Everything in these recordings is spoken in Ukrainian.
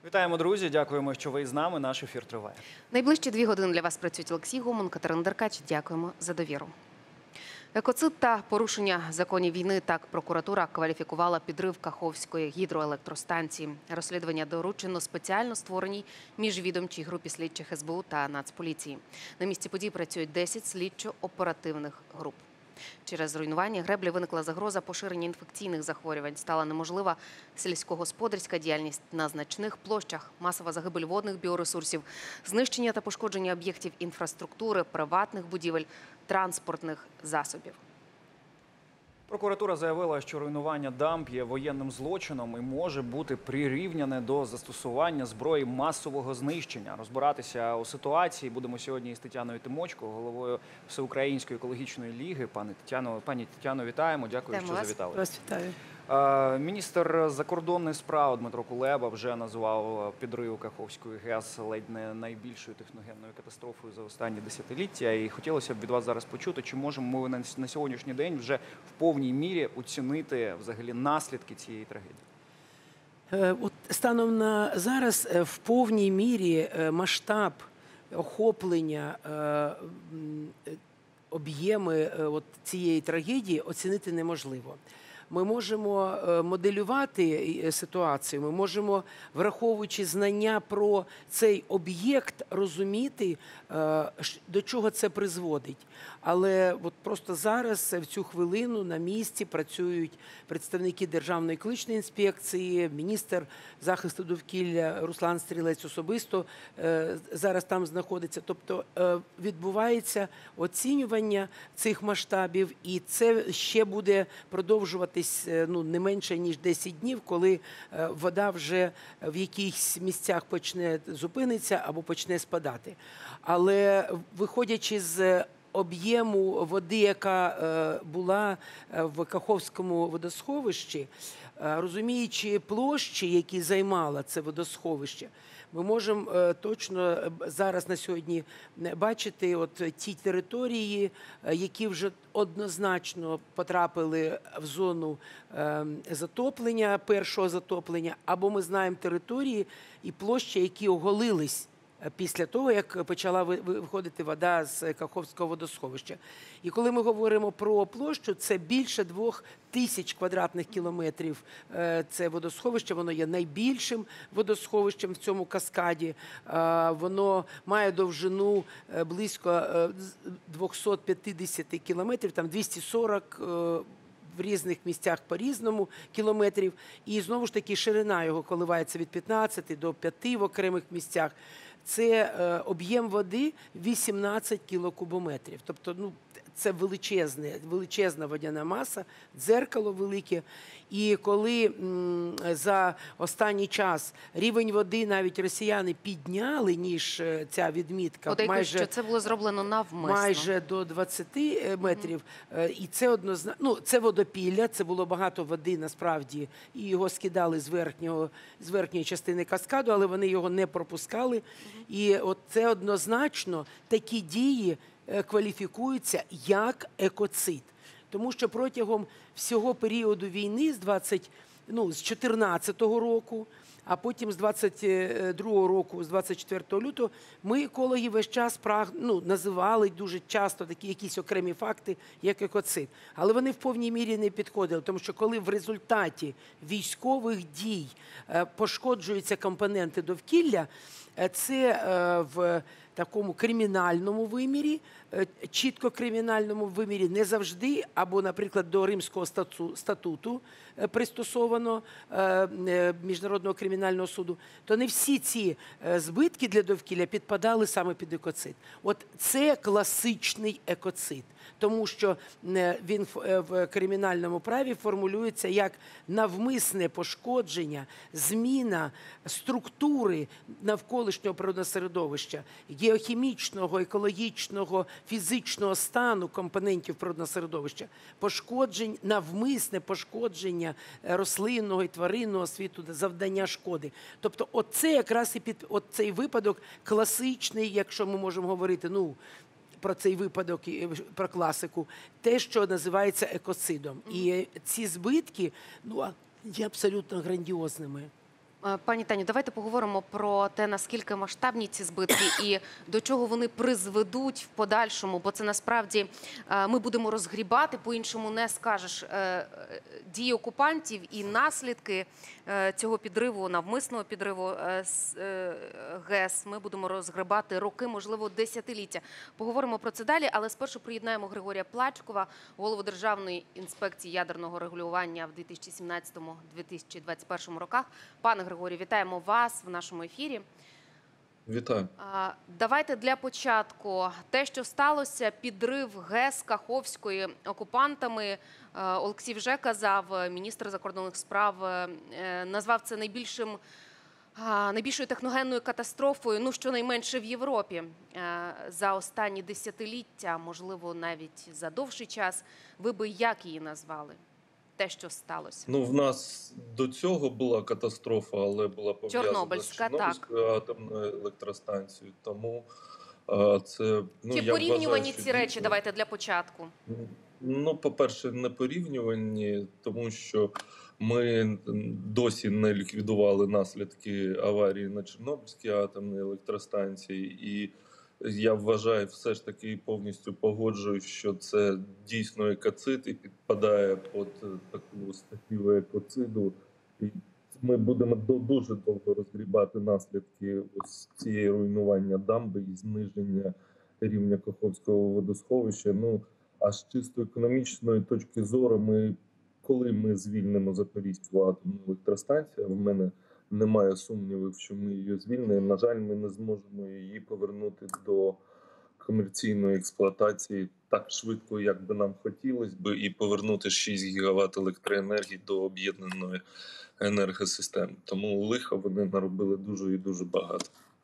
Вітаємо, друзі. Дякуємо, що ви з нами. Наш ефір триває. Найближчі 2 години для вас працюють Олексій Гомон, Катерина Деркач. Дякуємо за довіру. Екоцид та порушення законів війни. Так прокуратура кваліфікувала підрив Каховської гідроелектростанції. Розслідування доручено спеціально створеній міжвідомчій групі слідчих СБУ та Нацполіції. На місці подій працюють 10 слідчо-оперативних груп. Через руйнування греблі виникла загроза поширення інфекційних захворювань. Стала неможлива сільськогосподарська діяльність на значних площах, масова загибель водних біоресурсів, знищення та пошкодження об'єктів інфраструктури, приватних будівель, транспортних засобів. Прокуратура заявила, що руйнування дамб є воєнним злочином і може бути прирівняне до застосування зброї масового знищення. Розбиратися у ситуації будемо сьогодні із Тетяною Тимочко, головою Всеукраїнської екологічної ліги. Пані Тетяно, вітаємо. Дякую, що завітали. Вас вітаю. Міністр закордонних справ Дмитро Кулеба вже назвав підрив Каховської ГЕС ледь не найбільшою техногенною катастрофою за останні десятиліття. І хотілося б від вас зараз почути, чи можемо ми на сьогоднішній день вже в повній мірі оцінити взагалі наслідки цієї трагедії? От станом на зараз в повній мірі масштаб охоплення, об'єми цієї трагедії оцінити неможливо. Ми можемо моделювати ситуацію, ми можемо, враховуючи знання про цей об'єкт, розуміти, до чого це призводить. Але от просто зараз, в цю хвилину, на місці працюють представники Державної екологічної інспекції, міністр захисту довкілля Руслан Стрілець особисто зараз там знаходиться. Тобто відбувається оцінювання цих масштабів, і це ще буде продовжуватись не менше, ніж 10 днів, коли вода вже в якихось місцях зупиниться або почне спадати. Але виходячи з об'єму води, яка була в Каховському водосховищі, розуміючи площі, які займало це водосховище, ми можемо точно зараз на сьогодні бачити ті території, які вже однозначно потрапили в зону затоплення, першого затоплення, або ми знаємо території і площі, які оголились після того, як почала виходити вода з Каховського водосховища. І коли ми говоримо про площу, це більше 2000 квадратних кілометрів. Це водосховище, воно є найбільшим водосховищем в цьому каскаді. Воно має довжину близько 250 кілометрів, там 240 в різних місцях по-різному кілометрів. І знову ж таки ширина його коливається від 15 до 5 в окремих місцях. Це об'єм води 18 кілокубометрів. Тобто, це величезна водяна маса, дзеркало велике. І коли за останній час рівень води навіть росіяни підняли, ніж ця відмітка, що це було зроблено навмисно. Майже до 20 метрів. І це однозначно, це водопілля, це було багато води насправді, і його скидали з верхньої частини каскаду, але вони його не пропускали. І от це однозначно такі дії кваліфікуються як екоцид. Тому що протягом всього періоду війни з 2014 року, а потім з 22 року, з 24 лютого, ми, екологи, весь час називали дуже часто такі якісь окремі факти, як екоцид. Але вони в повній мірі не підходили, тому що коли в результаті військових дій пошкоджуються компоненти довкілля, це в такому кримінальному вимірі, чітко кримінальному вимірі, не завжди, або, наприклад, до Римського статуту пристосовано Міжнародного кримінального суду, то не всі ці збитки для довкілля підпадали саме під екоцид. От це класичний екоцид, тому що він в кримінальному праві формулюється як навмисне пошкодження, зміна структури навколишнього природного-середовища, геохімічного, екологічного, фізичного стану компонентів природного середовища, навмисне пошкодження рослинного і тваринного світу, завдання шкоди. Тобто оце якраз і цей випадок класичний, якщо ми можемо говорити, про цей випадок, про класику, те, що називається екоцидом. І ці збитки є абсолютно грандіозними. Пані Таню, давайте поговоримо про те, наскільки масштабні ці збитки і до чого вони призведуть в подальшому, бо це насправді ми будемо розгрібати, по-іншому не скажеш, дії окупантів і наслідки цього підриву, навмисного підриву ГЕС. Ми будемо розгрібати роки, можливо, десятиліття. Поговоримо про це далі, але спершу приєднаємо Григорія Плачкова, голову Державної інспекції ядерного регулювання в 2017-2021 роках. Пане Григорію, вітаємо вас в нашому ефірі. Вітаю. Давайте для початку. Те, що сталося, підрив ГЕС Каховської окупантами, Олексій вже казав, міністр закордонних справ назвав це найбільшою техногенною катастрофою, ну, щонайменше в Європі за останні десятиліття, можливо, навіть за довший час. Ви би як її назвали? Те, що сталося? Ну, в нас до цього була катастрофа, але була пов'язана з Чорнобильською атомною електростанцією. Тому це... Чи порівнювані ці речі? Давайте для початку. Ну, по-перше, не порівнювані, тому що ми досі не ліквідували наслідки аварії на Чорнобильській атомній електростанції. І я вважаю, все ж таки повністю погоджуюсь, що це дійсно екоцид і підпадає під таку статтю екоциду. І ми будемо дуже довго розгрібати наслідки ось цієї руйнування дамби і зниження рівня Каховського водосховища. Ну, а з чисто економічної точки зору, коли ми звільнимо Запорізьку атомну електростанцію, в мене немає сумнівів, що ми її звільнимо. На жаль, ми не зможемо її повернути до комерційної експлуатації так швидко, як би нам хотілося би, і повернути 6 гігават електроенергії до об'єднаної енергосистеми. Тому лиха вони наробили дуже і дуже багато.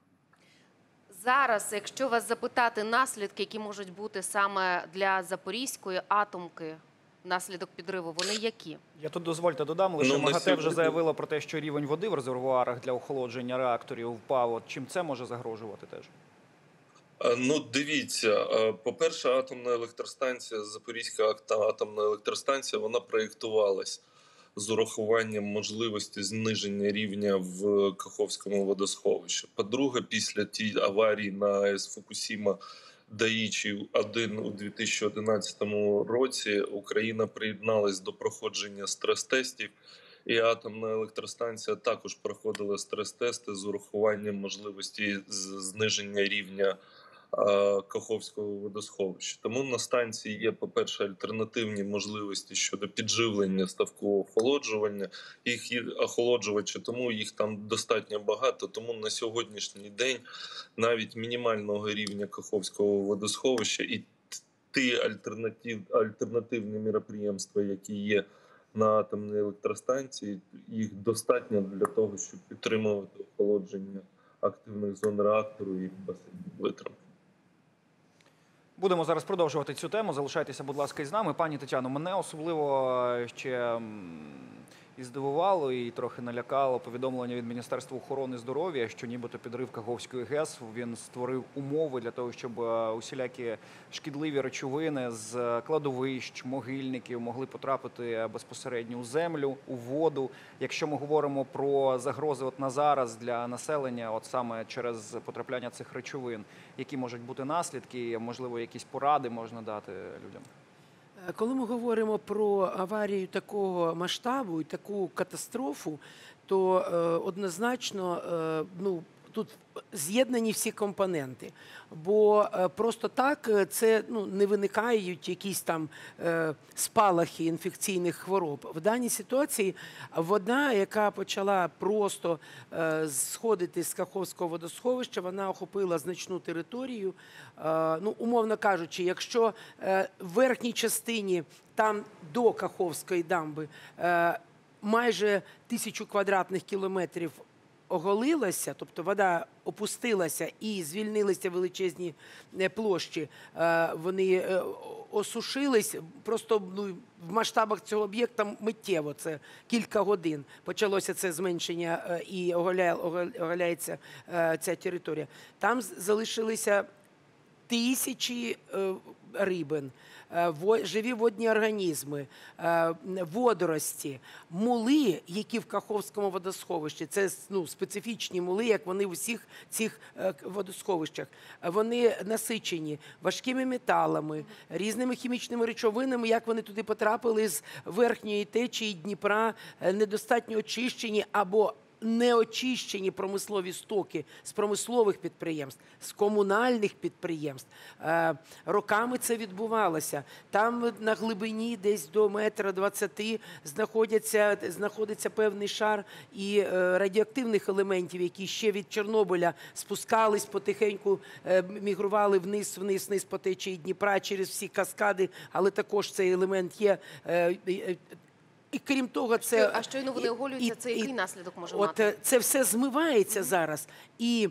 Зараз, якщо вас запитати наслідки, які можуть бути саме для Запорізької атомки, внаслідок підриву, вони які? Я тут, дозвольте, додам, лише МАГАТЕ вже заявила про те, що рівень води в резервуарах для охолодження реакторів впав. От чим це може загрожувати теж? Ну, дивіться, по-перше, атомна електростанція, Запорізька атомна електростанція, вона проєктувалась з урахуванням можливості зниження рівня в Каховському водосховищі. По-друге, після тієї аварії на АЕС Фукусіма Даїчі 1 у 2011 році Україна приєдналась до проходження стрес-тестів, і атомна електростанція також проходила стрес-тести з урахуванням можливості зниження рівня Каховського водосховища. Тому на станції є, по-перше, альтернативні можливості щодо підживлення ставкового охолоджування, їх охолоджувачі, тому їх там достатньо багато. Тому на сьогоднішній день навіть мінімального рівня Каховського водосховища і ті альтернативні міроприємства, які є на атомній електростанції, їх достатньо для того, щоб підтримувати охолодження активних зон реактору і басейнів витримки. Будемо зараз продовжувати цю тему. Залишайтеся, будь ласка, із нами. Пані Тетяно, мене особливо ще і здивувало, і трохи налякало повідомлення від Міністерства охорони здоров'я, що нібито підрив Каховської ГЕС, він створив умови для того, щоб усілякі шкідливі речовини з кладовищ, могильників могли потрапити безпосередньо у землю, у воду. Якщо ми говоримо про загрози от на зараз для населення, от саме через потрапляння цих речовин, які можуть бути наслідки, можливо, якісь поради можна дати людям? Коли ми говоримо про аварію такого масштабу і таку катастрофу, то однозначно тут з'єднані всі компоненти. Бо просто так це не виникають якісь там спалахи інфекційних хвороб. В даній ситуації вода, яка почала просто сходити з Каховського водосховища, вона охопила значну територію. Умовно кажучи, якщо в верхній частині, там до Каховської дамби, майже 1000 квадратних кілометрів оголилася, тобто вода опустилася і звільнилися величезні площі, вони осушились, просто в масштабах цього об'єкта миттєво, це кілька годин почалося це зменшення і оголяється ця територія. Там залишилися тисячі рибин, живі водні організми, водорості, мули, які в Каховському водосховищі, це специфічні мули, як вони в усіх цих водосховищах, вони насичені важкими металами, різними хімічними речовинами, як вони туди потрапили з верхньої течії Дніпра, недостатньо очищені або неочищені промислові стоки з промислових підприємств, з комунальних підприємств. Роками це відбувалося. Там на глибині десь до 1,20 м знаходиться певний шар і радіоактивних елементів, які ще від Чорнобиля спускались потихеньку, мігрували вниз по течії Дніпра через всі каскади, але також цей елемент є. І крім того, це... А щойно вони оголюються, це який наслідок може мати? Це все змивається зараз. І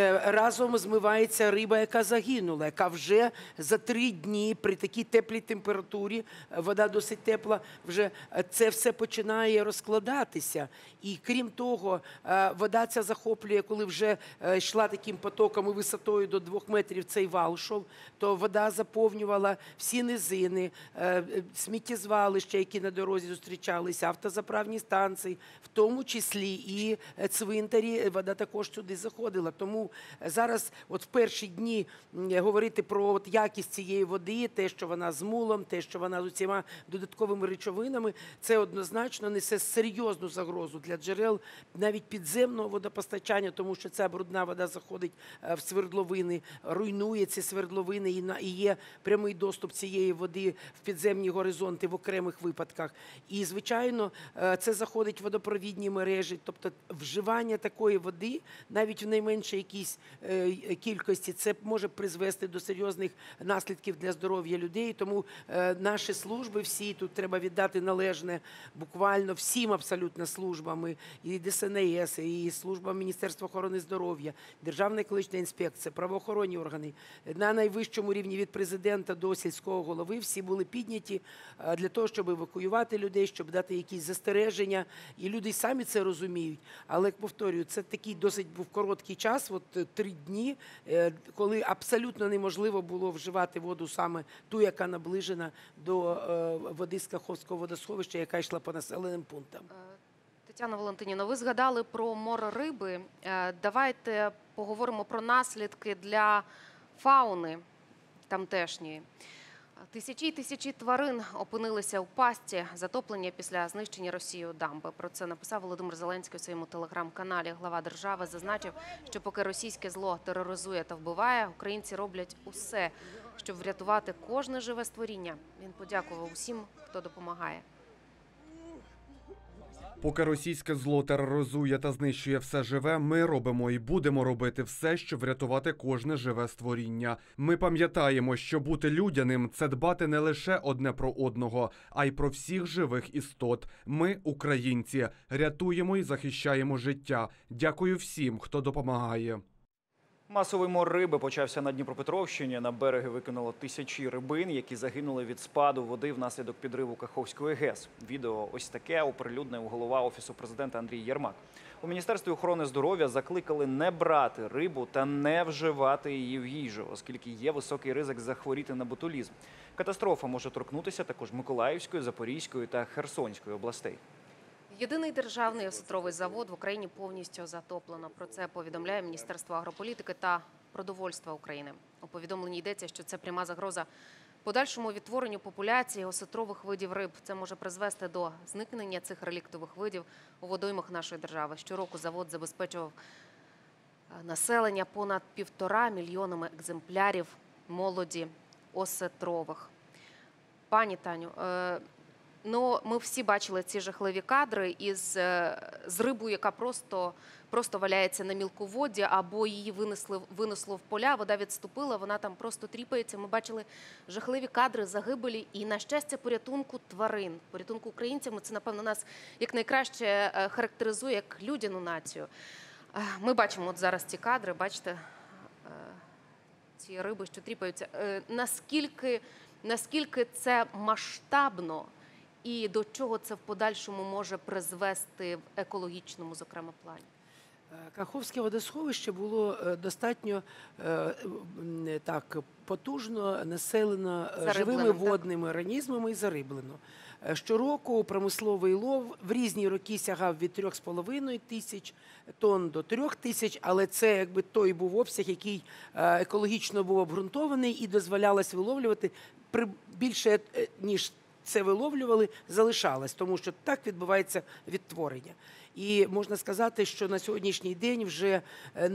разом змивається риба, яка загинула, яка вже за 3 дні при такій теплій температурі, вода досить тепла, вже це все починає розкладатися. І крім того, вода ця захоплює, коли вже йшла таким потоком і висотою до 2 метрів цей вал йшов, то вода заповнювала всі низини, сміттєзвалища, які на дорозі зустрічалися, автозаправні станції, в тому числі і цвинтарі, вода також сюди заходила. Тому зараз от в перші дні говорити про якість цієї води, те, що вона з мулом, те, що вона з усіма додатковими речовинами, це однозначно несе серйозну загрозу для джерел навіть підземного водопостачання, тому що ця брудна вода заходить в свердловини, руйнує ці свердловини і є прямий доступ цієї води в підземні горизонти в окремих випадках. І, звичайно, це заходить в водопровідні мережі, тобто вживання такої води, навіть в найменшій якійсь кількості, це може призвести до серйозних наслідків для здоров'я людей. Тому наші служби всі, тут треба віддати належне буквально всім абсолютно службам, і ДСНС, і служба Міністерства охорони здоров'я, Державна екологічна інспекція, правоохоронні органи, на найвищому рівні від президента до сільського голови, всі були підняті для того, щоб евакуювати людей, щоб дати якісь застереження. І люди самі це розуміють. Але, як повторюю, це такий досить був короткий час, от 3 дні, коли абсолютно неможливо було вживати воду саме ту, яка наближена до води з Каховського водосховища, яка йшла по населеним пунктам. Тетяна Валентинівна, ви згадали про море риби. Давайте поговоримо про наслідки для фауни тамтешньої. Тисячі і тисячі тварин опинилися в пастці затоплення після знищення Росією дамби. Про це написав Володимир Зеленський у своєму телеграм-каналі. Глава держави зазначив, що поки російське зло тероризує та вбиває, українці роблять усе, щоб врятувати кожне живе створіння. Він подякував усім, хто допомагає. Поки російське зло тероризує та знищує все живе, ми робимо і будемо робити все, щоб врятувати кожне живе створіння. Ми пам'ятаємо, що бути людяним – це дбати не лише одне про одного, а й про всіх живих істот. Ми, українці, рятуємо і захищаємо життя. Дякую всім, хто допомагає. Масовий мор риби почався на Дніпропетровщині. На береги викинуло тисячі рибин, які загинули від спаду води внаслідок підриву Каховської ГЕС. Відео ось таке оприлюднив голова Офісу президента Андрій Єрмак. У Міністерстві охорони здоров'я закликали не брати рибу та не вживати її в їжу, оскільки є високий ризик захворіти на ботулізм. Катастрофа може торкнутися також Миколаївської, Запорізької та Херсонської областей. Єдиний державний осетровий завод в Україні повністю затоплено. Про це повідомляє Міністерство агрополітики та продовольства України. У повідомленні йдеться, що це пряма загроза подальшому відтворенню популяції осетрових видів риб. Це може призвести до зникнення цих реліктових видів у водоймах нашої держави. Щороку завод забезпечував населення понад 1,5 мільйонами екземплярів молоді осетрових. Пані Таню, ми всі бачили ці жахливі кадри з рибою, яка просто валяється на мілководді, або її винесло в поля, вода відступила, вона там просто тріпається. Ми бачили жахливі кадри загибелі і, на щастя, порятунку тварин, порятунку українцями. Це, напевно, нас якнайкраще характеризує як людяну націю. Ми бачимо от зараз ці кадри, бачите, ці риби, що тріпаються. Наскільки це масштабно і до чого це в подальшому може призвести в екологічному, зокрема, плані? Каховське водосховище було достатньо так потужно населено живими Зариблено, так? водними організмами і зариблено. Щороку промисловий лов в різні роки сягав від 3,5 тисяч тонн до 3 тисяч, але це якби той був обсяг, який екологічно був обґрунтований і дозволялось виловлювати більше, ніж це виловлювали, залишалось, тому що так відбувається відтворення. І можна сказати, що на сьогоднішній день вже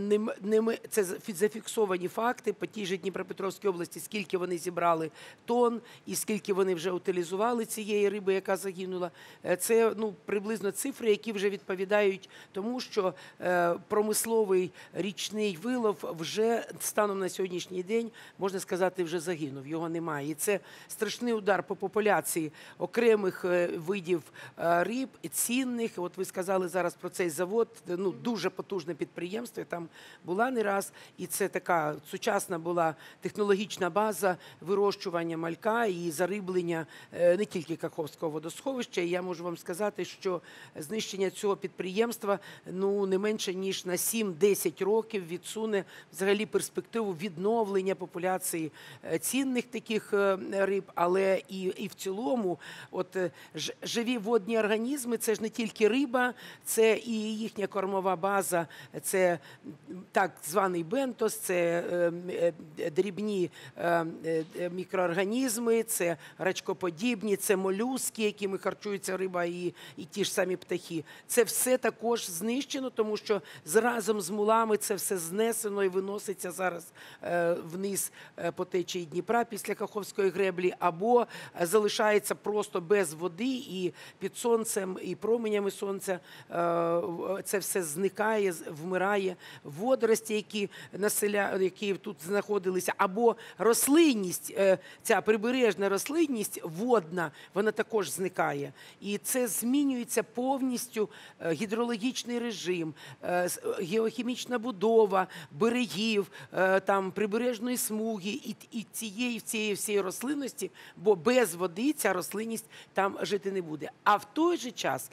це зафіксовані факти по тій же Дніпропетровській області, скільки вони зібрали тонн і скільки вони вже утилізували цієї риби, яка загинула. Це приблизно цифри, які вже відповідають тому, що промисловий річний вилов вже станом на сьогоднішній день, можна сказати, вже загинув, його немає. І це страшний удар по популяції окремих видів риб, цінних. От ви сказали зараз про цей завод, дуже потужне підприємство, я там була не раз, і це така сучасна була технологічна база вирощування малька і зариблення не тільки Каховського водосховища. І я можу вам сказати, що знищення цього підприємства не менше, ніж на 7-10 років відсуне взагалі перспективу відновлення популяції цінних таких риб, але і в цілому живі водні організми – це ж не тільки риба, це і їхня кормова база, це так званий бентос, це дрібні мікроорганізми, це рачкоподібні, це молюски, якими харчується риба і ті ж самі птахи. Це все також знищено, тому що разом з мулами це все знесено і виноситься зараз вниз по течії Дніпра після Каховської греблі, або залишається просто без води і під сонцем, і променями сонця це все зникає, вмирає. Водорості, які тут знаходилися, або рослинність, ця прибережна рослинність водна, вона також зникає. І це змінюється повністю гідрологічний режим, геохімічна будова берегів, прибережної смуги і цієї всієї рослинності, бо без води ця рослинність там жити не буде. А в той же час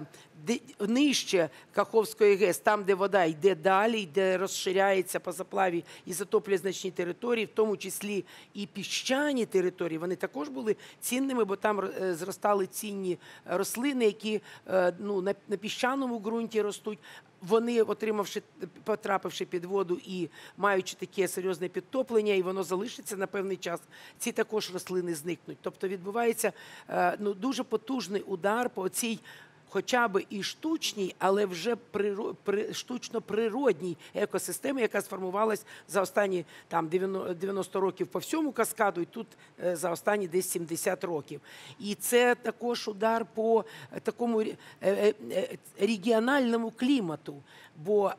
нижче Каховської ГЕС, там, де вода йде далі, де розширяється по заплаві і затоплює значні території, в тому числі і піщані території, вони також були цінними, бо там зростали цінні рослини, які на піщаному ґрунті ростуть. Вони, потрапивши під воду і маючи таке серйозне підтоплення, і воно залишиться на певний час, ці також рослини зникнуть. Тобто відбувається дуже потужний удар по цій хоча б і штучній, але вже штучно-природній екосистемі, яка сформувалась за останні 90 років по всьому каскаду, і тут за останні десь 70 років. І це також удар по такому регіональному клімату, бо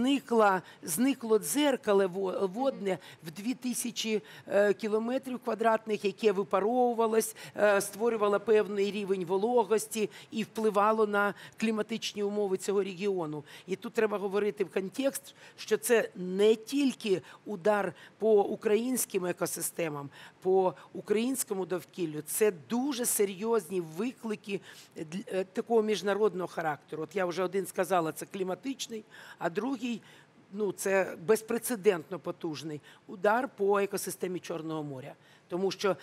зникло дзеркало водне в 2000 кілометрів квадратних, яке випаровувалось, створювало певний рівень вологості і впливало на кліматичні умови цього регіону. І тут треба говорити в контекст, що це не тільки удар по українським екосистемам, по українському довкіллю, це дуже серйозні виклики такого міжнародного характеру. От я вже один сказала, це кліматичний, а другий це безпрецедентно потужний удар по екосистемі Чорного моря. Тому що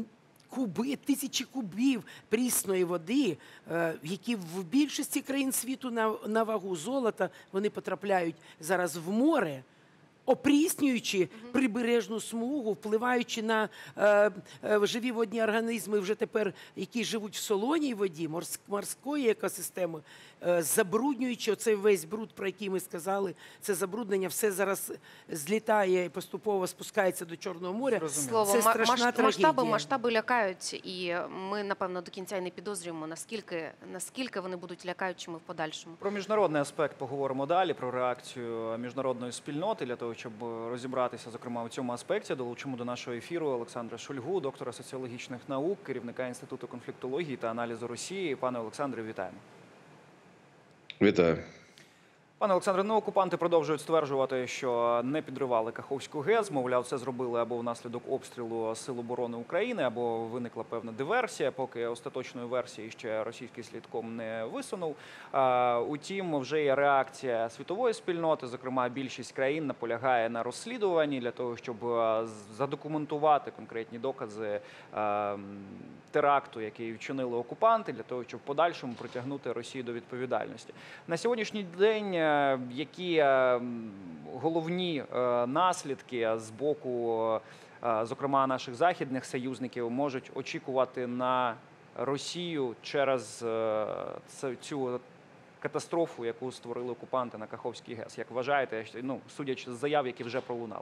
тисячі кубів прісної води, які в більшості країн світу на вагу золота, вони потрапляють зараз в море, опріснюючи прибережну смугу, впливаючи на живі водні організми, вже тепер, які живуть в солоній воді, морської екосистеми, забруднюючи оцей весь бруд, про який ми сказали, це забруднення, все зараз злітає і поступово спускається до Чорного моря. Слово, це страшна трагедія. масштаби лякають, і ми, напевно, до кінця й не підозрюємо, наскільки вони будуть лякаючими в подальшому. Про міжнародний аспект поговоримо далі, про реакцію міжнародної спільноти. Для того, щоб розібратися, зокрема, у цьому аспекті, долучимо до нашого ефіру Олександра Шульгу, доктора соціологічних наук, керівника Інституту конфліктології та аналізу Росії. Пане Олександре, вітаємо. Вітаю. Пане Олександре, ну окупанти продовжують стверджувати, що не підривали Каховську ГЕС. Мовляв, це зробили або внаслідок обстрілу Сил оборони України, або виникла певна диверсія, поки остаточної версії ще російський слідком не висунув. Утім, вже є реакція світової спільноти, зокрема, більшість країн наполягає на розслідуванні для того, щоб задокументувати конкретні докази теракту, який вчинили окупанти, для того, щоб в подальшому притягнути Росію до відповідальності. На сьогоднішній день які головні наслідки з боку, зокрема, наших західних союзників можуть очікувати на Росію через цю катастрофу, яку створили окупанти на Каховській ГЕС? Як вважаєте, ну, судячи з заяв, які вже пролунали?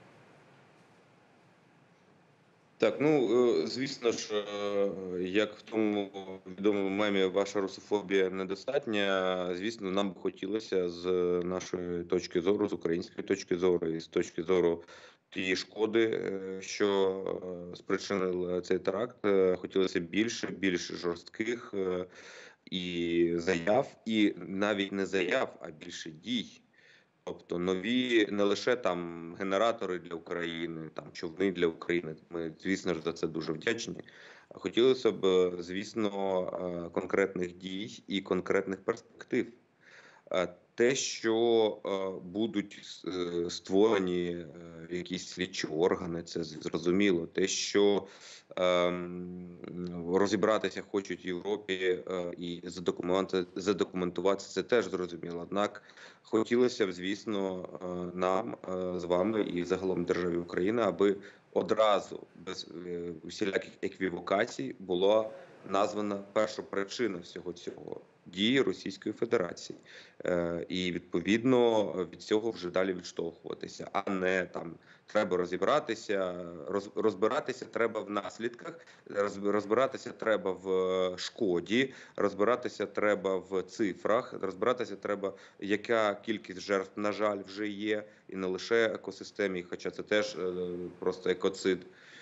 Так, звісно ж, як в тому відомому мемі «Ваша русофобія недостатня», звісно, нам би хотілося з нашої точки зору, з української точки зору і з точки зору тієї шкоди, що спричинив цей теракт, хотілося більш жорстких і заяв, і навіть не заяв, а більше дій. Тобто нові не лише там генератори для України, там човни для України. Ми, звісно ж, за це дуже вдячні. Хотілося б, звісно, конкретних дій і конкретних перспектив. Те, що будуть створені якісь слідчі органи, це зрозуміло. Те, що розібратися хочуть в Європі і задокументувати, це теж зрозуміло. Однак хотілося б, звісно, нам з вами і загалом державі Україна, аби одразу, без усіляких еквівокацій, була названа першопричина всього цього – дії Російської Федерації. І, відповідно, від цього вже далі відштовхуватися, а не там треба розібратися, розбиратися треба в наслідках, розбиратися треба в шкоді, розбиратися треба в цифрах, розбиратися треба, яка кількість жертв, на жаль, вже є, і не лише екосистемі, хоча це теж просто екоцид.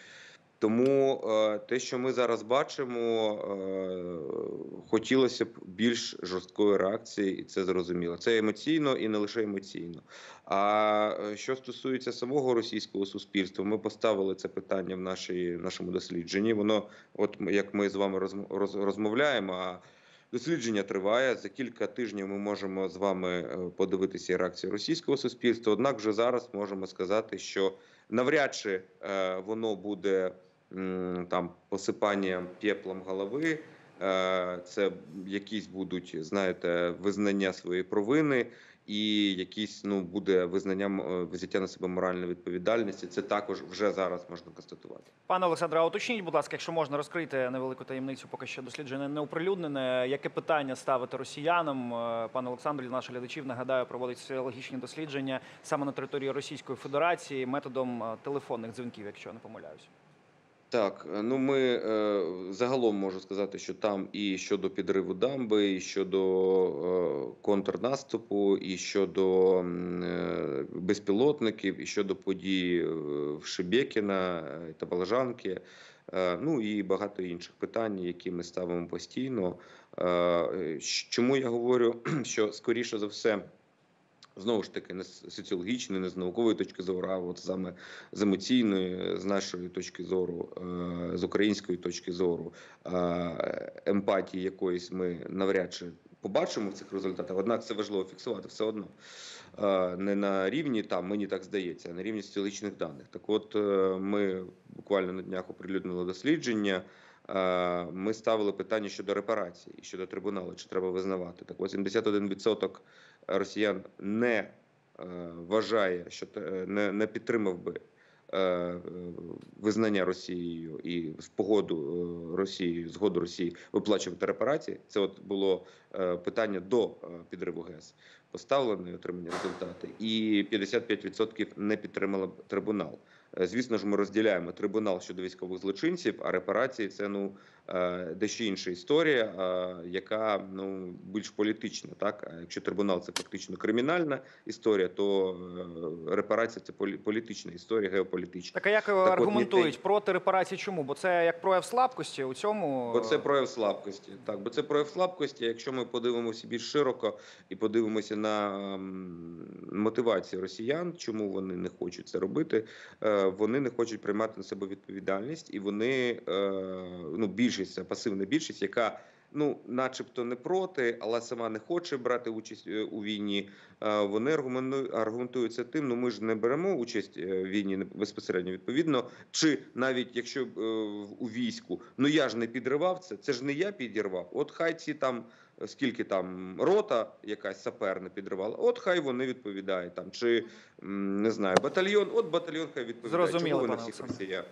Тому те, що ми зараз бачимо, хотілося б більш жорсткої реакції, і це зрозуміло. Це емоційно і не лише емоційно. А що стосується самого російського суспільства, ми поставили це питання в нашому дослідженні. Воно, от як ми з вами розмовляємо, а дослідження триває. За кілька тижнів ми можемо з вами подивитися реакцію російського суспільства. Однак вже зараз можемо сказати, що навряд чи воно буде там посипанням пеплом голови, це якісь будуть, знаєте, визнання своєї провини і якісь, буде визнанням взяття на себе моральної відповідальності. Це також вже зараз можна констатувати. Пане Олександре, а уточніть, будь ласка, якщо можна, розкрити невелику таємницю, поки що дослідження не оприлюднене. Яке питання ставити росіянам? Пане Олександре, для наших глядачів, нагадаю, проводить соціологічні дослідження саме на території Російської Федерації методом телефонних дзвінків, якщо я не помиляюсь. Так, ми загалом можу сказати, що там і щодо підриву дамби, і щодо контрнаступу, і щодо безпілотників, і щодо подій в Шебекіна та Волжанки, і багато інших питань, які ми ставимо постійно. Чому я говорю, що скоріше за все, знову ж таки, не з соціологічної, не з наукової точки зору, а от саме з емоційної, з нашої точки зору, з української точки зору, емпатії якоїсь ми навряд чи побачимо в цих результатах, однак це важливо фіксувати все одно. Не на рівні, мені так здається, а на рівні соціологічних даних. Так от, ми буквально на днях оприлюднили дослідження, ми ставили питання щодо репарації, щодо трибуналу, чи треба визнавати. Так от 71% росіян не вважає, що не підтримав би визнання Росією і згоду Росії виплачувати репарації. Це от було питання до підриву ГЕС. Поставлені отримані результати. І 55% не підтримали трибунал. Звісно ж, ми розділяємо трибунал щодо військових злочинців, а репарації – це дещо інша історія, яка більш політична. Так? А якщо трибунал – це фактично кримінальна історія, то репарація – це політична історія, геополітична. Так а як аргументують проти репарацій чому? Бо це як прояв слабкості у цьому? Бо це прояв слабкості. Так, бо це прояв слабкості. Якщо ми подивимося більш широко і подивимося на мотивацію росіян, чому вони не хочуть це робити, вони не хочуть приймати на себе відповідальність, і вони, більшість, це пасивна більшість, яка начебто не проти, але сама не хоче брати участь у війні. Вони аргументуються тим, ми ж не беремо участь в війні безпосередньо відповідно, чи навіть якщо у війську, я ж не підривав це ж не я підірвав, от хай ці там, скільки там рота якась саперна підривала, от хай вони відповідають там, чи не знаю, батальйон хай відповідає. Зрозуміло, чому ви на пане всіх Олександре. росіян?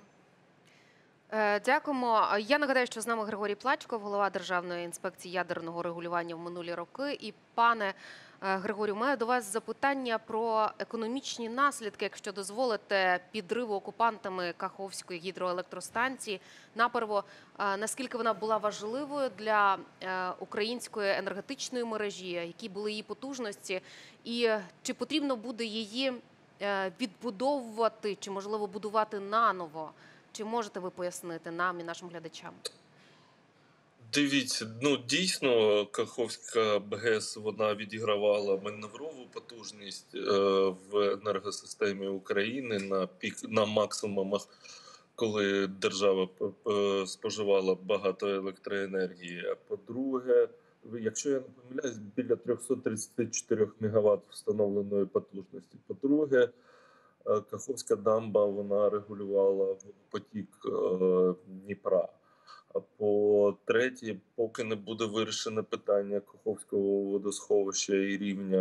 Дякуємо. Я нагадаю, що з нами Григорій Плачков, голова Державної інспекції ядерного регулювання в минулі роки. І, пане Григорію, маю до вас запитання про економічні наслідки, якщо дозволите, підриву окупантами Каховської гідроелектростанції. Наперво, наскільки вона була важливою для української енергетичної мережі, які були її потужності, і чи потрібно буде її відбудовувати, чи, можливо, будувати наново? Чи можете ви пояснити нам і нашим глядачам? Дивіться, дійсно, Каховська БГЕС, вона відігравала маневрову потужність в енергосистемі України на максимумах, коли держава споживала багато електроенергії. А по-друге, якщо я не помиляюсь, біля 334 МВт встановленої потужності. По-друге, Каховська дамба, вона регулювала потік Дніпра. А по-третє, поки не буде вирішене питання Каховського водосховища і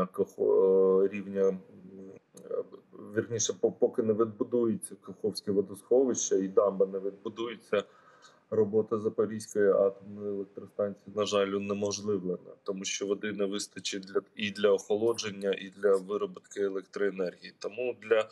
поки не відбудується Каховське водосховище і дамба не відбудується, робота Запорізької атомної електростанції, на жаль, унеможливлена, тому що води не вистачить і для охолодження, і для виробітки електроенергії. Тому для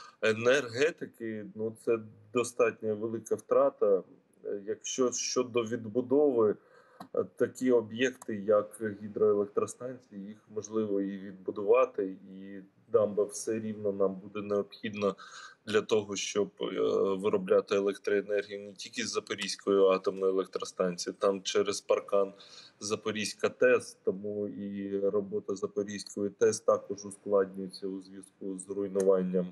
енергетики це достатньо велика втрата. Якщо щодо відбудови, такі об'єкти, як гідроелектростанції, їх можливо і відбудувати, і дамба все рівно нам буде необхідна для того, щоб виробляти електроенергію не тільки з Запорізької атомної електростанції, там через паркан Запорізька ТЕС, тому і робота Запорізької ТЕС також ускладнюється у зв'язку з руйнуванням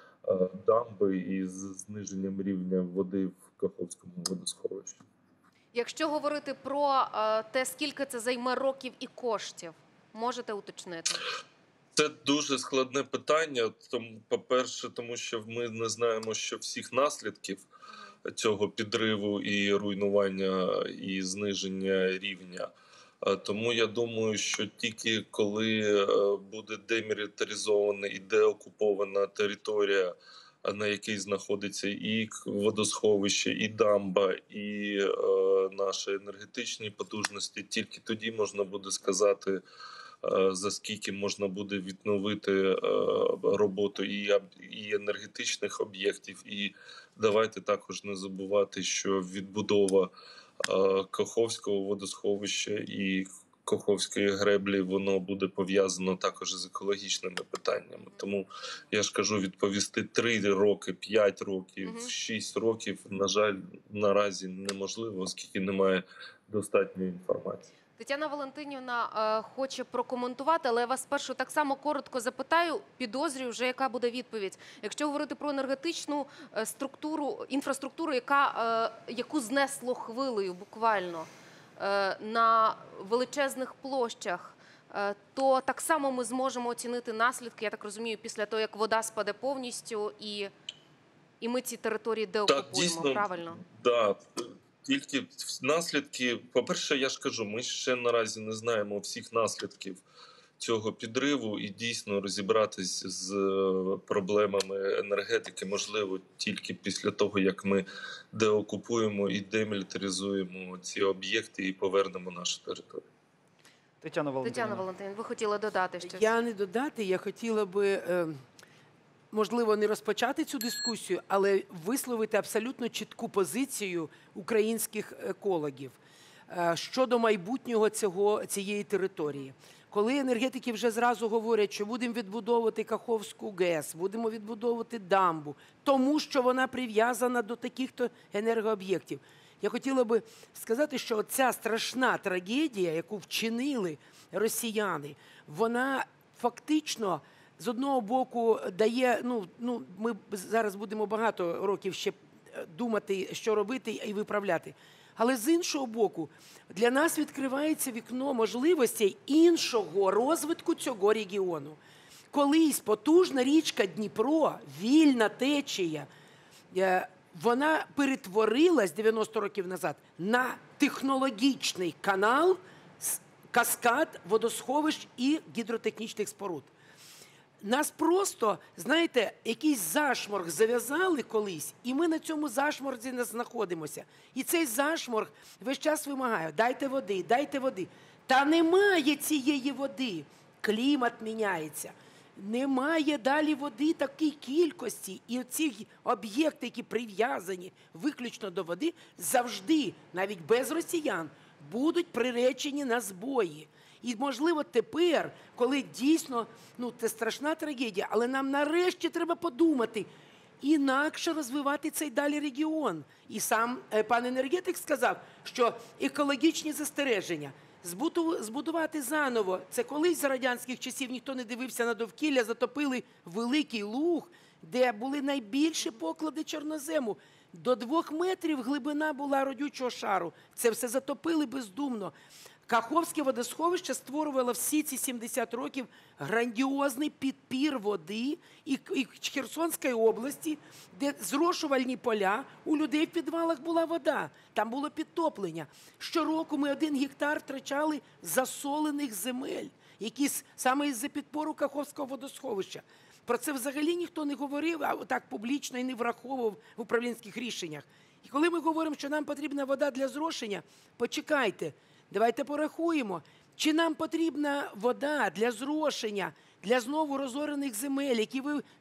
дамби і з зниженням рівня води в Каховському водосховищі. Якщо говорити про те, скільки це займе років і коштів, можете уточнити? Це дуже складне питання. По-перше, тому що ми не знаємо, що всіх наслідків цього підриву і руйнування, і зниження рівня. Тому я думаю, що тільки коли буде демілітаризована і деокупована територія, на якій знаходиться і водосховище, і дамба, і наші енергетичні потужності, тільки тоді можна буде сказати, за скільки можна буде відновити роботу і енергетичних об'єктів. І давайте також не забувати, що відбудова Каховського водосховища і Каховської греблі, воно буде пов'язано також з екологічними питаннями. Тому, я ж кажу, відповісти 3 роки, 5 років, 6 років, на жаль, наразі неможливо, оскільки немає достатньої інформації. Тетяна Валентинівна хоче прокоментувати, але я вас спершу так само коротко запитаю, підозрюю вже, яка буде відповідь. Якщо говорити про енергетичну інфраструктуру, яку знесло хвилею буквально на величезних площах, то так само ми зможемо оцінити наслідки, я так розумію, після того, як вода спаде повністю і ми ці території деокупуємо, дійсно, правильно? Так, тільки наслідки, по-перше, я ж кажу, ми ще наразі не знаємо всіх наслідків цього підриву, і дійсно розібратись з проблемами енергетики можливо тільки після того, як ми деокупуємо і демілітаризуємо ці об'єкти і повернемо нашу територію. Тетяна Валентинівна, ви хотіли додати щось? Я не додати, я хотіла би можливо, не розпочати цю дискусію, але висловити абсолютно чітку позицію українських екологів щодо майбутнього цієї території. Коли енергетики вже зразу говорять, що будемо відбудовувати Каховську ГЕС, будемо відбудовувати дамбу, тому що вона прив'язана до таких-то енергооб'єктів. Я хотіла би сказати, що ця страшна трагедія, яку вчинили росіяни, вона фактично з одного боку дає, ми зараз будемо багато років ще думати, що робити і виправляти. Але з іншого боку, для нас відкривається вікно можливостей іншого розвитку цього регіону. Колись потужна річка Дніпро, вільна течія, вона перетворилась 90 років назад на технологічний канал, каскад водосховищ і гідротехнічних споруд. Нас просто, знаєте, якийсь зашморг зав'язали колись, і ми на цьому зашморзі не знаходимося. І цей зашморг весь час вимагає: дайте води, дайте води. Та немає цієї води. Клімат міняється. Немає далі води такій кількості. І ці об'єкти, які прив'язані виключно до води, завжди, навіть без росіян, будуть приречені на збої. І, можливо, тепер, коли дійсно, це страшна трагедія, але нам нарешті треба подумати, інакше розвивати цей далі регіон. І сам пан енергетик сказав, що екологічні застереження, збудувати заново, це колись за радянських часів ніхто не дивився на довкілля, затопили Великий Луг, де були найбільші поклади чорнозему. До 2 метрів глибина була родючого шару. Це все затопили бездумно. Каховське водосховище створювало всі ці 70 років грандіозний підпір води і Херсонської області, де зрошувальні поля, у людей в підвалах була вода, там було підтоплення. Щороку ми 1 гектар втрачали засолених земель, які саме із-за підпору Каховського водосховища. Про це взагалі ніхто не говорив, а так публічно і не враховував в управлінських рішеннях. І коли ми говоримо, що нам потрібна вода для зрошення, почекайте, давайте порахуємо, чи нам потрібна вода для зрошення, для знову розорених земель, які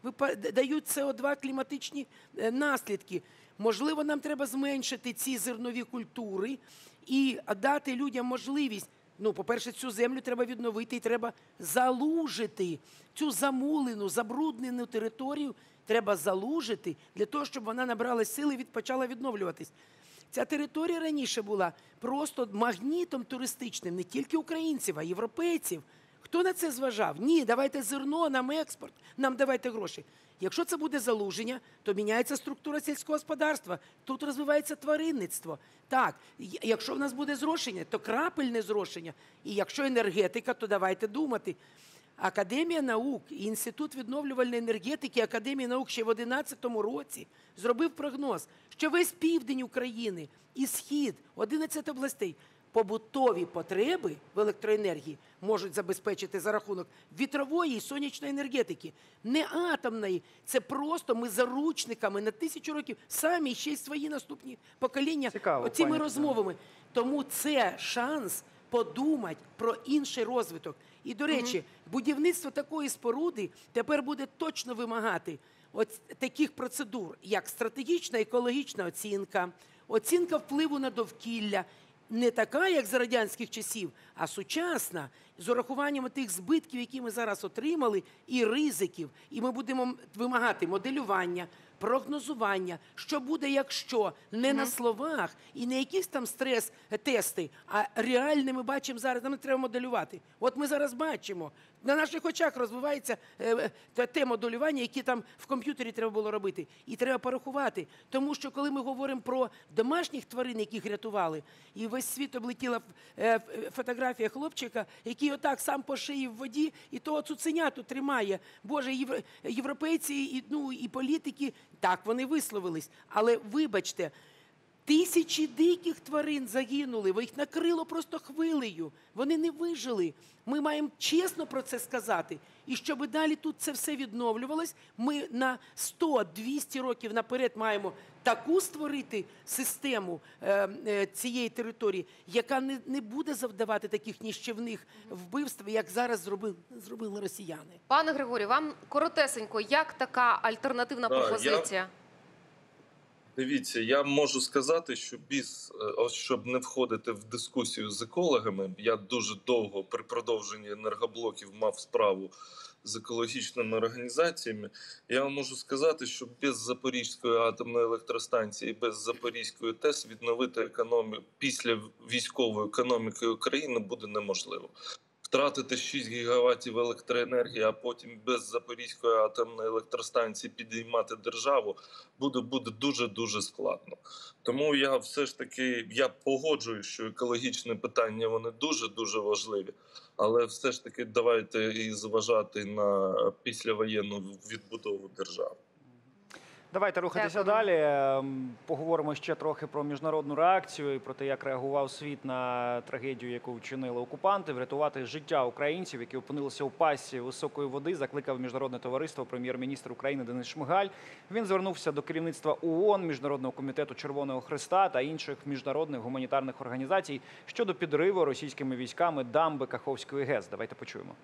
дають СО2 кліматичні наслідки. Можливо, нам треба зменшити ці зернові культури і дати людям можливість. По-перше, цю землю треба відновити і треба залужити. Цю замулену, забруднену територію треба залужити для того, щоб вона набрала сили і почала відновлюватись. Ця територія раніше була просто магнітом туристичним не тільки українців, а й європейців. Хто на це зважав? Ні, давайте зерно, нам експорт, нам давайте гроші. Якщо це буде залуження, то міняється структура сільського господарства, тут розвивається тваринництво. Так, якщо в нас буде зрошення, то крапельне зрошення. І якщо енергетика, то давайте думати. Академія наук і Інститут відновлювальної енергетики Академії наук ще в 2011 році зробив прогноз, що весь південь України і схід, 11 областей, побутові потреби в електроенергії можуть забезпечити за рахунок вітрової і сонячної енергетики. Не атомної. Це просто ми заручниками на 1000 років самі ще й свої наступні покоління оціми розмовами. Тому це шанс подумати про інший розвиток. І, до речі, будівництво такої споруди тепер буде точно вимагати таких процедур, як стратегічна екологічна оцінка, оцінка впливу на довкілля, не така, як за радянських часів, а сучасна, з урахуванням тих збитків, які ми зараз отримали, і ризиків. І ми будемо вимагати моделювання, прогнозування, що буде, якщо, не на словах і не якісь там стрес-тести, а реальне ми бачимо зараз, нам треба моделювати. От ми зараз бачимо, на наших очах розвивається те моделювання, яке там в комп'ютері треба було робити. І треба порахувати. Тому що коли ми говоримо про домашніх тварин, яких рятували, і весь світ облетіла фотографія хлопчика, який отак сам по шиї в воді, і того цуценяту тримає. Боже, європейці і політики, так, вони висловились. Але, вибачте, Тисячі диких тварин загинули, їх накрило просто хвилею. Вони не вижили. Ми маємо чесно про це сказати. І щоб далі тут це все відновлювалось, ми на 100-200 років наперед маємо таку створити систему цієї території, яка не буде завдавати таких ніщівних вбивств, як зараз зробили росіяни. Пане Григорію, вам коротесенько, як така альтернативна пропозиція? Дивіться, я можу сказати, що щоб не входити в дискусію з екологами, я дуже довго при продовженні енергоблоків мав справу з екологічними організаціями. Я вам можу сказати, що без Запорізької атомної електростанції, без Запорізької ТЕС відновити після військової економіки України буде неможливо. Втратити 6 гігаватів електроенергії, а потім без Запорізької атомної електростанції підіймати державу, буде дуже-дуже складно. Тому я все ж таки погоджуюсь, що екологічні питання вони дуже-дуже важливі, але все ж таки давайте і зважати на післявоєнну відбудову держави. Давайте рухатися далі. Поговоримо ще трохи про міжнародну реакцію і про те, як реагував світ на трагедію, яку вчинили окупанти. Врятувати життя українців, які опинилися у пастці високої води, закликав міжнародне товариство прем'єр-міністр України Денис Шмигаль. Він звернувся до керівництва ООН, Міжнародного комітету Червоного Хреста та інших міжнародних гуманітарних організацій щодо підриву російськими військами дамби Каховської ГЕС. Давайте почуємо.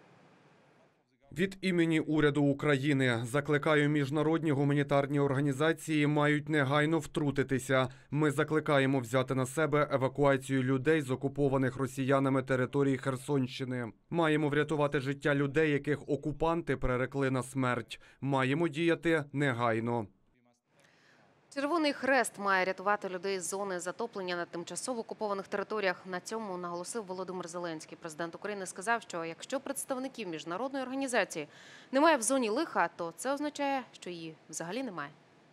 Від імені уряду України закликаю міжнародні гуманітарні організації мають негайно втрутитися. Ми закликаємо взяти на себе евакуацію людей з окупованих росіянами територій Херсонщини. Маємо врятувати життя людей, яких окупанти прирекли на смерть. Маємо діяти негайно. Червоний Хрест має рятувати людей з зони затоплення на тимчасово окупованих територіях. На цьому наголосив Володимир Зеленський. Президент України сказав, що якщо представників міжнародної організації немає в зоні лиха, то це означає, що її взагалі немає.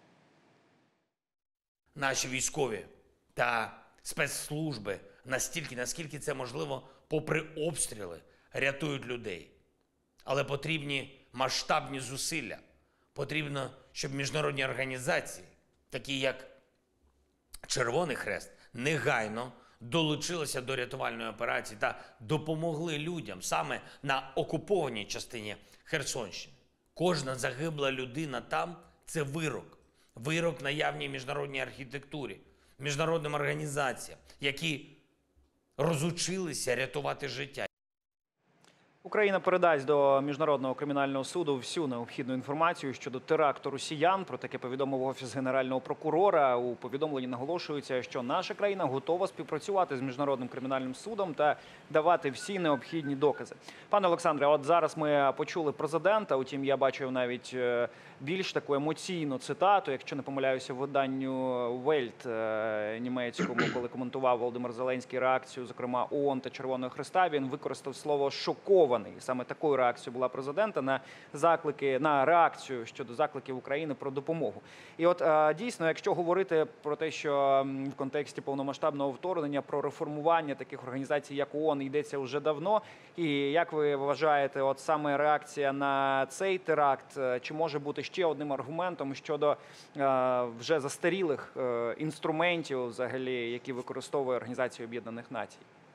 Наші військові та спецслужби настільки, наскільки це можливо, попри обстріли, рятують людей. Але потрібні масштабні зусилля. Потрібно, щоб міжнародні організації, такі як Червоний Хрест, негайно долучилися до рятувальної операції та допомогли людям саме на окупованій частині Херсонщини. Кожна загибла людина там – це вирок. Вирок наявній міжнародній архітектурі, міжнародним організаціям, які розучилися рятувати життя. Україна передасть до Міжнародного кримінального суду всю необхідну інформацію щодо теракту росіян. Про таке повідомив Офіс Генерального прокурора. У повідомленні наголошується, що наша країна готова співпрацювати з Міжнародним кримінальним судом та давати всі необхідні докази. Пане Олександре, от зараз ми почули президента, утім я бачив навіть більш таку емоційну цитату, якщо не помиляюся, в виданню Вельт німецькому, коли коментував Володимир Зеленський реакцію, зокрема ООН та Червоного Хреста, він використав слово «шокований». Саме такою реакцією була президента на реакцію щодо закликів України про допомогу. І от дійсно, якщо говорити про те, що в контексті повномасштабного вторгнення про реформування таких організацій, як ООН, йдеться вже давно, і як ви вважаєте, от саме реакція на цей теракт, чи може бути ще одним аргументом щодо вже застарілих інструментів, взагалі, які використовує Організація Об'єднаних Націй?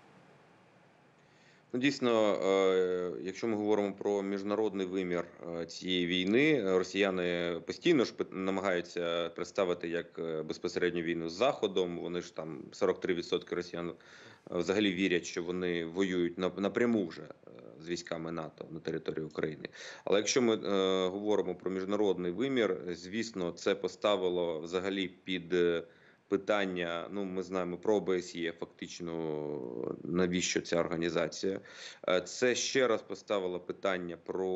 Дійсно, якщо ми говоримо про міжнародний вимір цієї війни, росіяни постійно ж намагаються представити як безпосередню війну з Заходом. Вони ж там 43% росіян взагалі вірять, що вони воюють напряму вже з військами НАТО на території України. Але якщо ми говоримо про міжнародний вимір, звісно, це поставило взагалі під питання, ми знаємо про ОБСЄ, фактично, навіщо ця організація. Це ще раз поставило питання про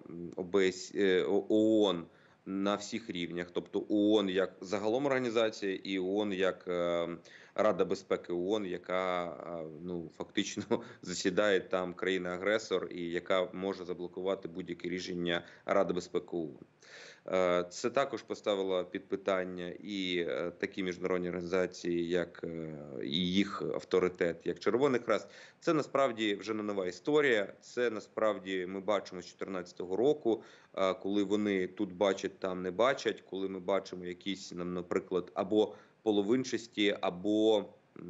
ООН на всіх рівнях, тобто ООН як загалом організація і ООН як Рада безпеки ООН, яка фактично засідає там країна-агресор і яка може заблокувати будь-яке рішення Ради безпеки ООН. Це також поставило під питання і такі міжнародні організації, як і їх авторитет, як Червоний Хрест. Це насправді вже не нова історія. Це насправді ми бачимо з 2014 року, коли вони тут бачать, там не бачать, коли ми бачимо якісь, наприклад, або половинчасті або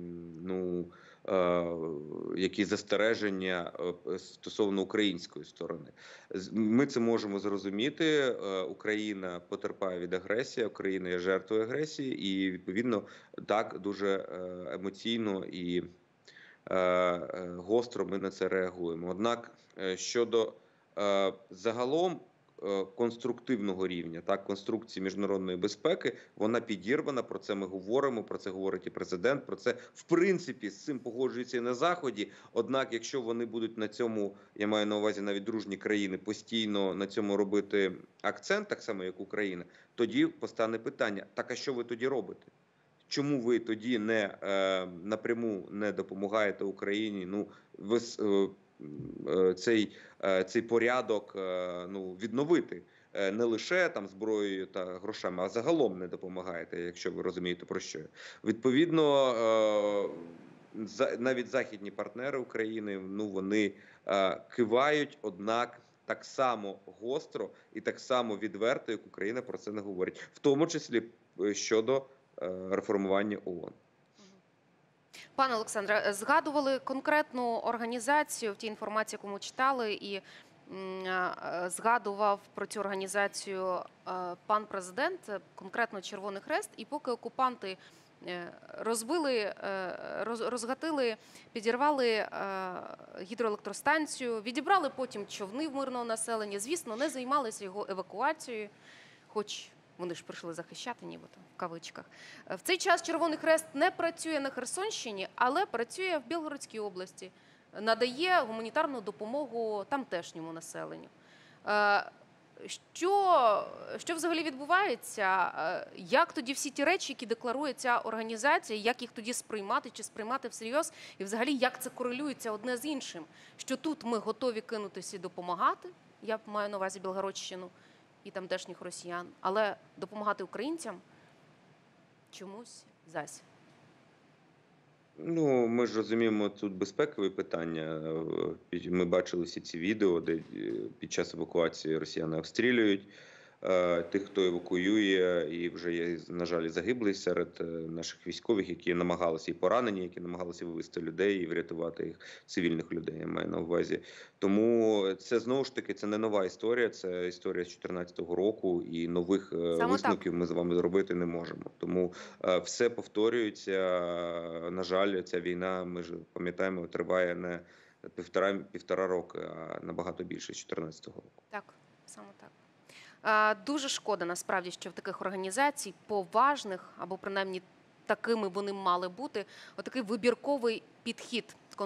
якісь застереження стосовно української сторони. Ми це можемо зрозуміти. Україна потерпає від агресії, Україна є жертвою агресії, і відповідно так дуже емоційно і гостро ми на це реагуємо. Однак щодо загалом конструктивного рівня, так, конструкції міжнародної безпеки, вона підірвана, про це ми говоримо, про це говорить і президент, про це, в принципі, з цим погоджується і на Заході. Однак, якщо вони будуть на цьому, я маю на увазі навіть дружні країни, постійно на цьому робити акцент, так само, як Україна, тоді постане питання, так а що ви тоді робите? Чому ви тоді напряму не допомагаєте Україні? Цей порядок відновити не лише там зброєю та грошами, а загалом не допомагаєте, якщо ви розумієте, про що. Відповідно, навіть західні партнери України, вони кивають, однак так само гостро і так само відверто, як Україна про це не говорить, в тому числі щодо реформування ООН. Пане Олександре, згадували конкретну організацію в тій інформації, яку ми читали, і згадував про цю організацію пан президент, конкретно Червоний Хрест, і поки окупанти розбили, розгатили, підірвали гідроелектростанцію, відібрали потім човни в мирного населення, звісно, не займалися його евакуацією, хоч вони ж прийшли захищати, нібито, в кавичках. В цей час Червоний Хрест не працює на Херсонщині, але працює в Білгородській області, надає гуманітарну допомогу тамтешньому населенню. Що взагалі відбувається? Як тоді всі ті речі, які декларує ця організація, як їх тоді сприймати, чи сприймати всерйоз? І взагалі, як це корелюється одне з іншим? Що тут ми готові кинутися і допомагати, я маю на увазі Білгородщину, і тамтешніх росіян, але допомагати українцям чомусь зась. Ми ж розуміємо тут безпекові питання. Ми бачили всі ці відео, де під час евакуації росіяни обстрілюють тих, хто евакуює, і вже є, на жаль, загиблий серед наших військових, які намагалися, і поранені, які намагалися вивезти людей і врятувати їх, цивільних людей, я маю на увазі. Тому це, знову ж таки, це не нова історія, це історія з 2014 року, і нових висновків ми з вами зробити не можемо. Тому все повторюється. На жаль, ця війна, ми ж пам'ятаємо, триває не півтора роки, а набагато більше, з 2014 року. Так, саме так. Дуже шкода, насправді, що в таких організацій поважних, або принаймні такими вони мали бути, отакий вибірковий підхід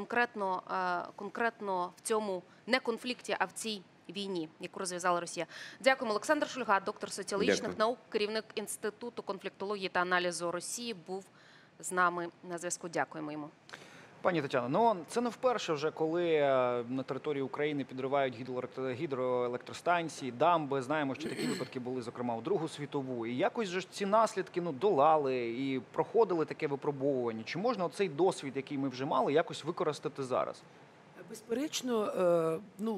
конкретно в цьому не конфлікті, а в цій війні, яку розв'язала Росія. Дякуємо. Олександр Шульга, доктор соціологічних наук, керівник Інституту конфліктології та аналізу Росії, був з нами на зв'язку. Дякуємо йому. Пані Тетяно, це не вперше вже, коли на території України підривають гідроелектростанції, дамби. Знаємо, що такі випадки були, зокрема, у Другу світову. І якось же ці наслідки долали і проходили таке випробовування. Чи можна цей досвід, який ми вже мали, якось використати зараз? Безперечно,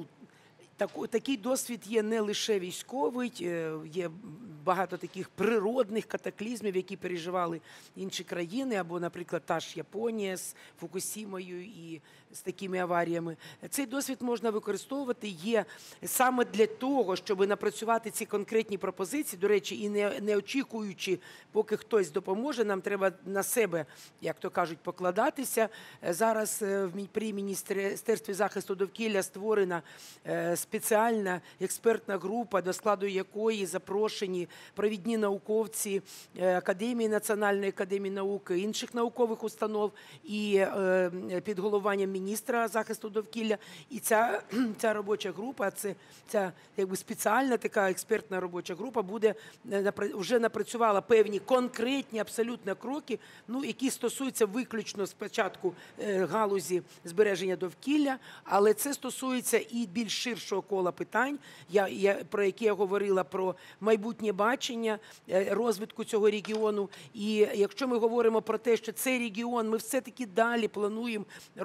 такий досвід є не лише військовий, є багато таких природних катаклізмів, які переживали інші країни, або, наприклад, та ж Японія з Фукусімою і з такими аваріями. Цей досвід можна використовувати є саме для того, щоб напрацювати ці конкретні пропозиції. До речі, і не очікуючи, поки хтось допоможе, нам треба на себе, як то кажуть, покладатися. Зараз при Міністерстві захисту довкілля створена спеціальна експертна група, до складу якої запрошені провідні науковці Академії, Національної академії науки, інших наукових установ і під головуванням міністра захисту довкілля. І ця робоча група, ця спеціальна така експертна робоча група вже напрацювала певні конкретні абсолютно кроки, які стосуються виключно спочатку галузі збереження довкілля, але це стосується і більш ширшого кола питань, про які я говорила, про майбутнє бачення розвитку цього регіону. І якщо ми говоримо про те, що цей регіон ми все-таки далі плануємо розвивати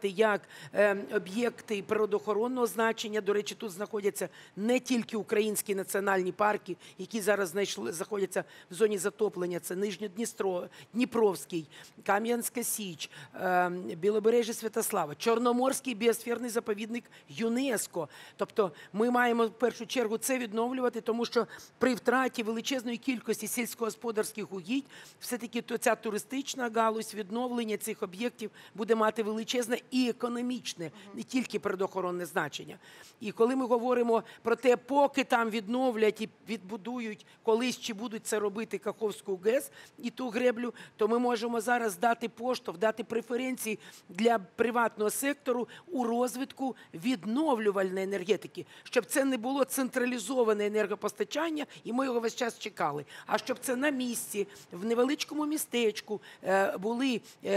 розглядати як об'єкти природоохоронного значення. До речі, тут знаходяться не тільки українські національні парки, які зараз знаходяться в зоні затоплення. Це Нижньодніпровський, Кам'янська Січ, Білобережжя Святослава, Чорноморський біосферний заповідник ЮНЕСКО. Тобто ми маємо в першу чергу це відновлювати, тому що при втраті величезної кількості сільськогосподарських угідь все-таки ця туристична галузь, відновлення цих об'єктів буде мати величезне і економічне, не тільки природоохоронне значення. І коли ми говоримо про те, поки там відновлять і відбудують колись, чи будуть це робити Каховську ГЕС і ту греблю, то ми можемо зараз дати поштовх, дати преференції для приватного сектору у розвитку відновлювальної енергетики, щоб це не було централізоване енергопостачання, і ми його весь час чекали, а щоб це на місці, в невеличкому містечку були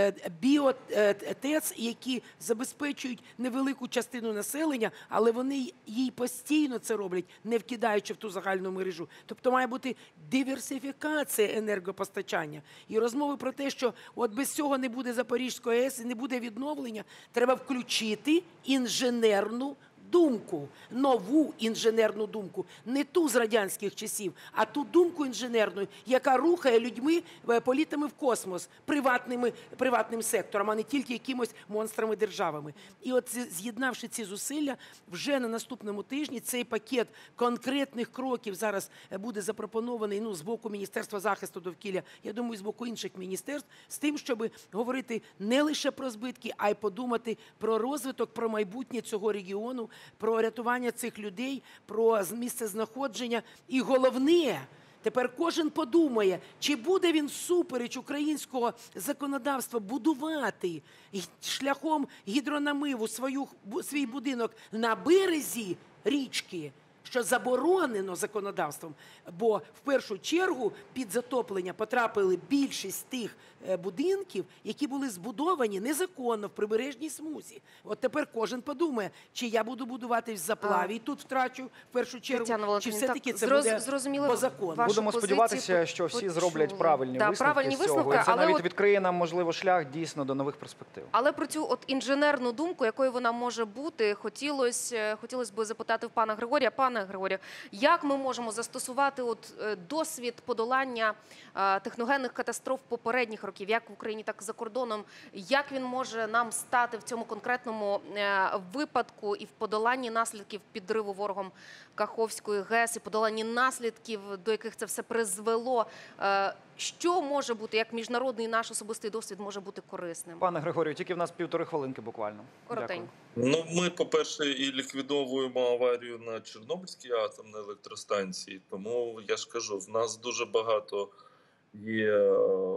біотец, які забезпечують невелику частину населення, але вони їй постійно це роблять, не вкидаючи в ту загальну мережу. Тобто має бути диверсифікація енергопостачання. І розмови про те, що от без цього не буде Запорізької АЕС і не буде відновлення, треба включити інженерну думку, нову інженерну думку, не ту з радянських часів, а ту думку інженерну, яка рухає людьми, політами в космос, приватним сектором, а не тільки якимось монстрами-державами. І от з'єднавши ці зусилля, вже на наступному тижні цей пакет конкретних кроків зараз буде запропонований з боку Міністерства захисту довкілля, я думаю, з боку інших міністерств, з тим, щоб говорити не лише про збитки, а й подумати про розвиток, про майбутнє цього регіону, про рятування цих людей, про місцезнаходження. І головне, тепер кожен подумає, чи буде він всупереч українського законодавства будувати шляхом гідронамиву свій будинок на березі річки, що заборонено законодавством, бо в першу чергу під затоплення потрапили більшість тих будинків, які були збудовані незаконно в прибережній смузі. От тепер кожен подумає, чи я буду будувати в заплаві і тут втрачу в першу чергу, чи все-таки це буде по закону. Будемо сподіватися, що всі зроблять правильні висновки з цього. І це навіть відкриє нам, можливо, шлях дійсно до нових перспектив. Але про цю от інженерну думку, якою вона може бути, хотілося б запитати в пана Григорія. Пане Григорію, як ми можемо застосувати досвід подолання техногенних катастроф попередніх років, як в Україні, так і за кордоном, як він може нам стати в цьому конкретному випадку і в подоланні наслідків підриву ворогом Каховської ГЕС, і подоланні наслідків, до яких це все призвело? Що може бути, як міжнародний наш особистий досвід може бути корисним? Пане Григорію, тільки в нас 1,5 хвилинки буквально. Коротенько. Ми, по-перше, і ліквідовуємо аварію на Чорнобильській атомній електростанції, тому я ж кажу, в нас дуже багато є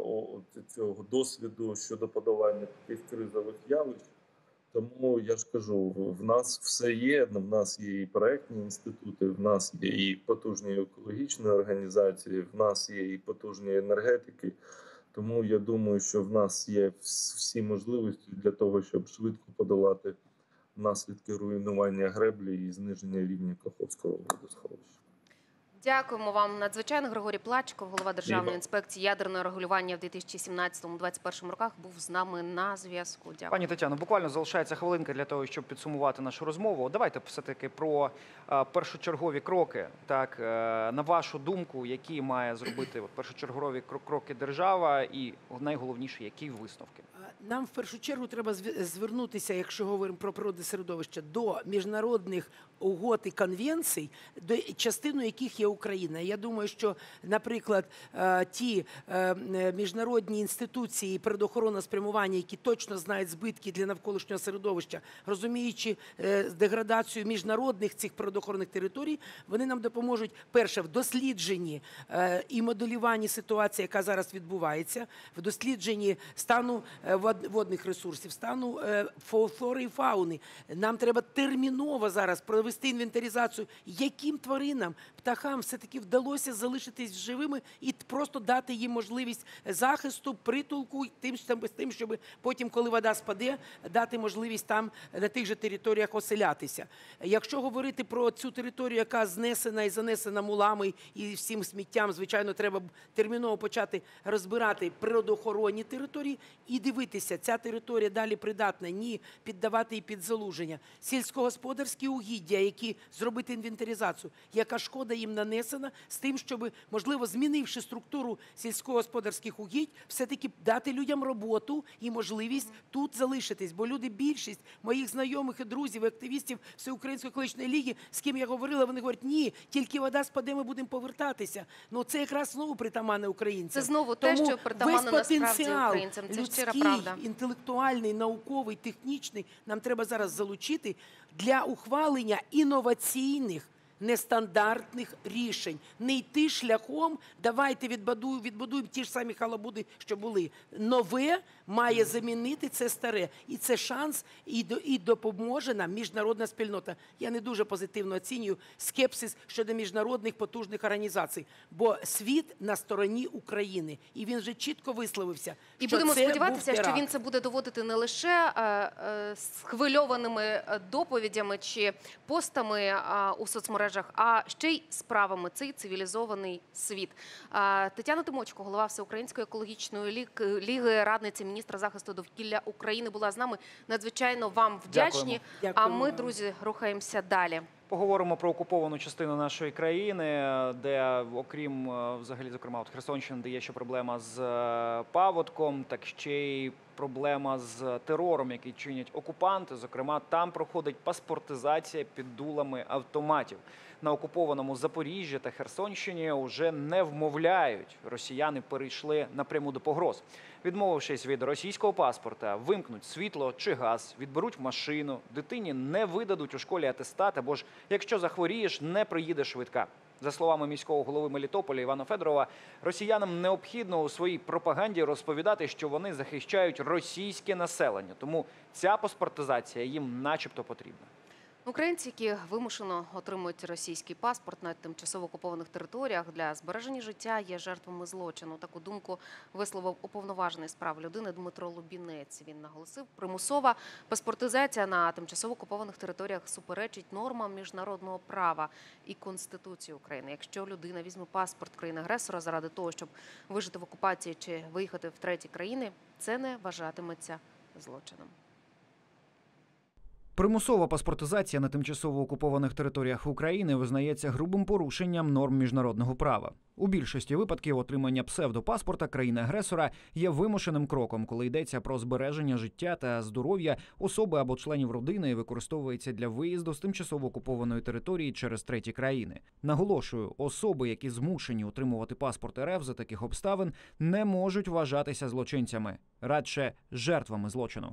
цього досвіду щодо подолання таких кризових явищ. Тому я ж кажу, в нас все є, в нас є і проектні інститути, в нас є і потужні екологічні організації, в нас є і потужні енергетики. Тому я думаю, що в нас є всі можливості для того, щоб швидко подолати наслідки руйнування греблі і зниження рівня Каховського водосховища. Дякуємо вам надзвичайно. Григорій Плачко, голова Державної інспекції ядерного регулювання в 2017-2021 роках, був з нами на зв'язку. Дякую. Пані Тетяно, буквально залишається хвилинка для того, щоб підсумувати нашу розмову. Давайте все-таки про першочергові кроки. Так, на вашу думку, які має зробити першочергові кроки держава і, найголовніше, які висновки? Нам в першу чергу треба звернутися, якщо говоримо про природне середовище, до міжнародних угод і конвенцій, частиною яких є Україна. Я думаю, що, наприклад, ті міжнародні інституції природоохоронного спрямування, які точно знають збитки для навколишнього середовища, розуміючи деградацію міжнародних цих природоохоронних територій, вони нам допоможуть, перше, в дослідженні і моделюванні ситуації, яка зараз відбувається, в дослідженні стану водних ресурсів, стану флори і фауни. Нам треба терміново зараз провести інвентаризацію, яким тваринам, птахам нам все-таки вдалося залишитись живими і просто дати їм можливість захисту, притулку, з тим, щоб потім, коли вода спаде, дати можливість там на тих же територіях оселятися. Якщо говорити про цю територію, яка знесена і занесена мулами і всім сміттям, звичайно, треба терміново почати розбирати природоохоронні території і дивитися, ця територія далі придатна, ні, піддавати її під залуження. Сільськогосподарські угіддя, які зробити інвентаризацію, яка шкода їм нанесена, з тим, щоб, можливо, змінивши структуру сільськогосподарських угідь, все-таки дати людям роботу і можливість тут залишитись. Бо люди, більшість моїх знайомих і друзів, і активістів Всеукраїнської екологічної ліги, з ким я говорила, вони говорять, ні, тільки вода спаде, ми будемо повертатися. Ну, це якраз знову притаманне українцям. Це знову те, Тому що притаманне насправді потенціал українцям. Це щира людський, правда. інтелектуальний, науковий, технічний нам треба зараз залучити для ухвалення інноваційних, нестандартних рішень. Не йти шляхом, давайте відбудуємо ті ж самі халабуди, що були. Нове має замінити це старе. І це шанс, і допоможе нам міжнародна спільнота. Я не дуже позитивно оцінюю скепсис щодо міжнародних потужних організацій, бо світ на стороні України. І він вже чітко висловився, І що будемо це сподіватися, був що теракт. він це буде доводити не лише схвильованими доповідями чи постами у соцмережах, а ще й справами. Цей цивілізований світ. Тетяна Тимочко, голова Всеукраїнської екологічної ліги, радниця міністра захисту довкілля України, була з нами. Надзвичайно вам вдячні. Дякуємо. А ми, друзі, рухаємося далі. Поговоримо про окуповану частину нашої країни, де, окрім, взагалі, зокрема, от Херсонщини, де є ще проблема з паводком, так ще й проблема з терором, який чинять окупанти. Зокрема, там проходить паспортизація під дулами автоматів. На окупованому Запоріжжі та Херсонщині вже не вмовляють. Росіяни перейшли напряму до погроз. Відмовившись від російського паспорта, вимкнуть світло чи газ, відберуть машину, дитині не видадуть у школі атестат, або ж, якщо захворієш, не приїде швидка. За словами міського голови Мелітополя Івана Федорова, росіянам необхідно у своїй пропаганді розповідати, що вони захищають російське населення. Тому ця паспортизація їм начебто потрібна. Українці, які вимушено отримують російський паспорт на тимчасово окупованих територіях для збереження життя, є жертвами злочину. Таку думку висловив уповноважений з прав людини Дмитро Лубінець. Він наголосив, примусова паспортизація на тимчасово окупованих територіях суперечить нормам міжнародного права і Конституції України. Якщо людина візьме паспорт країни-агресора заради того, щоб вижити в окупації чи виїхати в треті країни, це не вважатиметься злочином. Примусова паспортизація на тимчасово окупованих територіях України визнається грубим порушенням норм міжнародного права. У більшості випадків отримання псевдопаспорта країни-агресора є вимушеним кроком, коли йдеться про збереження життя та здоров'я особи або членів родини і використовується для виїзду з тимчасово окупованої території через треті країни. Наголошую, особи, які змушені отримувати паспорт РФ за таких обставин, не можуть вважатися злочинцями, радше жертвами злочину.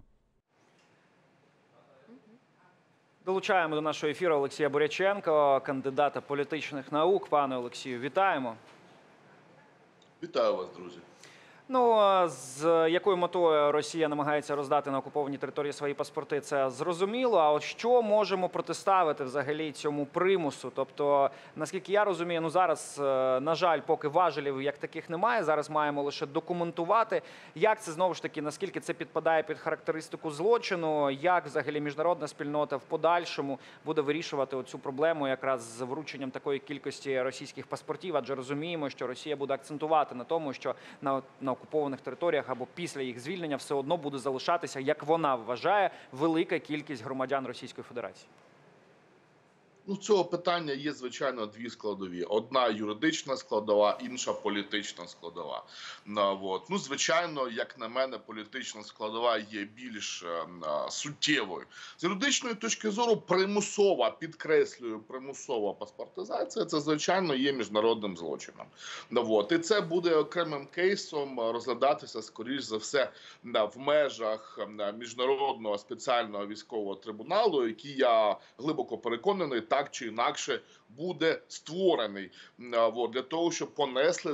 Долучаємо до нашого ефіру Олексія Боряченка, кандидата політичних наук. Пане Олексію, вітаємо. Вітаю вас, друзі. Ну, з якою метою Росія намагається роздати на окупованій території свої паспорти, це зрозуміло. А от що можемо протиставити взагалі цьому примусу? Тобто, наскільки я розумію, ну зараз, на жаль, поки важелів як таких немає, зараз маємо лише документувати. Як це, знову ж таки, наскільки це підпадає під характеристику злочину, як взагалі міжнародна спільнота в подальшому буде вирішувати оцю проблему якраз з врученням такої кількості російських паспортів, адже розуміємо, що Росія буде акцентувати на тому, що на окупованих територіях або після їх звільнення все одно буде залишатися, як вона вважає, велика кількість громадян Російської Федерації. Ну, цього питання є, звичайно, дві складові. Одна юридична складова, інша політична складова. Ну, звичайно, як на мене, політична складова є більш суттєвою. З юридичної точки зору примусова, підкреслюю, примусова паспортизація – це, звичайно, є міжнародним злочином. І це буде окремим кейсом розглядатися, скоріш за все, в межах міжнародного спеціального військового трибуналу, який, я глибоко переконаний, так чи інакше буде створений для того, щоб понесли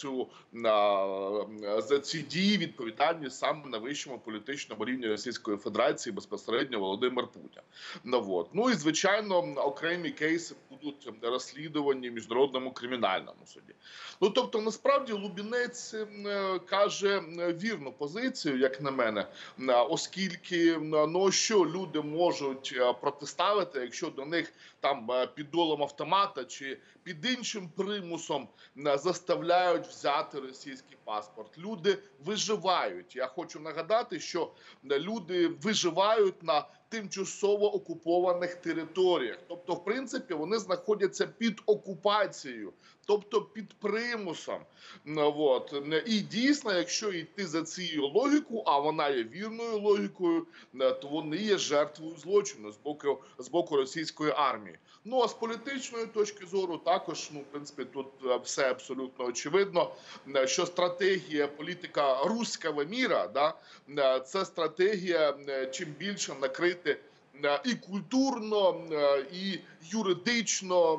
за ці дії відповідальність саме на вищому політичному рівні Російської Федерації, безпосередньо Володимир Путін. Ну і, звичайно, окремі кейси будуть будуть розслідувані в Міжнародному кримінальному суді. Ну, тобто, насправді, Лубінець каже вірну позицію, як на мене, оскільки, ну, що люди можуть протиставити, якщо до них там під дулом автомата чи під іншим примусом заставляють взяти російський паспорт. Люди виживають. Я хочу нагадати, що люди виживають на тимчасово окупованих територіях. Тобто, в принципі, вони знаходяться під окупацією, тобто під примусом. От. І дійсно, якщо йти за цією логікою, а вона є вірною логікою, то вони є жертвою злочину з боку російської армії. Ну, а з політичної точки зору також, ну, в принципі, тут все абсолютно очевидно, що стратегія, політика руського міра, да, це стратегія чим більше накрити і культурно, і юридично,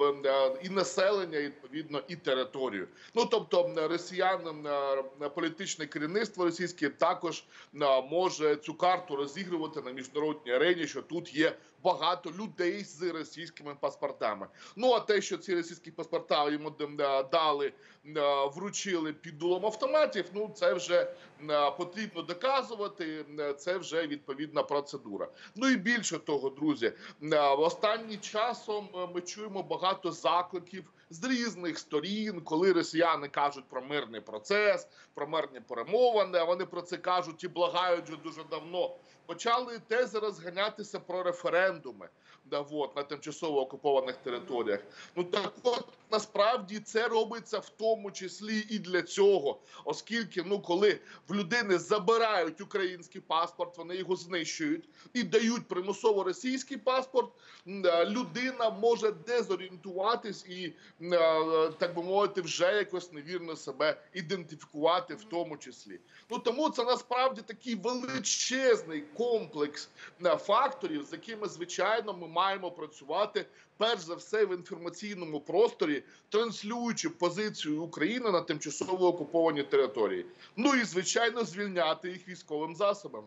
і населення, відповідно, і територію. Ну, тобто, росіян, політичне керівництво російське також може цю карту розігрувати на міжнародній арені, що тут є багато людей з російськими паспортами. Ну, а те, що ці російські паспорта йому дали, вручили під дулом автоматів, ну, це вже потрібно доказувати, це вже відповідна процедура. Ну і більше того, друзі, останнім часом ми чуємо багато закликів з різних сторін, коли росіяни кажуть про мирний процес, про мирні перемовини, а вони про це кажуть і благають вже дуже давно. Почали тези розганятися про референдуми на тимчасово окупованих територіях. Ну так от, насправді, це робиться в тому числі і для цього, оскільки, ну, коли в людини забирають український паспорт, вони його знищують і дають примусово російський паспорт, людина може дезорієнтуватись і, так би мовити, вже якось невірно себе ідентифікувати в тому числі. Ну, тому це насправді такий величезний комплекс факторів, з якими, звичайно, ми маємо працювати, перш за все, в інформаційному просторі, транслюючи позицію України на тимчасово окупованій території. Ну і, звичайно, звільняти їх військовим засобами.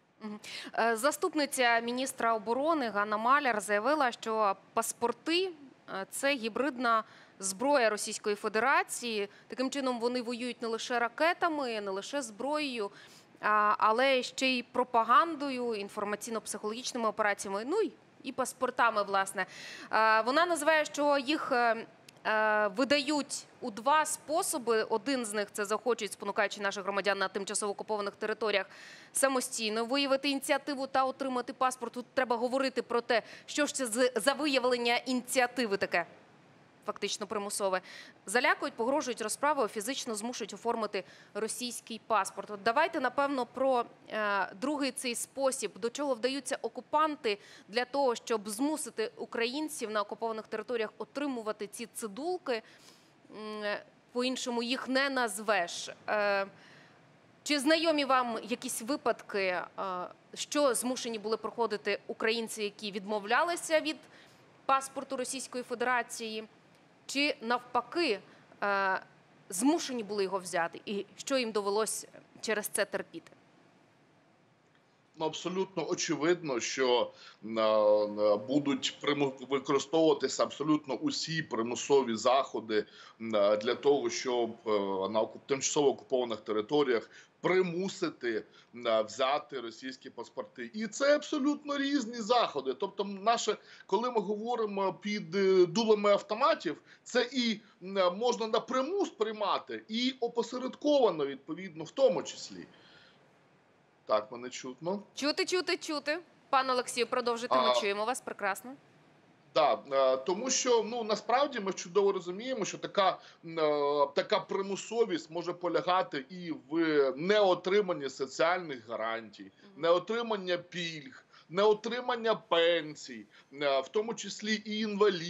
Заступниця міністра оборони Ганна Маляр заявила, що паспорти – це гібридна зброя Російської Федерації. Таким чином вони воюють не лише ракетами, не лише зброєю, але ще й пропагандою, інформаційно-психологічними операціями, ну і паспортами, власне. Вона називає, що їх видають у два способи. Один з них – це захочуть, спонукаючи наших громадян на тимчасово окупованих територіях, самостійно виявити ініціативу та отримати паспорт. Тут треба говорити про те, що ж це за виявлення ініціативи таке, фактично примусове. Залякують, погрожують розправою, фізично змушують оформити російський паспорт. От давайте, напевно, про другий цей спосіб, до чого вдаються окупанти для того, щоб змусити українців на окупованих територіях отримувати ці цидулки. По-іншому їх не назвеш. Чи знайомі вам якісь випадки, що змушені були проходити українці, які відмовлялися від паспорту Російської Федерації, чи навпаки змушені були його взяти? І що їм довелося через це терпіти? Абсолютно очевидно, що будуть використовуватися абсолютно усі примусові заходи для того, щоб на тимчасово окупованих територіях примусити взяти російські паспорти. І це абсолютно різні заходи. Тобто, коли ми говоримо під дулами автоматів, це і можна на примус приймати, і опосередковано, відповідно, в тому числі. Так, мене чутно. Чути. Пане Олексію, продовжуйте, ми чуємо вас прекрасно. Так, тому що, ну, насправді ми чудово розуміємо, що така примусовість може полягати і в неотриманні соціальних гарантій, неотримання пільг, неотримання пенсій, в тому числі і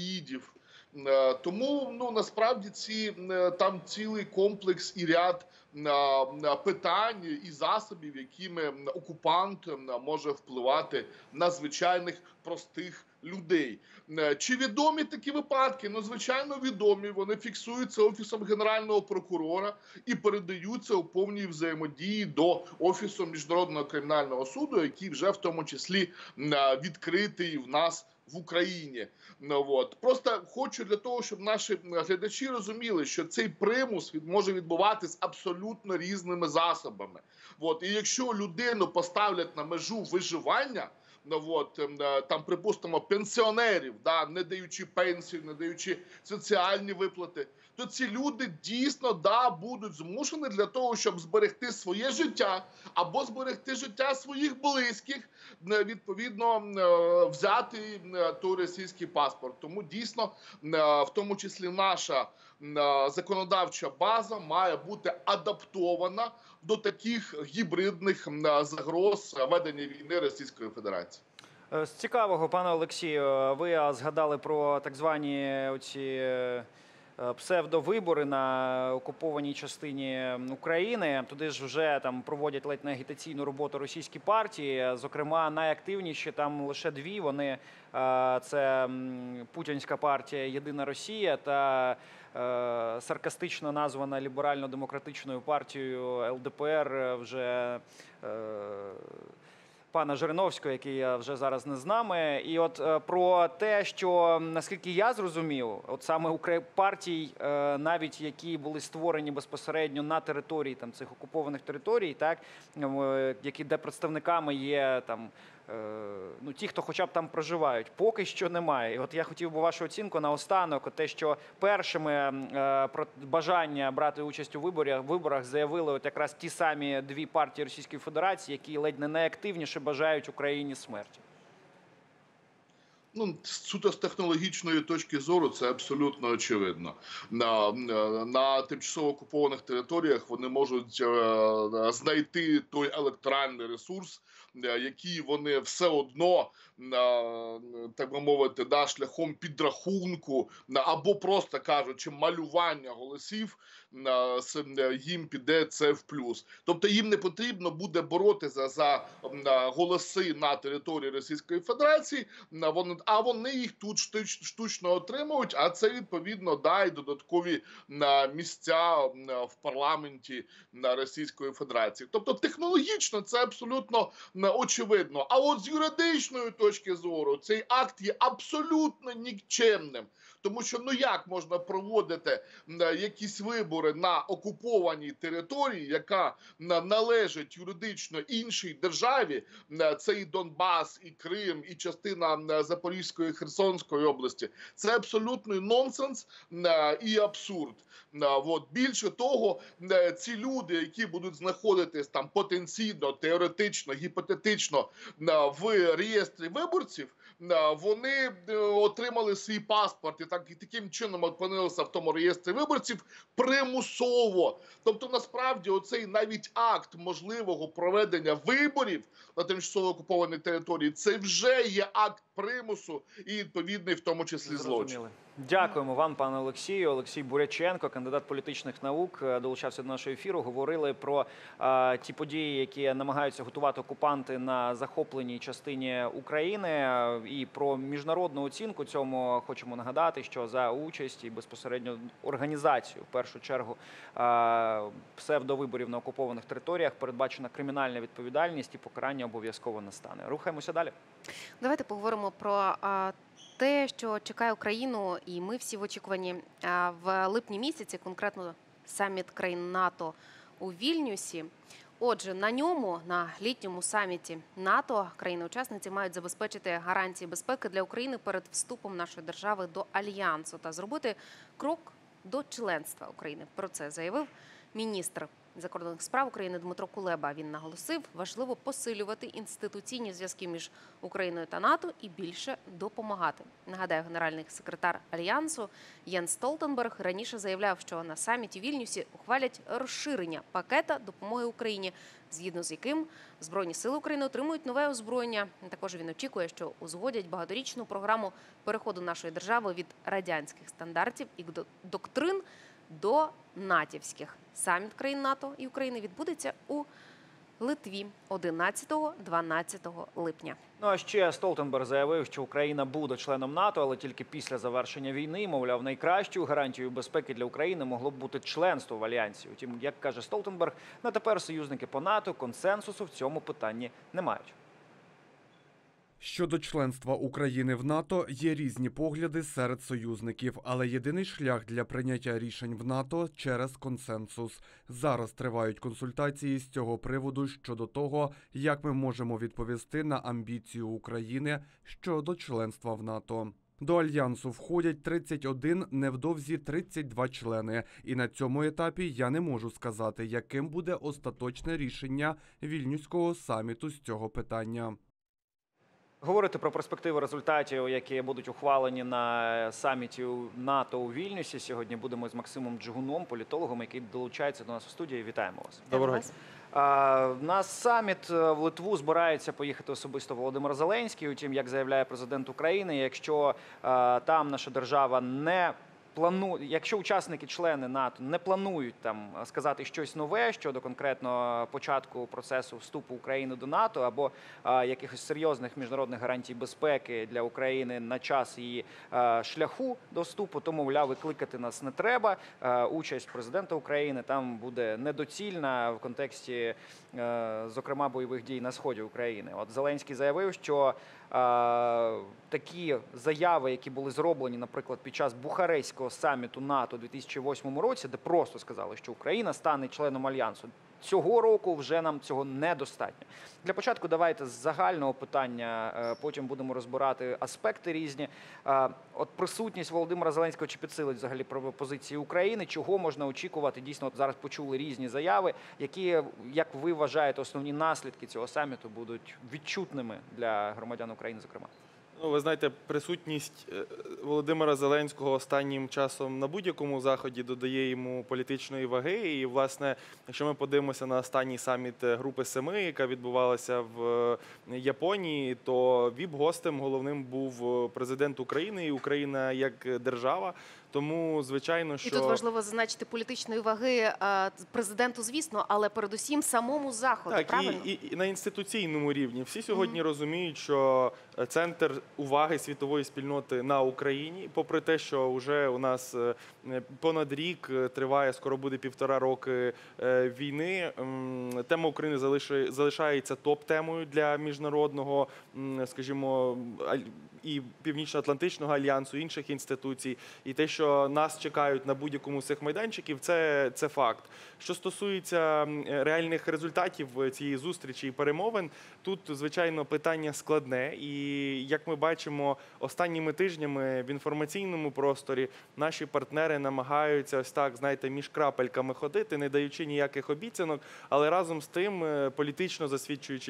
інвалідів. Тому, ну, насправді там цілий комплекс і ряд питань і засобів, якими окупант може впливати на звичайних простих людей. Чи відомі такі випадки? Ну, звичайно, відомі. Вони фіксуються Офісом Генерального прокурора і передаються у повній взаємодії до Офісу Міжнародного кримінального суду, який вже в тому числі відкритий в нас в Україні. Просто хочу для того, щоб наші глядачі розуміли, що цей примус може відбуватись абсолютно різними засобами. І якщо людину поставлять на межу виживання, там, припустимо, пенсіонерів, не даючи пенсію, не даючи соціальні виплати, то ці люди дійсно будуть змушені для того, щоб зберегти своє життя або зберегти життя своїх близьких, відповідно, взяти той російський паспорт. Тому дійсно, в тому числі наша законодавча база має бути адаптована до таких гібридних загроз ведення війни Російської Федерації. З цікавого, пане Олексію, ви згадали про так звані оці псевдовибори на окупованій частині України. Туди ж вже там проводять ледь не агітаційну роботу російські партії. Зокрема, найактивніші там лише дві. Вони це путінська партія «Єдина Росія» та саркастично названа ліберально-демократичною партією ЛДПР вже пана Жириновського, який вже зараз не з нами. І от про те, що, наскільки я зрозумів, от саме партій, навіть які були створені безпосередньо на території там цих окупованих територій, так, де представниками є там ті, хто хоча б там проживають, поки що немає. І от я хотів би вашу оцінку наостанок, те, що першими про бажання брати участь у виборах заявили от якраз ті самі дві партії Російської Федерації, які ледь не найактивніше бажають Україні смерті. Суто з технологічної точки зору це абсолютно очевидно. На тимчасово окупованих територіях вони можуть знайти той електоральний ресурс, який вони все одно, так би мовити, шляхом підрахунку або, просто кажучи, малювання голосів, їм піде це в плюс. Тобто їм не потрібно буде боротися за голоси на території Російської Федерації, а вони їх тут штучно отримують, а це, відповідно, дає додаткові місця в парламенті Російської Федерації. Тобто технологічно це абсолютно очевидно. А от з юридичної точки зору цей акт є абсолютно нікчемним. Тому що, як можна проводити якісь вибори на окупованій території, яка належить юридично іншій державі, це і Донбас, і Крим, і частина Запорізької, Херсонської області. Це абсолютний нонсенс і абсурд. Більше того, ці люди, які будуть знаходитись там потенційно, теоретично, гіпотетично в реєстрі виборців, вони отримали свій паспорт і таким чином опинилися в тому реєстрі виборців примусово. Тобто, насправді, оцей навіть акт можливого проведення виборів на тимчасово окупованій території, це вже є акт примусу і відповідний в тому числі злочин. Дякуємо вам, пане Олексію. Олексій Буряченко, кандидат політичних наук, долучався до нашого ефіру. Говорили про ті події, які намагаються готувати окупанти на захопленій частині України, і про міжнародну оцінку цьому хочемо нагадати, що за участь і безпосередньо організацію, в першу чергу, псевдовиборів на окупованих територіях передбачена кримінальна відповідальність і покарання обов'язково настане. Рухаємося далі. Давайте поговоримо про те, що чекає Україну, і ми всі в очікуванні в липні місяці, конкретно саміт країн НАТО у Вільнюсі. Отже, на ньому, на літньому саміті НАТО, країни-учасниці мають забезпечити гарантії безпеки для України перед вступом нашої держави до Альянсу та зробити крок до членства України. Про це заявив міністр закордонних справ України Дмитро Кулеба. Він наголосив, важливо посилювати інституційні зв'язки між Україною та НАТО і більше допомагати. Нагадаю, генеральний секретар Альянсу Єнс Столтенберг раніше заявляв, що на саміті в Вільнюсі ухвалять розширення пакета допомоги Україні, згідно з яким Збройні сили України отримують нове озброєння. Також він очікує, що узгодять багаторічну програму переходу нашої держави від радянських стандартів і доктрин до натівських. Саміт країн НАТО і України відбудеться у Литві 11-12 липня. Ну а ще Столтенберг заявив, що Україна буде членом НАТО, але тільки після завершення війни. Мовляв, найкращою гарантією безпеки для України могло б бути членство в Альянсі. Утім, як каже Столтенберг, на тепер союзники по НАТО консенсусу в цьому питанні не мають. Щодо членства України в НАТО є різні погляди серед союзників, але єдиний шлях для прийняття рішень в НАТО – через консенсус. Зараз тривають консультації з цього приводу щодо того, як ми можемо відповісти на амбіцію України щодо членства в НАТО. До Альянсу входять 31, невдовзі 32 члени. І на цьому етапі я не можу сказати, яким буде остаточне рішення Вільнюського саміту з цього питання. Говорити про перспективи результатів, які будуть ухвалені на саміті НАТО у Вільнюсі. Сьогодні будемо з Максимом Джигуном, політологом, який долучається до нас у студії. Вітаємо вас. Доброго дня. На саміт в Литву збирається поїхати особисто Володимир Зеленський. Утім, як заявляє президент України, якщо там наша держава не якщо учасники-члени НАТО не планують там сказати щось нове щодо конкретно початку процесу вступу України до НАТО або якихось серйозних міжнародних гарантій безпеки для України на час її шляху до вступу, то, мовляв, викликати нас не треба. Участь президента України там буде недоцільна в контексті, зокрема, бойових дій на сході України. От Зеленський заявив, що такі заяви, які були зроблені, наприклад, під час Бухарестського саміту НАТО у 2008 році, де просто сказали, що Україна стане членом Альянсу, цього року вже нам цього недостатньо. Для початку давайте з загального питання, потім будемо розбирати аспекти різні. От присутність Володимира Зеленського чи підсилить взагалі позиції України, чого можна очікувати? Дійсно, от зараз почули різні заяви, які, як ви вважаєте, основні наслідки цього саміту будуть відчутними для громадян України, зокрема? Ну, ви знаєте, присутність Володимира Зеленського останнім часом на будь-якому заході додає йому політичної ваги. І, власне, якщо ми подивимося на останній саміт Групи Семи, яка відбувалася в Японії, то ВІП-гостем головним був президент України і Україна як держава. Тому, звичайно, що… І тут важливо зазначити політичної ваги президенту, звісно, але передусім самому Заходу, так, правильно? І на інституційному рівні. Всі сьогодні розуміють, що центр уваги світової спільноти на Україні, попри те, що вже у нас понад рік триває, скоро буде 1,5 роки війни, тема України залишається топ-темою для міжнародного, скажімо, і Північно-Атлантичного альянсу, інших інституцій. І те, що нас чекають на будь-якому з цих майданчиків, це факт. Що стосується реальних результатів цієї зустрічі і перемовин, тут, звичайно, питання складне. І, як ми бачимо, останніми тижнями в інформаційному просторі наші партнери намагаються ось так, знаєте, між крапельками ходити, не даючи ніяких обіцянок, але разом з тим політично засвідчуючи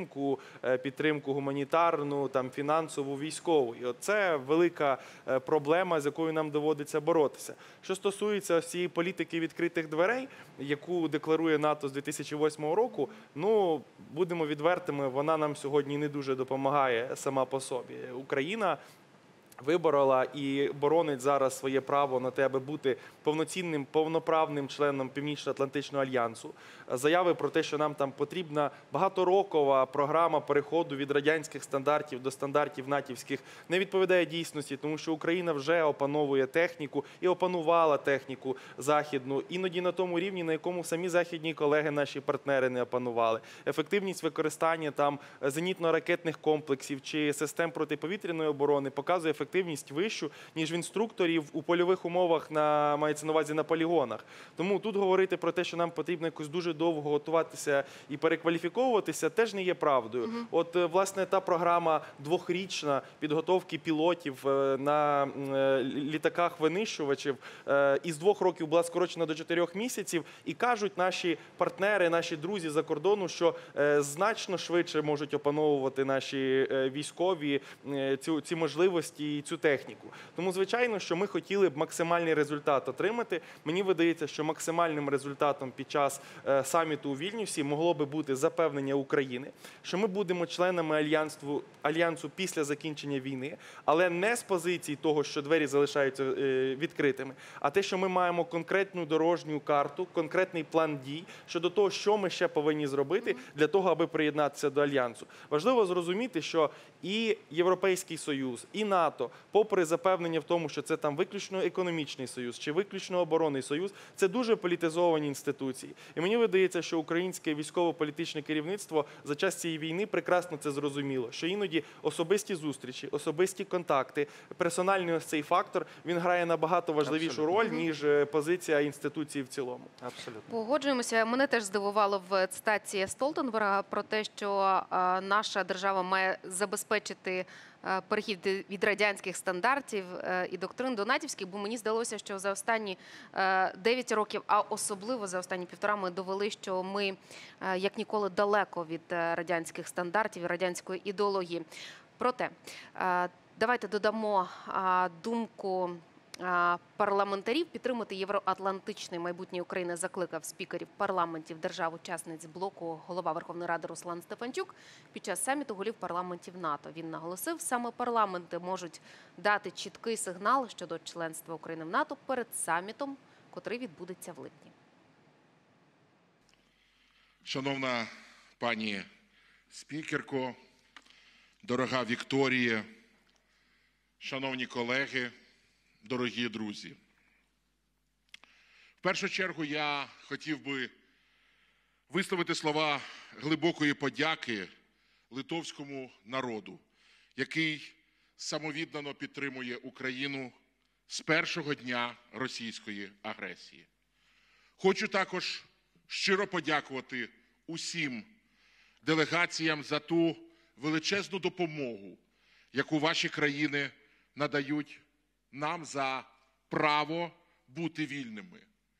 підтримку гуманітарну, там, фінансову, військову. І це велика проблема, з якою нам доводиться боротися. Що стосується цієї політики відкритих дверей, яку декларує НАТО з 2008 року, ну, будемо відвертими, вона нам сьогодні не дуже допомагає сама по собі. Україна виборола і боронить зараз своє право на те, аби бути повноцінним, повноправним членом Північно-Атлантичного альянсу. Заяви про те, що нам там потрібна багаторокова програма переходу від радянських стандартів до стандартів натівських, не відповідає дійсності, тому що Україна вже опановує техніку і опанувала техніку західну, іноді на тому рівні, на якому самі західні колеги, наші партнери, не опанували. Ефективність використання там зенітно-ракетних комплексів чи систем протиповітряної оборони показує ефективність вищу, ніж в інструкторів у польових умовах, мається на увазі на полігонах. Тому тут говорити про те, що нам потрібно якось дуже довго готуватися і перекваліфіковуватися, теж не є правдою. От, власне, та програма двохрічна підготовки пілотів на літаках-винищувачів із 2 років була скорочена до 4 місяців, і кажуть наші партнери, наші друзі за кордону, що значно швидше можуть опановувати наші військові ці можливості і цю техніку. Тому, звичайно, що ми хотіли б максимальний результат отримати. Мені видається, що максимальним результатом під час саміту у Вільнюсі могло би бути запевнення України, що ми будемо членами альянсу після закінчення війни, але не з позиції того, що двері залишаються відкритими, а те, що ми маємо конкретну дорожню карту, конкретний план дій щодо того, що ми ще повинні зробити для того, аби приєднатися до альянсу. Важливо зрозуміти, що і Європейський Союз, і НАТО, попри запевнення в тому, що це там виключно економічний союз чи виключно оборонний союз, це дуже політизовані інституції. І мені видається, що українське військово-політичне керівництво за час цієї війни прекрасно це зрозуміло, що іноді особисті зустрічі, особисті контакти, персональний ось цей фактор, він грає набагато важливішу роль, ніж позиція інституції в цілому. Абсолютно. Погоджуємося. Мене теж здивувало в цитаті Столтенберга про те, що наша держава має забезпечити перехід від радянських стандартів і доктрин до натівських, бо мені здалося, що за останні 9 років, а особливо за останні 1,5, ми довели, що ми як ніколи далеко від радянських стандартів і радянської ідеології. Проте, давайте додамо думку парламентарів. Підтримати євроатлантичне майбутнє України закликав спікерів парламентів держав-учасниць блоку голова Верховної Ради Руслан Стефанчук під час саміту голів парламентів НАТО. Він наголосив, саме парламенти можуть дати чіткий сигнал щодо членства України в НАТО перед самітом, котрий відбудеться в липні. Шановна пані спікерко, дорога Вікторія, шановні колеги, дорогі друзі. В першу чергу я хотів би висловити слова глибокої подяки литовському народу, який самовіддано підтримує Україну з першого дня російської агресії. Хочу також щиро подякувати усім делегаціям за ту величезну допомогу, яку ваші країни надають нам за право бути вільними.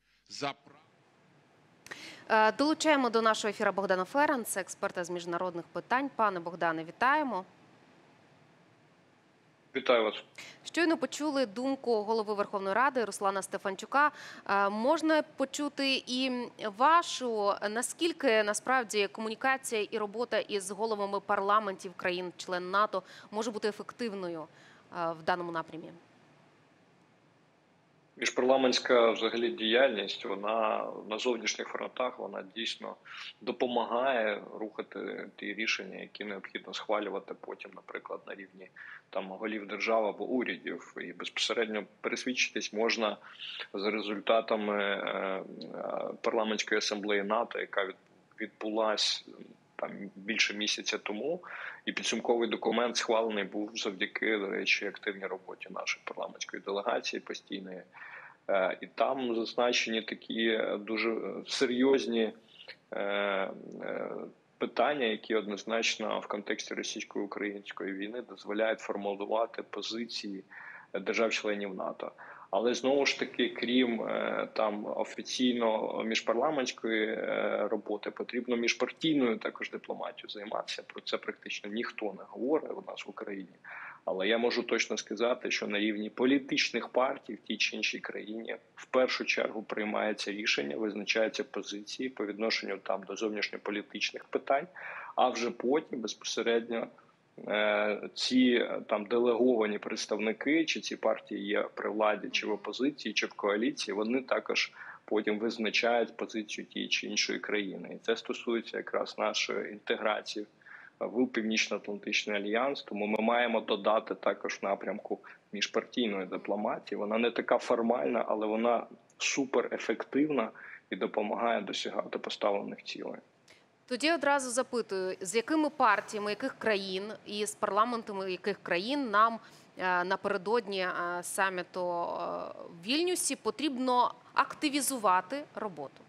Долучаємо до нашого ефіру Богдана Ференца, експерта з міжнародних питань. Пане Богдане, вітаємо. Вітаю вас. Щойно почули думку голови Верховної Ради Руслана Стефанчука. Можна почути і вашу, наскільки насправді комунікація і робота із головами парламентів країн-член НАТО може бути ефективною в даному напрямі? Міжпарламентська взагалі діяльність, вона на зовнішніх фронтах, вона дійсно допомагає рухати ті рішення, які необхідно схвалювати потім, наприклад, на рівні голів держав або урядів. І безпосередньо пересвідчитись можна за результатами парламентської асамблеї НАТО, яка відбулась більше місяця тому, і підсумковий документ схвалений був завдяки, до речі, активній роботі нашої парламентської делегації постійної. І там зазначені такі дуже серйозні питання, які однозначно в контексті російсько-української війни дозволяють формулювати позиції держав-членів НАТО. Але знову ж таки, крім офіційно міжпарламентської роботи, потрібно міжпартійною також дипломатією займатися. Про це практично ніхто не говорить у нас в Україні. Але я можу точно сказати, що на рівні політичних партій в тій чи іншій країні в першу чергу приймається рішення, визначаються позиції по відношенню до зовнішньополітичних питань, а вже потім безпосередньо ці делеговані представники, чи ці партії є при владі, чи в опозиції, чи в коаліції, вони також потім визначають позицію тієї чи іншої країни. І це стосується якраз нашої інтеграції в Північно-Атлантичний альянс, тому ми маємо додати також напрямку міжпартійної дипломатії. Вона не така формальна, але вона суперефективна і допомагає досягати поставлених цілей. Тоді одразу запитую, з якими партіями, яких країн і з парламентами яких країн нам напередодні саміту в Вільнюсі потрібно активізувати роботу?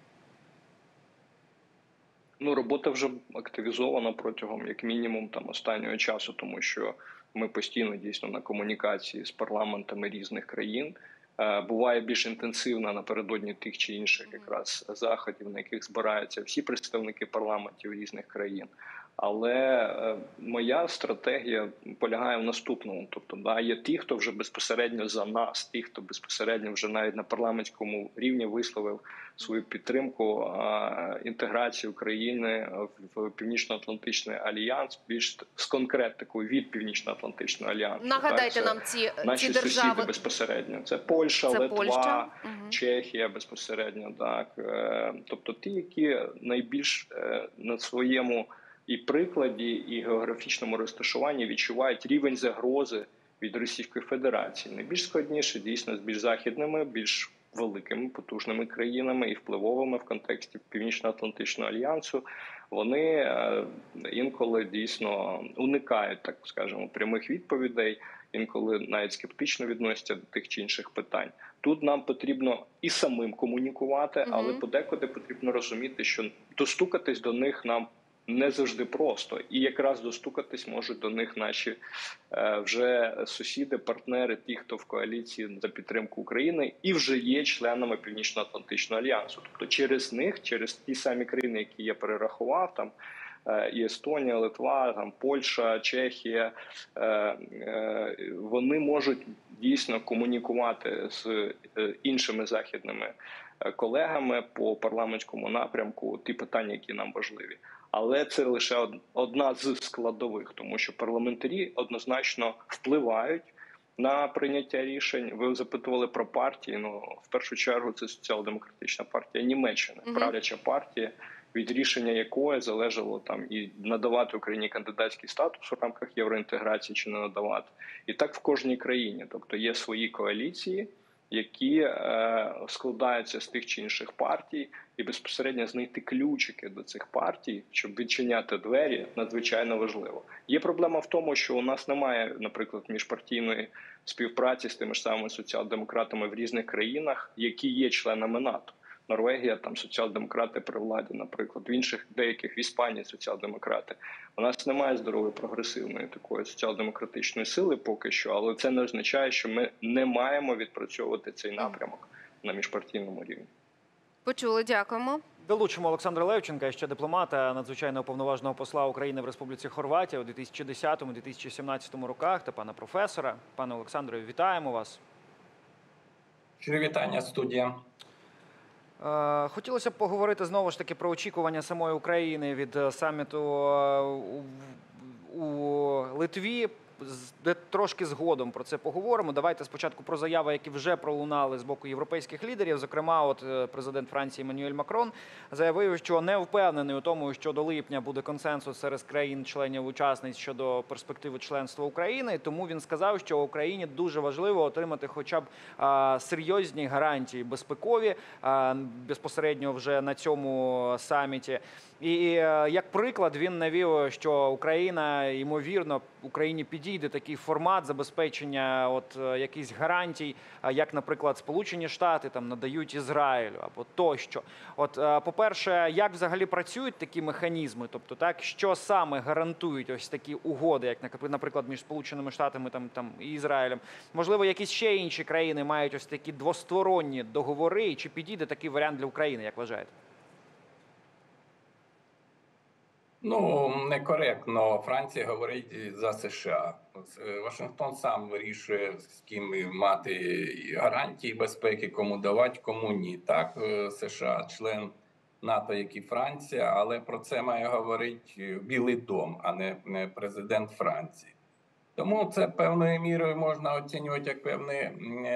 Робота вже активізована протягом, як мінімум, останнього часу, тому що ми постійно дійсно на комунікації з парламентами різних країн. Буває більш інтенсивна напередодні тих чи інших якраз заходів, на яких збираються всі представники парламентів різних країн. Але моя стратегія полягає в наступному. Тобто, є ті, хто вже безпосередньо за нас, ті, хто безпосередньо вже навіть на парламентському рівні висловив свою підтримку інтеграції України в Північно-Атлантичний альянс, більш з конкретикою від Північно-Атлантичного альянсу. Нагадайте нам наші ці держави. сусіди безпосередньо. Це Польща, Литва, Чехія безпосередньо. Так. Тобто ті, які найбільш на своєму і прикладі, і географічному розташуванні відчувають рівень загрози від Російської Федерації. Найбільш складніше, дійсно, з більш західними, більш великими, потужними країнами і впливовими в контексті Північно-Атлантичного альянсу. Вони інколи дійсно уникають, так скажемо, прямих відповідей, інколи навіть скептично відносяться до тих чи інших питань. Тут нам потрібно і самим комунікувати, але подекуди потрібно розуміти, що достукатись до них нам не завжди просто. І якраз достукатись можуть до них наші вже сусіди, партнери, ті, хто в коаліції за підтримку України і вже є членами Північно-Атлантичного альянсу. Тобто через них, через ті самі країни, які я перерахував, там і Естонія, Литва, там Польща, Чехія, вони можуть дійсно комунікувати з іншими західними колегами по парламентському напрямку ті питання, які нам важливі. Але це лише одна з складових, тому що парламентарі однозначно впливають на прийняття рішень. Ви запитували про партії. В першу чергу це Соціал-демократична партія Німеччини, правляча партія, від рішення якої залежало там і надавати Україні кандидатський статус у рамках євроінтеграції чи не надавати. І так в кожній країні. Тобто є свої коаліції, які складаються з тих чи інших партій, і безпосередньо знайти ключики до цих партій, щоб відчиняти двері, надзвичайно важливо. Є проблема в тому, що у нас немає, наприклад, міжпартійної співпраці з тими ж самими соціал-демократами в різних країнах, які є членами НАТО. Норвегія, там соціал-демократи при владі, наприклад, в інших деяких в Іспанії соціал-демократи. У нас немає здорової прогресивної такої соціал-демократичної сили поки що, але це не означає, що ми не маємо відпрацьовувати цей напрямок на міжпартійному рівні. Почули, дякуємо. Долучимо Олександра Левченка, ще дипломата, надзвичайного повноваженого посла України в Республіці Хорватія у 2010-2017 роках та пана професора. Пане Олександре, вітаємо вас. Щирі вітання, студія. Хотілося б поговорити знову ж таки про очікування самої України від саміту у Литві. Де трошки згодом про це поговоримо. Давайте спочатку про заяви, які вже пролунали з боку європейських лідерів. Зокрема, президент Франції Еммануель Макрон заявив, що не впевнений у тому, що до липня буде консенсус серед країн-членів-учасниць щодо перспективи членства України. Тому він сказав, що Україні дуже важливо отримати хоча б серйозні гарантії безпекові безпосередньо вже на цьому саміті. І як приклад він навів, що Україна, ймовірно, Україні підійде такий формат забезпечення якихось гарантій, як, наприклад, Сполучені Штати там надають Ізраїлю або тощо. По-перше, як взагалі працюють такі механізми? Тобто, так, що саме гарантують ось такі угоди, як, наприклад, між Сполученими Штатами і Ізраїлем? Можливо, якісь ще інші країни мають ось такі двосторонні договори, і чи підійде такий варіант для України, як вважаєте? Некоректно Франція говорить за США. Вашингтон сам вирішує, з ким мати гарантії безпеки, кому давати, кому ні. Так, США член НАТО, як і Франція, але про це має говорити Білий дом, а не президент Франції. Тому це певною мірою можна оцінювати як певне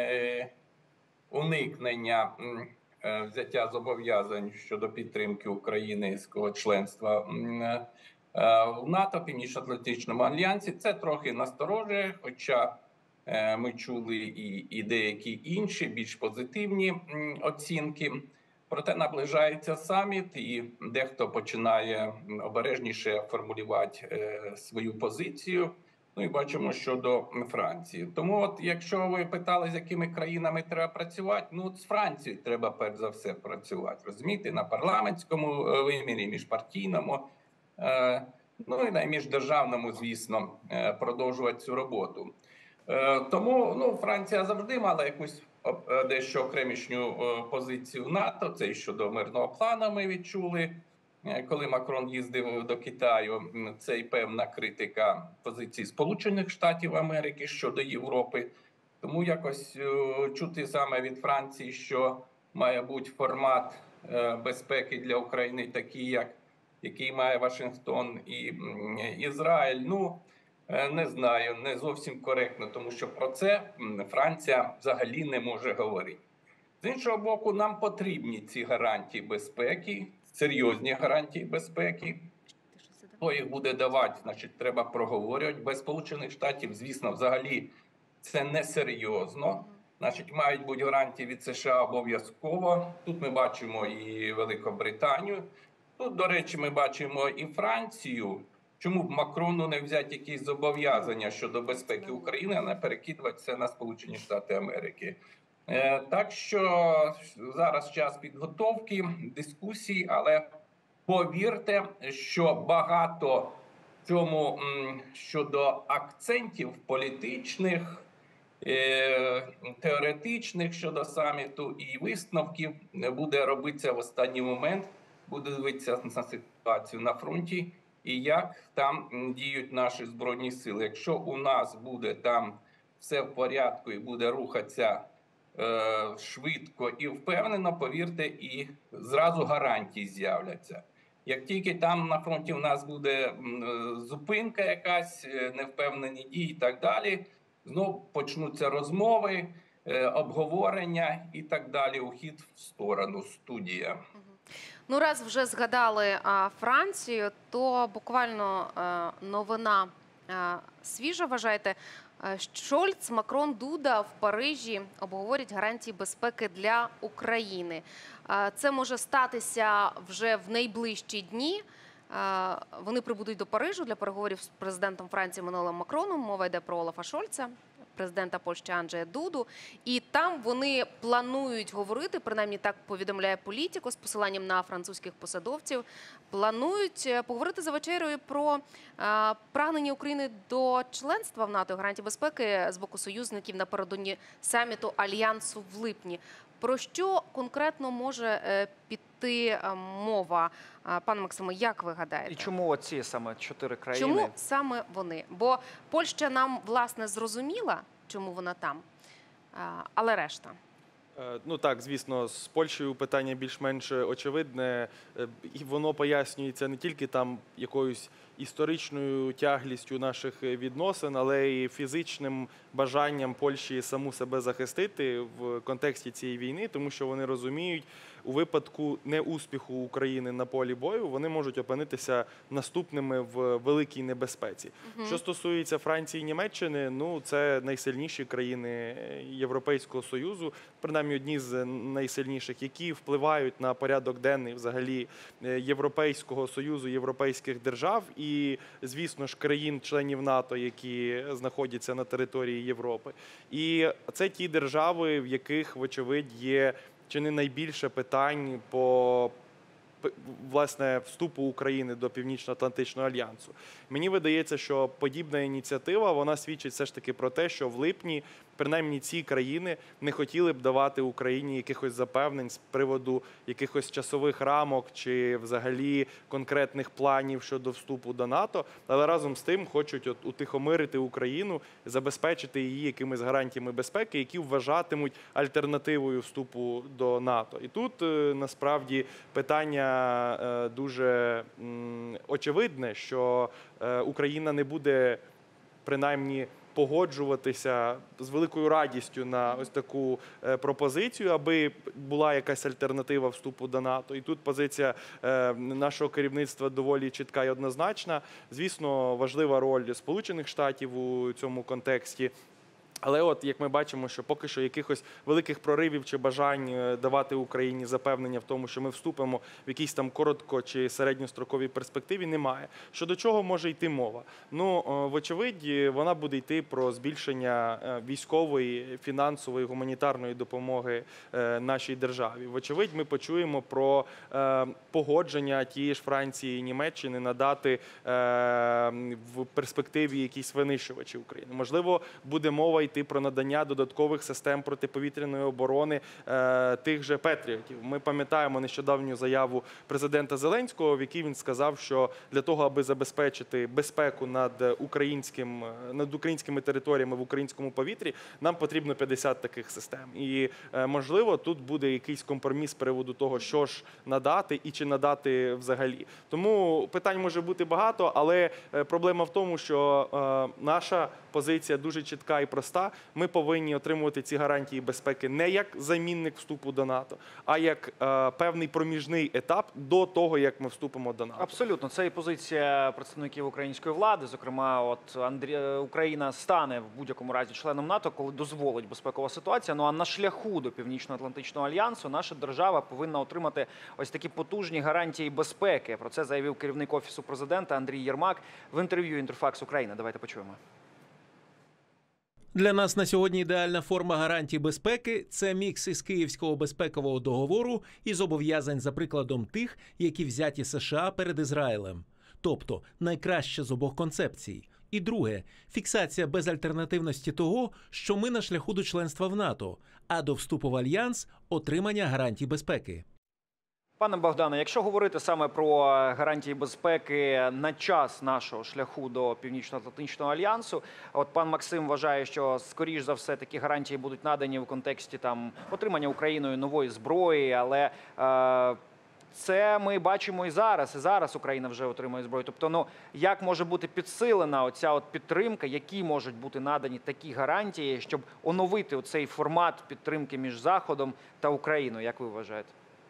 уникнення взяття зобов'язань щодо підтримки українського членства в НАТО, Північно-Атлантичному альянсі. Це трохи насторожує, хоча ми чули і деякі інші, більш позитивні оцінки. Проте наближається саміт, і дехто починає обережніше формулювати свою позицію. І бачимо щодо Франції. Тому якщо ви питали, з якими країнами треба працювати, з Францією треба перш за все працювати. Розумієте, на парламентському вимірі, міжпартійному, і на міждержавному, звісно, продовжувати цю роботу. Тому Франція завжди мала якусь дещо окремішню позицію в НАТО. Це і щодо мирного плану ми відчули. коли Макрон їздив до Китаю, це і певна критика позиції Сполучених Штатів Америки щодо Європи. Тому якось чути саме від Франції, що має бути формат безпеки для України такий, який має Вашингтон і Ізраїль. Ну, не знаю, не зовсім коректно, тому що про це Франція взагалі не може говорити. З іншого боку, нам потрібні ці гарантії безпеки, серйозні гарантії безпеки. Хто їх буде давати, значить, треба проговорювати. Без Сполучених Штатів, звісно, взагалі це несерйозно. Значить, мають бути гарантії від США обов'язково. Тут ми бачимо і Великобританію. Тут, до речі, ми бачимо і Францію. Чому б Макрону не взяти якісь зобов'язання щодо безпеки України, а не перекидувати це на Сполучені Штати Америки? Так що зараз час підготовки, дискусій, але повірте, що багато цьому щодо акцентів політичних, теоретичних щодо саміту і висновків буде робитися в останній момент, буде дивитися на ситуацію на фронті і як там діють наші Збройні Сили. Якщо у нас буде там все в порядку і буде рухатися швидко і впевнено, повірте, і зразу гарантії з'являться. Як тільки там на фронті у нас буде зупинка якась, невпевнені дії і так далі, знов почнуться розмови, обговорення і так далі, ухід в сторону, студія. Ну, раз вже згадали Францію, то буквально новина свіжа, вважаєте. Шольц, Макрон, Дуда в Парижі обговорять гарантії безпеки для України. Це може статися вже в найближчі дні. Вони прибудуть до Парижу для переговорів з президентом Франції Еммануелем Макроном. Мова йде про Олафа Шольца, президента Польщі Анджея Дуду. І там вони планують говорити, принаймні так повідомляє Політіко з посиланням на французьких посадовців, планують поговорити за вечерею про прагнення України до членства в НАТО, гарантії безпеки з боку союзників напередодні саміту Альянсу в липні. Про що конкретно може піти мова? Пане Максиме, як ви гадаєте? І чому оці саме 4 країни? Чому саме вони? Бо Польща нам, власне, зрозуміла, чому вона там, але решта? Ну так, звісно, з Польщею питання більш-менш очевидне, і воно пояснюється не тільки там якоюсь історичною тяглістю наших відносин, але й фізичним бажанням Польщі саму себе захистити в контексті цієї війни, тому що вони розуміють, у випадку неуспіху України на полі бою вони можуть опинитися наступними в великій небезпеці. Що стосується Франції і Німеччини, ну це найсильніші країни Європейського Союзу, принаймні одні з найсильніших, які впливають на порядок денний взагалі Європейського Союзу, європейських держав і, звісно ж, країн-членів НАТО, які знаходяться на території Європи. І це ті держави, в яких, вочевидь, є чи не найбільше питань по, власне, вступу України до Північно-Атлантичного альянсу. Мені видається, що подібна ініціатива, вона свідчить все ж таки про те, що в липні, принаймні, ці країни не хотіли б давати Україні якихось запевнень з приводу якихось часових рамок чи взагалі конкретних планів щодо вступу до НАТО, але разом з тим хочуть утихомирити Україну, забезпечити її якимись гарантіями безпеки, які вважатимуть альтернативою вступу до НАТО. І тут, насправді, питання дуже очевидне, що Україна не буде, принаймні, погоджуватися з великою радістю на ось таку пропозицію, аби була якась альтернатива вступу до НАТО. І тут позиція нашого керівництва доволі чітка і однозначна. Звісно, важлива роль Сполучених Штатів у цьому контексті. Але от, як ми бачимо, що поки що якихось великих проривів чи бажань давати Україні запевнення в тому, що ми вступимо в якійсь там коротко- чи середньостроковій перспективі, немає. Щодо чого може йти мова? Ну, вочевидь, вона буде йти про збільшення військової, фінансової, гуманітарної допомоги нашій державі. Вочевидь, ми почуємо про погодження тієї ж Франції і Німеччини надати в перспективі якісь винищувачі України. Можливо, буде мова йти про надання додаткових систем протиповітряної оборони тих же «Петріотів». Ми пам'ятаємо нещодавню заяву президента Зеленського, в якій він сказав, що для того, аби забезпечити безпеку над українськими територіями в українському повітрі, нам потрібно 50 таких систем. І, можливо, тут буде якийсь компроміс з приводу того, що ж надати і чи надати взагалі. Тому питань може бути багато, але проблема в тому, що наша позиція дуже чітка і проста. Ми повинні отримувати ці гарантії безпеки не як замінник вступу до НАТО, а як певний проміжний етап до того, як ми вступимо до НАТО. Абсолютно. Це і позиція представників української влади. Зокрема, Україна стане в будь-якому разі членом НАТО, коли дозволить безпекова ситуація. Ну а на шляху до Північно-Атлантичного альянсу наша держава повинна отримати ось такі потужні гарантії безпеки. Про це заявив керівник Офісу президента Андрій Єрмак в інтерв'ю «Інтерфакс Україна». Давайте почуємо. Для нас на сьогодні ідеальна форма гарантій безпеки – це мікс із Київського безпекового договору і зобов'язань за прикладом тих, які взяті США перед Ізраїлем. Тобто найкраще з обох концепцій. І друге – фіксація безальтернативності того, що ми на шляху до членства в НАТО, а до вступу в Альянс – отримання гарантій безпеки. Пане Богдане, якщо говорити саме про гарантії безпеки на час нашого шляху до Північно-Атлантичного альянсу, от пан Максим вважає, що скоріш за все такі гарантії будуть надані в контексті отримання Україною нової зброї, але це ми бачимо і зараз Україна вже отримує зброю. Тобто, як може бути підсилена оця підтримка, які можуть бути надані такі гарантії, щоб оновити оцей формат підтримки між Заходом та Україною, як ви вважаєте?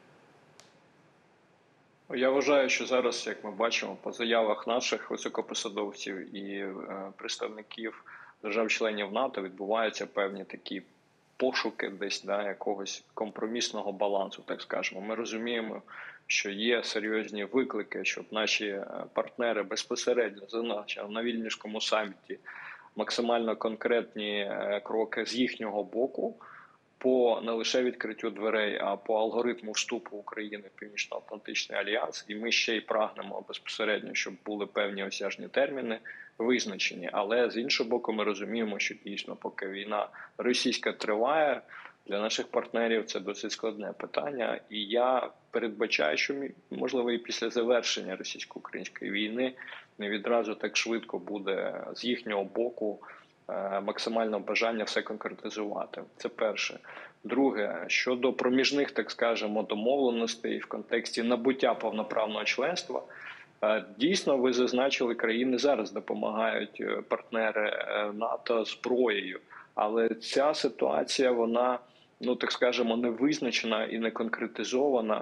Я вважаю, що зараз, як ми бачимо, по заявах наших високопосадовців і представників держав-членів НАТО відбуваються певні такі пошуки десь якогось компромісного балансу, так скажемо. Ми розуміємо, що є серйозні виклики, щоб наші партнери безпосередньо зазначили на Вільнюському саміті максимально конкретні кроки з їхнього боку по не лише відкриттю дверей, а по алгоритму вступу України в Північно-Атлантичний альянс. І ми ще й прагнемо безпосередньо, щоб були певні осяжні терміни визначені. Але з іншого боку, ми розуміємо, що дійсно, поки війна російська триває, для наших партнерів це досить складне питання. І я передбачаю, що, можливо, і після завершення російсько-української війни не відразу так швидко буде з їхнього боку максимально бажання все конкретизувати. Це перше. Друге, щодо проміжних, так скажемо, домовленостей в контексті набуття повноправного членства, дійсно, ви зазначили, країни зараз допомагають партнери НАТО зброєю, але ця ситуація, вона, так скажемо, не визначена і не конкретизована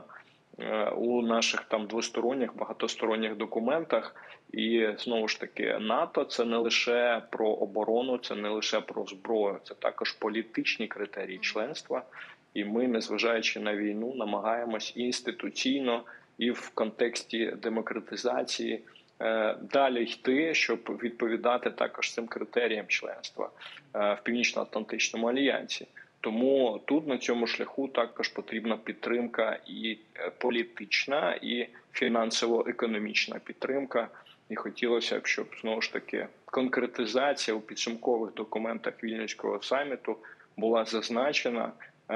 у наших двосторонніх, багатосторонніх документах. І, знову ж таки, НАТО – це не лише про оборону, це не лише про зброю, це також політичні критерії членства. І ми, незважаючи на війну, намагаємось і інституційно, і в контексті демократизації далі йти, щоб відповідати також цим критеріям членства в Північно-Атлантичному альянсі. Тому тут на цьому шляху також потрібна підтримка і політична, і фінансово-економічна підтримка. І хотілося б, щоб, знову ж таки, конкретизація у підсумкових документах Вільнюського саміту була зазначена,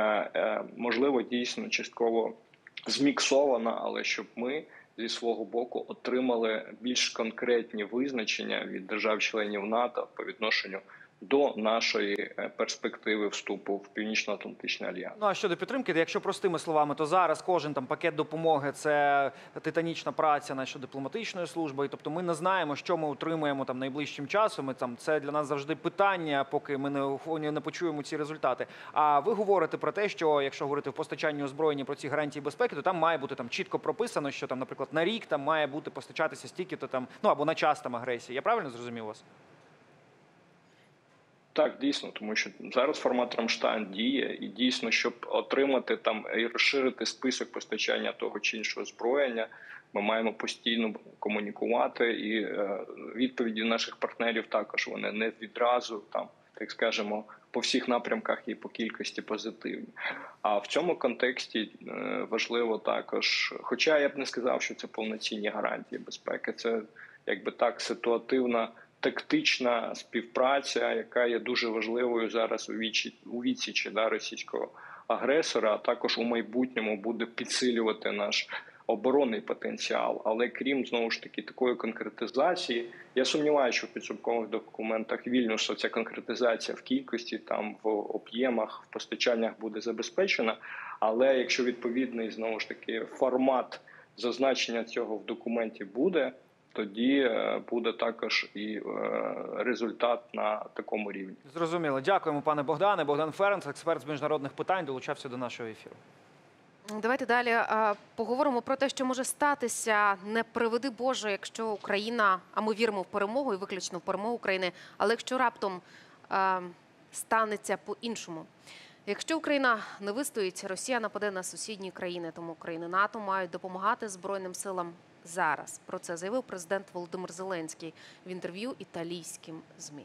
можливо, дійсно частково зміксована, але щоб ми зі свого боку отримали більш конкретні визначення від держав-членів НАТО по відношенню до нашої перспективи вступу в Північно-Атлантичний альянс. Ну а щодо підтримки, якщо простими словами, то зараз кожен пакет допомоги – це титанічна праця нашої дипломатичної служби. Тобто ми не знаємо, що ми отримаємо найближчим часом. Це для нас завжди питання, поки ми не почуємо ці результати. А ви говорите про те, що якщо говорити в постачанні озброєння про ці гарантії безпеки, то там має бути чітко прописано, що наприклад, на рік має бути постачатися стільки-то або на час агресії. Я правильно зрозумів вас? Так, дійсно, тому що зараз формат Рамштайн діє, і дійсно, щоб отримати і розширити список постачання того чи іншого озброєння, ми маємо постійно комунікувати, і відповіді наших партнерів також, вони не відразу, так скажемо, по всіх напрямках і по кількості позитивні. А в цьому контексті важливо також, хоча я б не сказав, що це повноцінні гарантії безпеки, це ситуативна тактична співпраця, яка є дуже важливою зараз у відсічі російського агресора, а також у майбутньому буде підсилювати наш оборонний потенціал. Але крім, знову ж таки, такої конкретизації, я сумніваюся, що в підсумкових документах Вільнюса ця конкретизація в кількості, там, в об'ємах, в постачаннях буде забезпечена. Але якщо відповідний, знову ж таки, формат зазначення цього в документі буде, тоді буде також і результат на такому рівні. Зрозуміло. Дякуємо, пане Богдане. Богдан Ференц, експерт з міжнародних питань, долучався до нашого ефіру. Давайте далі поговоримо про те, що може статися, не приведи Боже, якщо Україна, а ми віримо в перемогу і виключно в перемогу України, але якщо раптом станеться по-іншому. Якщо Україна не вистоїть, Росія нападе на сусідні країни, тому країни НАТО мають допомагати Збройним силам зараз. Про це заявив президент Володимир Зеленський в інтерв'ю італійським ЗМІ.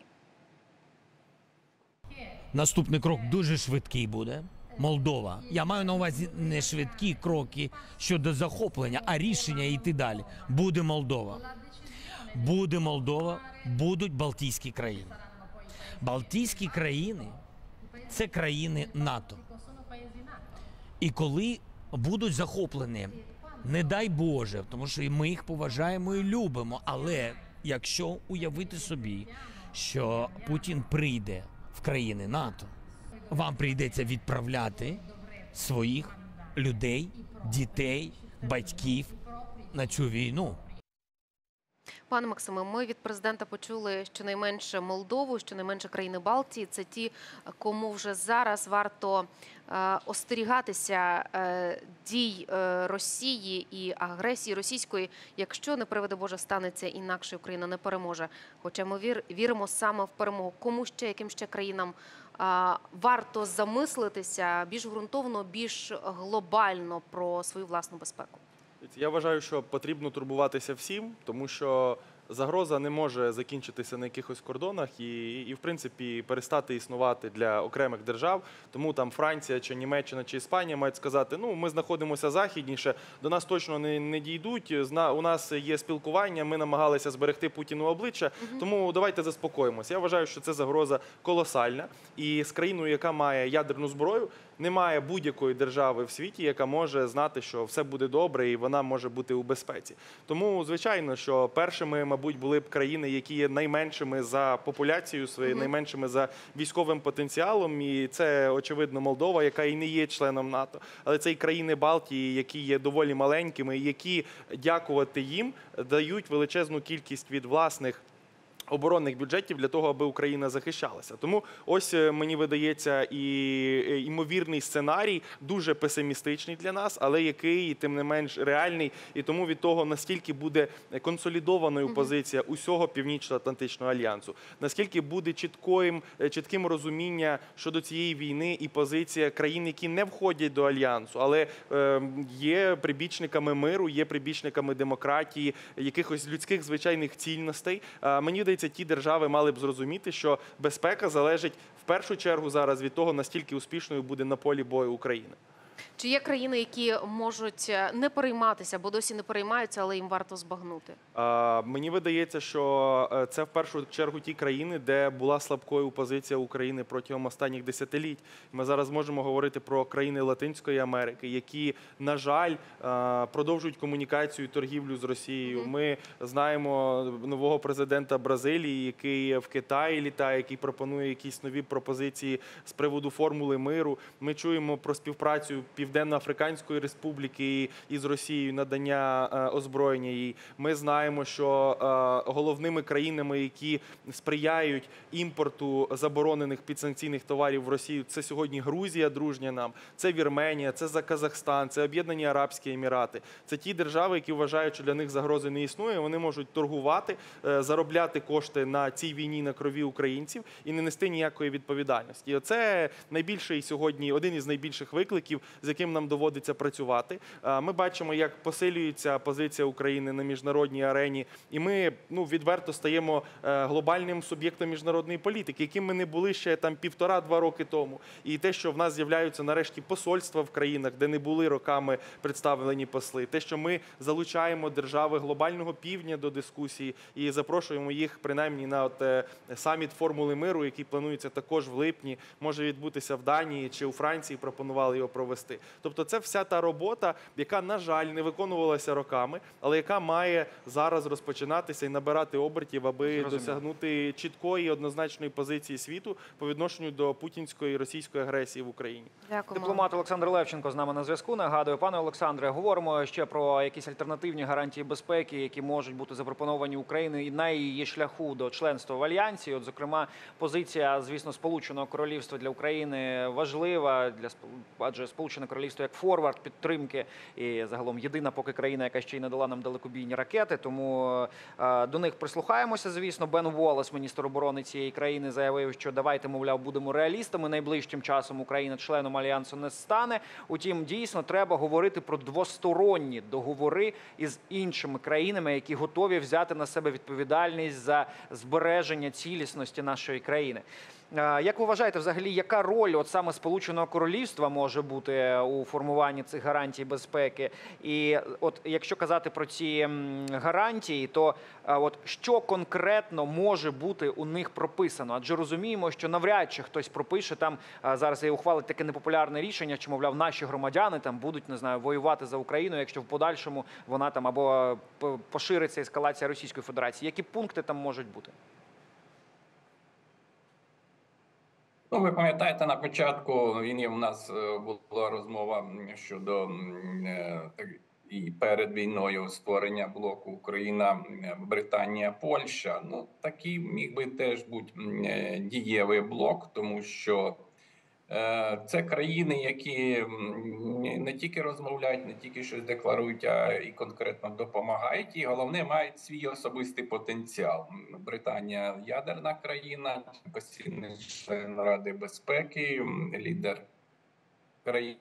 Наступний крок дуже швидкий буде. Молдова. Я маю на увазі не швидкі кроки щодо захоплення, а рішення йти далі. Буде Молдова. Буде Молдова, будуть Балтійські країни. Балтійські країни – це країни НАТО. І коли будуть захоплені, не дай Боже, тому що ми їх поважаємо і любимо, але якщо уявити собі, що Путін прийде в країни НАТО, вам прийдеться відправляти своїх людей, дітей, батьків на цю війну. Пане Максиме, ми від президента почули щонайменше Молдову, щонайменше країни Балтії. Це ті, кому вже зараз варто остерігатися дій Росії і агресії російської, якщо, не приведе Боже, станеться інакше, Україна не переможе. Хоча ми віримо саме в перемогу. Кому ще, яким ще країнам варто замислитися більш ґрунтовно, більш глобально про свою власну безпеку? Я вважаю, що потрібно турбуватися всім, тому що загроза не може закінчитися на якихось кордонах і в принципі, перестати існувати для окремих держав. Тому там Франція, чи Німеччина, чи Іспанія мають сказати, ну, ми знаходимося західніше, до нас точно не дійдуть, у нас є спілкування, ми намагалися зберегти Путіну обличчя, тому давайте заспокоїмося. Я вважаю, що це загроза колосальна, і з країною, яка має ядерну зброю, немає будь-якої держави в світі, яка може знати, що все буде добре і вона може бути у безпеці. Тому, звичайно, що першими, мабуть, були б країни, які є найменшими за популяцією своєю, найменшими за військовим потенціалом. І це, очевидно, Молдова, яка і не є членом НАТО. Але це і країни Балтії, які є доволі маленькими, які, дякувати їм, дають величезну кількість від власних оборонних бюджетів для того, аби Україна захищалася. Тому ось, мені видається, і ймовірний сценарій, дуже песимістичний для нас, але який, тим не менш, реальний. І тому від того, наскільки буде консолідованою позиція усього Північно-Атлантичного альянсу, наскільки буде чітким розуміння щодо цієї війни і позиція країн, які не входять до альянсу, але є прибічниками миру, є прибічниками демократії, якихось людських звичайних цінностей. Мені здається, ті держави мали б зрозуміти, що безпека залежить в першу чергу зараз від того, наскільки успішною буде на полі бою Україна. Чи є країни, які можуть не перейматися, бо досі не переймаються, але їм варто збагнути? Мені видається, що це в першу чергу ті країни, де була слабкою позиція України протягом останніх десятиліть. Ми зараз можемо говорити про країни Латинської Америки, які, на жаль, продовжують комунікацію і торгівлю з Росією. Ми знаємо нового президента Бразилії, який в Китаї літає, який пропонує якісь нові пропозиції з приводу формули миру. Ми чуємо про співпрацю Південно-Африканської Республіки із Росією, надання озброєння їй. Ми знаємо, що головними країнами, які сприяють імпорту заборонених підсанкційних товарів в Росію, це сьогодні Грузія, дружня нам, це Вірменія, це Казахстан, це Об'єднані Арабські Емірати. Це ті держави, які вважають, що для них загрози не існує, вони можуть торгувати, заробляти кошти на цій війні, на крові українців і не нести ніякої відповідальності. І оце найбільший сьогодні, один із найбільших викликів з яким нам доводиться працювати. Ми бачимо, як посилюється позиція України на міжнародній арені, і ми відверто стаємо глобальним суб'єктом міжнародної політики, яким ми не були ще там 1,5-2 роки тому. І те, що в нас з'являються нарешті посольства в країнах, де не були роками представлені посли, те, що ми залучаємо держави глобального півдня до дискусії і запрошуємо їх принаймні на саміт формули миру, який планується також в липні, може відбутися в Данії чи у Франції, пропонували його провести. Тобто це вся та робота, яка, на жаль, не виконувалася роками, але яка має зараз розпочинатися і набирати обертів, аби досягнути чіткої і однозначної позиції світу по відношенню до путінської і російської агресії в Україні. Дякуємо. Дипломат Олександр Левченко з нами на зв'язку. Нагадую, пане Олександре, говоримо ще про якісь альтернативні гарантії безпеки, які можуть бути запропоновані Україною на її шляху до членства в Альянсі. От, зокрема, позиція, звісно, Сполученого Королівства для України важлива, адже Сполучене Королівство як форвард підтримки і загалом єдина поки країна, яка ще й не дала нам далекобійні ракети, тому до них прислухаємося, звісно. Бен Уоллес, міністр оборони цієї країни, заявив, що давайте, мовляв, будемо реалістами, найближчим часом Україна членом Альянсу не стане. Утім, дійсно, треба говорити про двосторонні договори із іншими країнами, які готові взяти на себе відповідальність за збереження цілісності нашої країни. Як ви вважаєте, взагалі, яка роль от саме Сполученого Королівства може бути у формуванні цих гарантій безпеки? І от якщо казати про ці гарантії, то от що конкретно може бути у них прописано? Адже розуміємо, що навряд чи хтось пропише там, зараз і ухвалить таке непопулярне рішення, що, мовляв, наші громадяни там будуть, не знаю, воювати за Україну, якщо в подальшому вона там або пошириться ескалація Російської Федерації. Які пункти там можуть бути? Ви пам'ятаєте, на початку війни у нас була розмова щодо і перед війною створення блоку Україна, Британія, Польща. Такий міг би теж бути дієвий блок, тому що це країни, які не тільки розмовляють, не тільки щось декларують, а і конкретно допомагають. І головне, мають свій особистий потенціал. Британія – ядерна країна, постійний член Ради безпеки, лідер країни.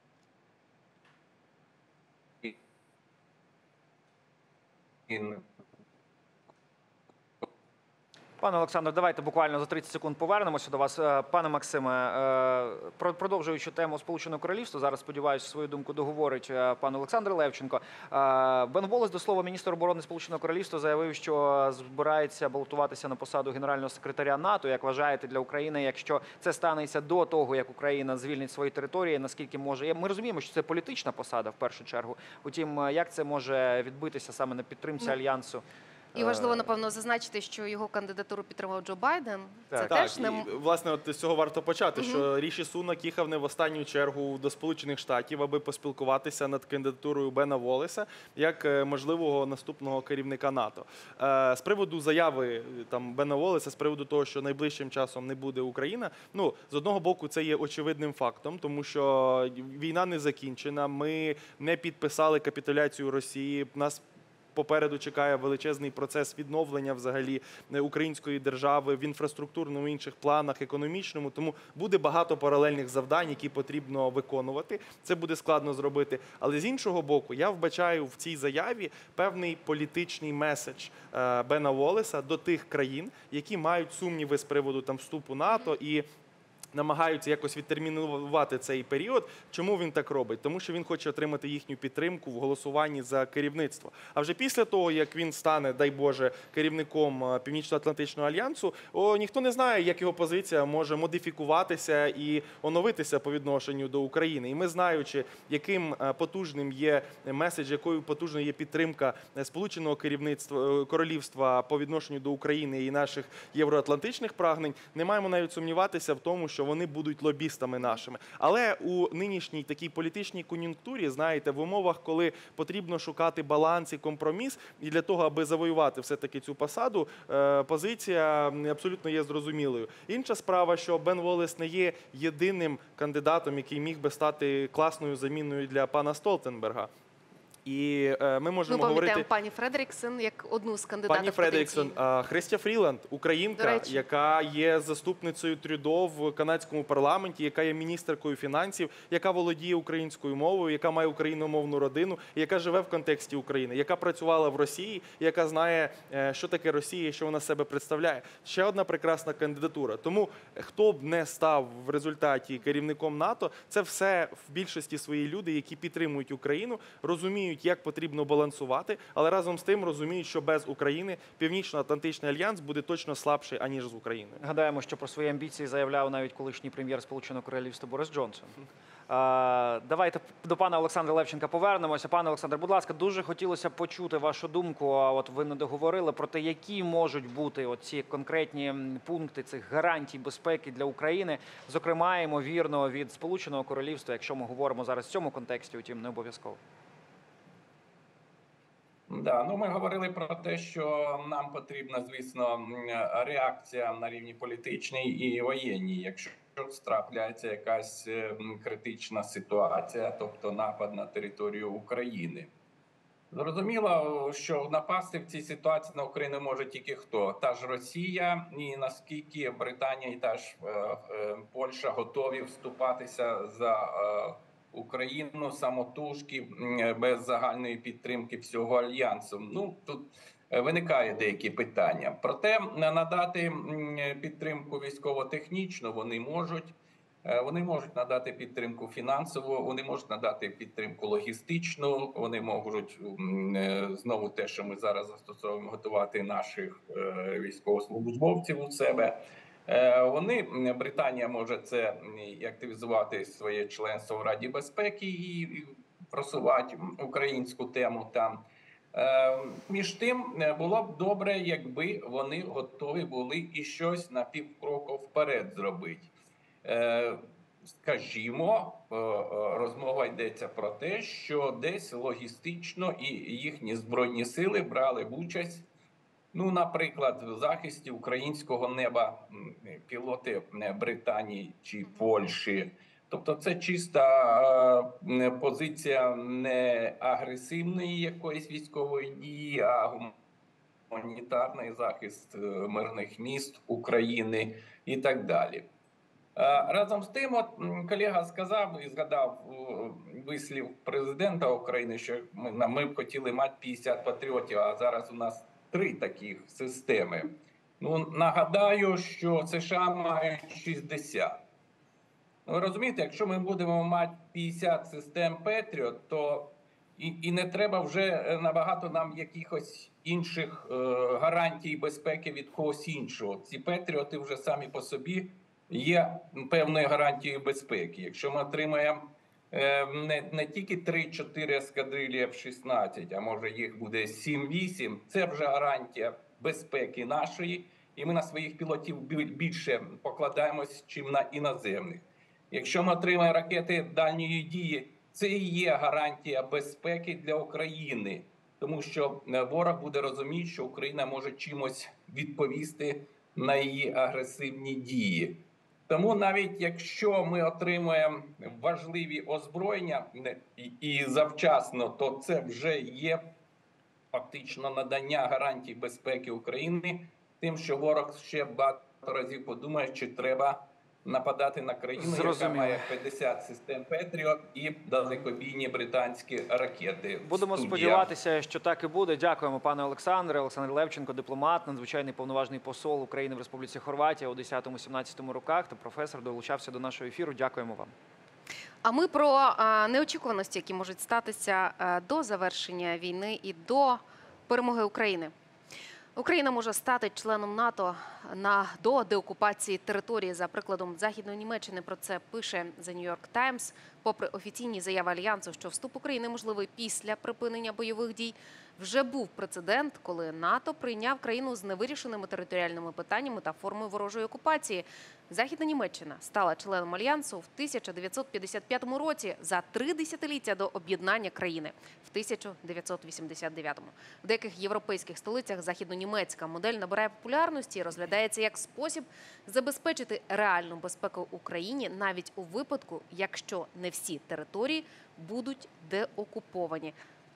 Пане Олександр, давайте буквально за 30 секунд повернемося до вас. Пане Максиме, продовжуючи тему Сполученого Королівства, зараз, сподіваюся, свою думку договорить пан Олександр Левченко. Бен Уоллес, до слова, міністр оборони Сполученого Королівства, заявив, що збирається балотуватися на посаду генерального секретаря НАТО. Як вважаєте, для України, якщо це станеться до того, як Україна звільнить свої території, наскільки може... Ми розуміємо, що це політична посада, в першу чергу. Утім, як це може відбитися саме на підтримці Альянсу? І важливо, напевно, зазначити, що його кандидатуру підтримав Джо Байден. Це Так, теж і, власне, от з цього варто почати, що Ріші Сунак їхав не в останню чергу до Сполучених Штатів, аби поспілкуватися над кандидатурою Бена Уоллеса як можливого наступного керівника НАТО. З приводу заяви Бена Уоллеса, з приводу того, що найближчим часом не буде Україна, з одного боку, це є очевидним фактом, тому що війна не закінчена, ми не підписали капітуляцію Росії, нас попереду чекає величезний процес відновлення взагалі української держави в інфраструктурному, інших планах, економічному. Тому буде багато паралельних завдань, які потрібно виконувати. Це буде складно зробити. Але з іншого боку, я вбачаю в цій заяві певний політичний меседж Бена Уоллеса до тих країн, які мають сумніви з приводу вступу НАТО і намагаються якось відтермінувати цей період. Чому він так робить? Тому що він хоче отримати їхню підтримку в голосуванні за керівництво. А вже після того, як він стане, дай Боже, керівником Північно-Атлантичного альянсу, ніхто не знає, як його позиція може модифікуватися і оновитися по відношенню до України. І ми, знаючи, яким потужним є меседж, якою потужною є підтримка Сполученого Королівства по відношенню до України і наших євроатлантичних прагнень, не маємо навіть сумніватися в тому, що вони будуть лобістами нашими. Але у нинішній такій політичній кон'юнктурі, знаєте, в умовах, коли потрібно шукати баланс і компроміс, і для того, аби завоювати все-таки цю посаду, позиція абсолютно є зрозумілою. Інша справа, що Бен Уоллес не є єдиним кандидатом, який міг би стати класною заміною для пана Столтенберга. І ми Ми можемо пам'ятаємо говорити... пані Фредеріксон як одну з кандидатів. Пані Фредеріксон, Христя Фріланд, До українка, речі. яка є заступницею Трюдо в канадському парламенті, яка є міністеркою фінансів, яка володіє українською мовою, яка має україномовну родину, яка живе в контексті України, яка працювала в Росії, яка знає, що таке Росія, що вона з себе представляє. Ще одна прекрасна кандидатура. Тому хто б не став в результаті керівником НАТО, це все в більшості свої люди, які підтримують Україну, розуміють, як потрібно балансувати, але разом з тим розуміють, що без України Північно-Атлантичний альянс буде точно слабший, аніж з Україною. Гадаємо, що про свої амбіції заявляв навіть колишній прем'єр Сполученого Королівства Борис Джонсон. Давайте до пана Олександра Левченка повернемося. Пане Олександр, будь ласка, дуже хотілося почути вашу думку. От ви не договорили про те, які можуть бути оці конкретні пункти цих гарантій безпеки для України, зокрема, ймовірно, від Сполученого Королівства, якщо ми говоримо зараз в цьому контексті, утім, не обов'язково. Да, ну ми говорили про те, що нам потрібна, звісно, реакція на рівні політичній і воєнній, якщо трапляється якась критична ситуація, тобто напад на територію України. Зрозуміло, що напасти в цій ситуації на Україну може тільки хто? Та ж Росія, і наскільки Британія і та ж Польща готові вступатися за Україну самотужки без загальної підтримки всього альянсу. Ну, тут виникає деякі питання. Проте надати підтримку військово-технічну вони можуть. Вони можуть надати підтримку фінансову, вони можуть надати підтримку логістичну, вони можуть знову те, що ми зараз застосовуємо, готувати наших військовослужбовців у себе. Британія може це активізувати своє членство в Раді безпеки і просувати українську тему там. Між тим, було б добре, якби вони готові були і щось на півкроку вперед зробити. Скажімо, розмова йдеться про те, що десь логістично і їхні збройні сили брали б участь, ну, наприклад, в захисті українського неба пілоти Британії чи Польщі. Тобто це чиста позиція не агресивної якоїсь військової дії, а гуманітарний захист мирних міст України і так далі. Разом з тим, от колега сказав і згадав вислів президента України, що ми б хотіли мати 50 патріотів, а зараз у нас 3 таких системи. Ну, нагадаю, що США мають 60. Ви розумієте, якщо ми будемо мати 50 систем Петріот, то і не треба вже набагато нам якихось інших гарантій безпеки від когось іншого. Ці Петріоти вже самі по собі є певною гарантією безпеки. Якщо ми отримаємо не тільки 3-4 ескадрилі F-16, а може їх буде 7-8, це вже гарантія безпеки нашої, і ми на своїх пілотів більше покладаємось, чим на іноземних. Якщо ми отримаємо ракети дальньої дії, це і є гарантія безпеки для України, тому що ворог буде розуміти, що Україна може чимось відповісти на її агресивні дії. Тому навіть якщо ми отримаємо важливі озброєння і завчасно, то це вже є фактично надання гарантій безпеки України, тим, що ворог ще багато разів подумає, чи треба нападати на країну, яка має 50 систем Петріот і далекобійні британські ракети. Будемо сподіватися, що так і буде. Дякуємо, пане Олександре. Олександр Левченко, дипломат, надзвичайний повноважний посол України в Республіці Хорватія у 10-17 роках та професор, долучався до нашого ефіру. Дякуємо вам. А ми про неочікуваності, які можуть статися до завершення війни і до перемоги України. Україна може стати членом НАТО до деокупації території. За прикладом Західної Німеччини про це пише The New York Times. Попри офіційні заяви Альянсу, що вступ України можливий після припинення бойових дій, вже був прецедент, коли НАТО прийняв країну з невирішеними територіальними питаннями та формою ворожої окупації. Західна Німеччина стала членом Альянсу в 1955 році, за 3 десятиліття до об'єднання країни в 1989-му. В деяких європейських столицях західнонімецька модель набирає популярності і розглядається як спосіб забезпечити реальну безпеку Україні навіть у випадку, якщо не всі території будуть деокуповані.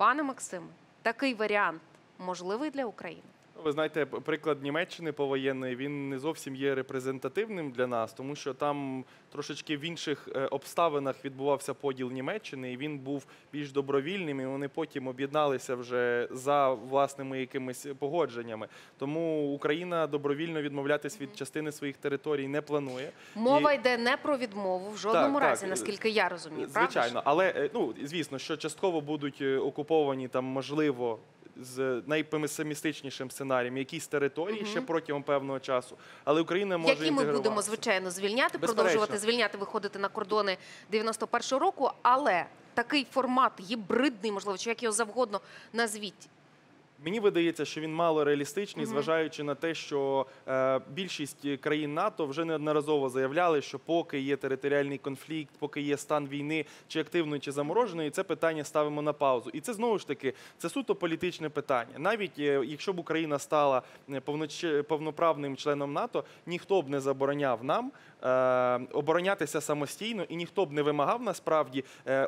Пане Максиме, такий варіант можливий для України? Ви знаєте, приклад Німеччини повоєнної, він не зовсім є репрезентативним для нас, тому що там трошечки в інших обставинах відбувався поділ Німеччини, і він був більш добровільним, і вони потім об'єдналися вже за власними якимись погодженнями. Тому Україна добровільно відмовлятись від частини своїх територій не планує. Мова йде не про відмову в жодному разі, наскільки я розумію, правда? Звичайно, але, звісно, що частково будуть окуповані там, можливо, з найпесимістичнішим сценарієм якісь території ще протягом певного часу, але Україна може які ми будемо, звичайно, звільняти, продовжувати звільняти, виходити на кордони 91-го року, але такий формат гібридний, можливо, чи як його завгодно назвіть. Мені видається, що він мало реалістичний, зважаючи на те, що більшість країн НАТО вже неодноразово заявляли, що поки є територіальний конфлікт, поки є стан війни, чи активної, чи замороженої, це питання ставимо на паузу. І це, знову ж таки, це суто політичне питання. Навіть якщо б Україна стала повноправним членом НАТО, ніхто б не забороняв нам оборонятися самостійно, і ніхто б не вимагав, насправді,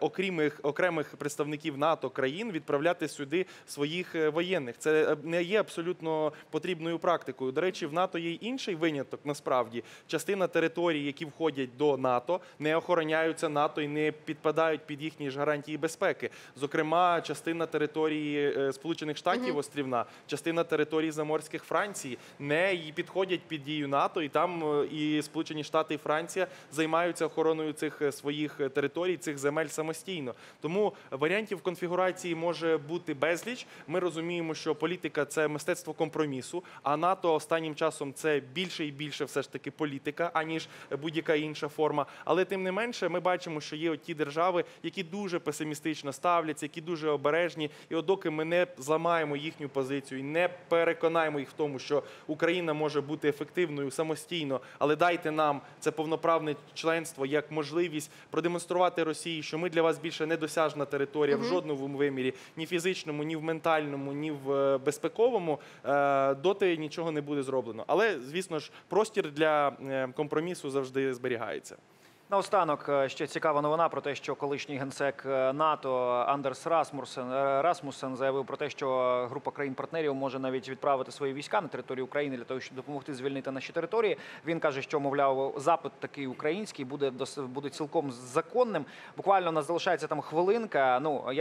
окремих представників НАТО країн відправляти сюди своїх воєнних. Це не є абсолютно потрібною практикою. До речі, в НАТО є й інший виняток, насправді. Частина територій, які входять до НАТО, не охороняються НАТО і не підпадають під їхні ж гарантії безпеки. Зокрема, частина території Сполучених Штатів острівна, частина території заморських Франції не підходять під дію НАТО, і там і Сполучені Штати, і Франція займаються охороною цих своїх територій, цих земель самостійно. Тому варіантів конфігурації може бути безліч. Ми розуміємо, що політика – це мистецтво компромісу, а НАТО останнім часом – це більше і більше все ж таки політика, аніж будь-яка інша форма. Але тим не менше ми бачимо, що є ті держави, які дуже песимістично ставляться, які дуже обережні. І от доки ми не зламаємо їхню позицію і не переконаємо їх в тому, що Україна може бути ефективною самостійно, але дайте нам це повноправне членство як можливість продемонструвати Росії, що ми для вас більше недосяжна територія в жодному вимірі, ні фізичному, ні в ментальному, ні в безпековому, доти нічого не буде зроблено. Але, звісно ж, простір для компромісу завжди зберігається. Наостанок ще цікава новина про те, що колишній генсек НАТО Андерс Расмуссен заявив про те, що група країн-партнерів може навіть відправити свої війська на територію України для того, щоб допомогти звільнити наші території. Він каже, що, мовляв, запит такий український буде цілком законним. Буквально у нас залишається там хвилинка.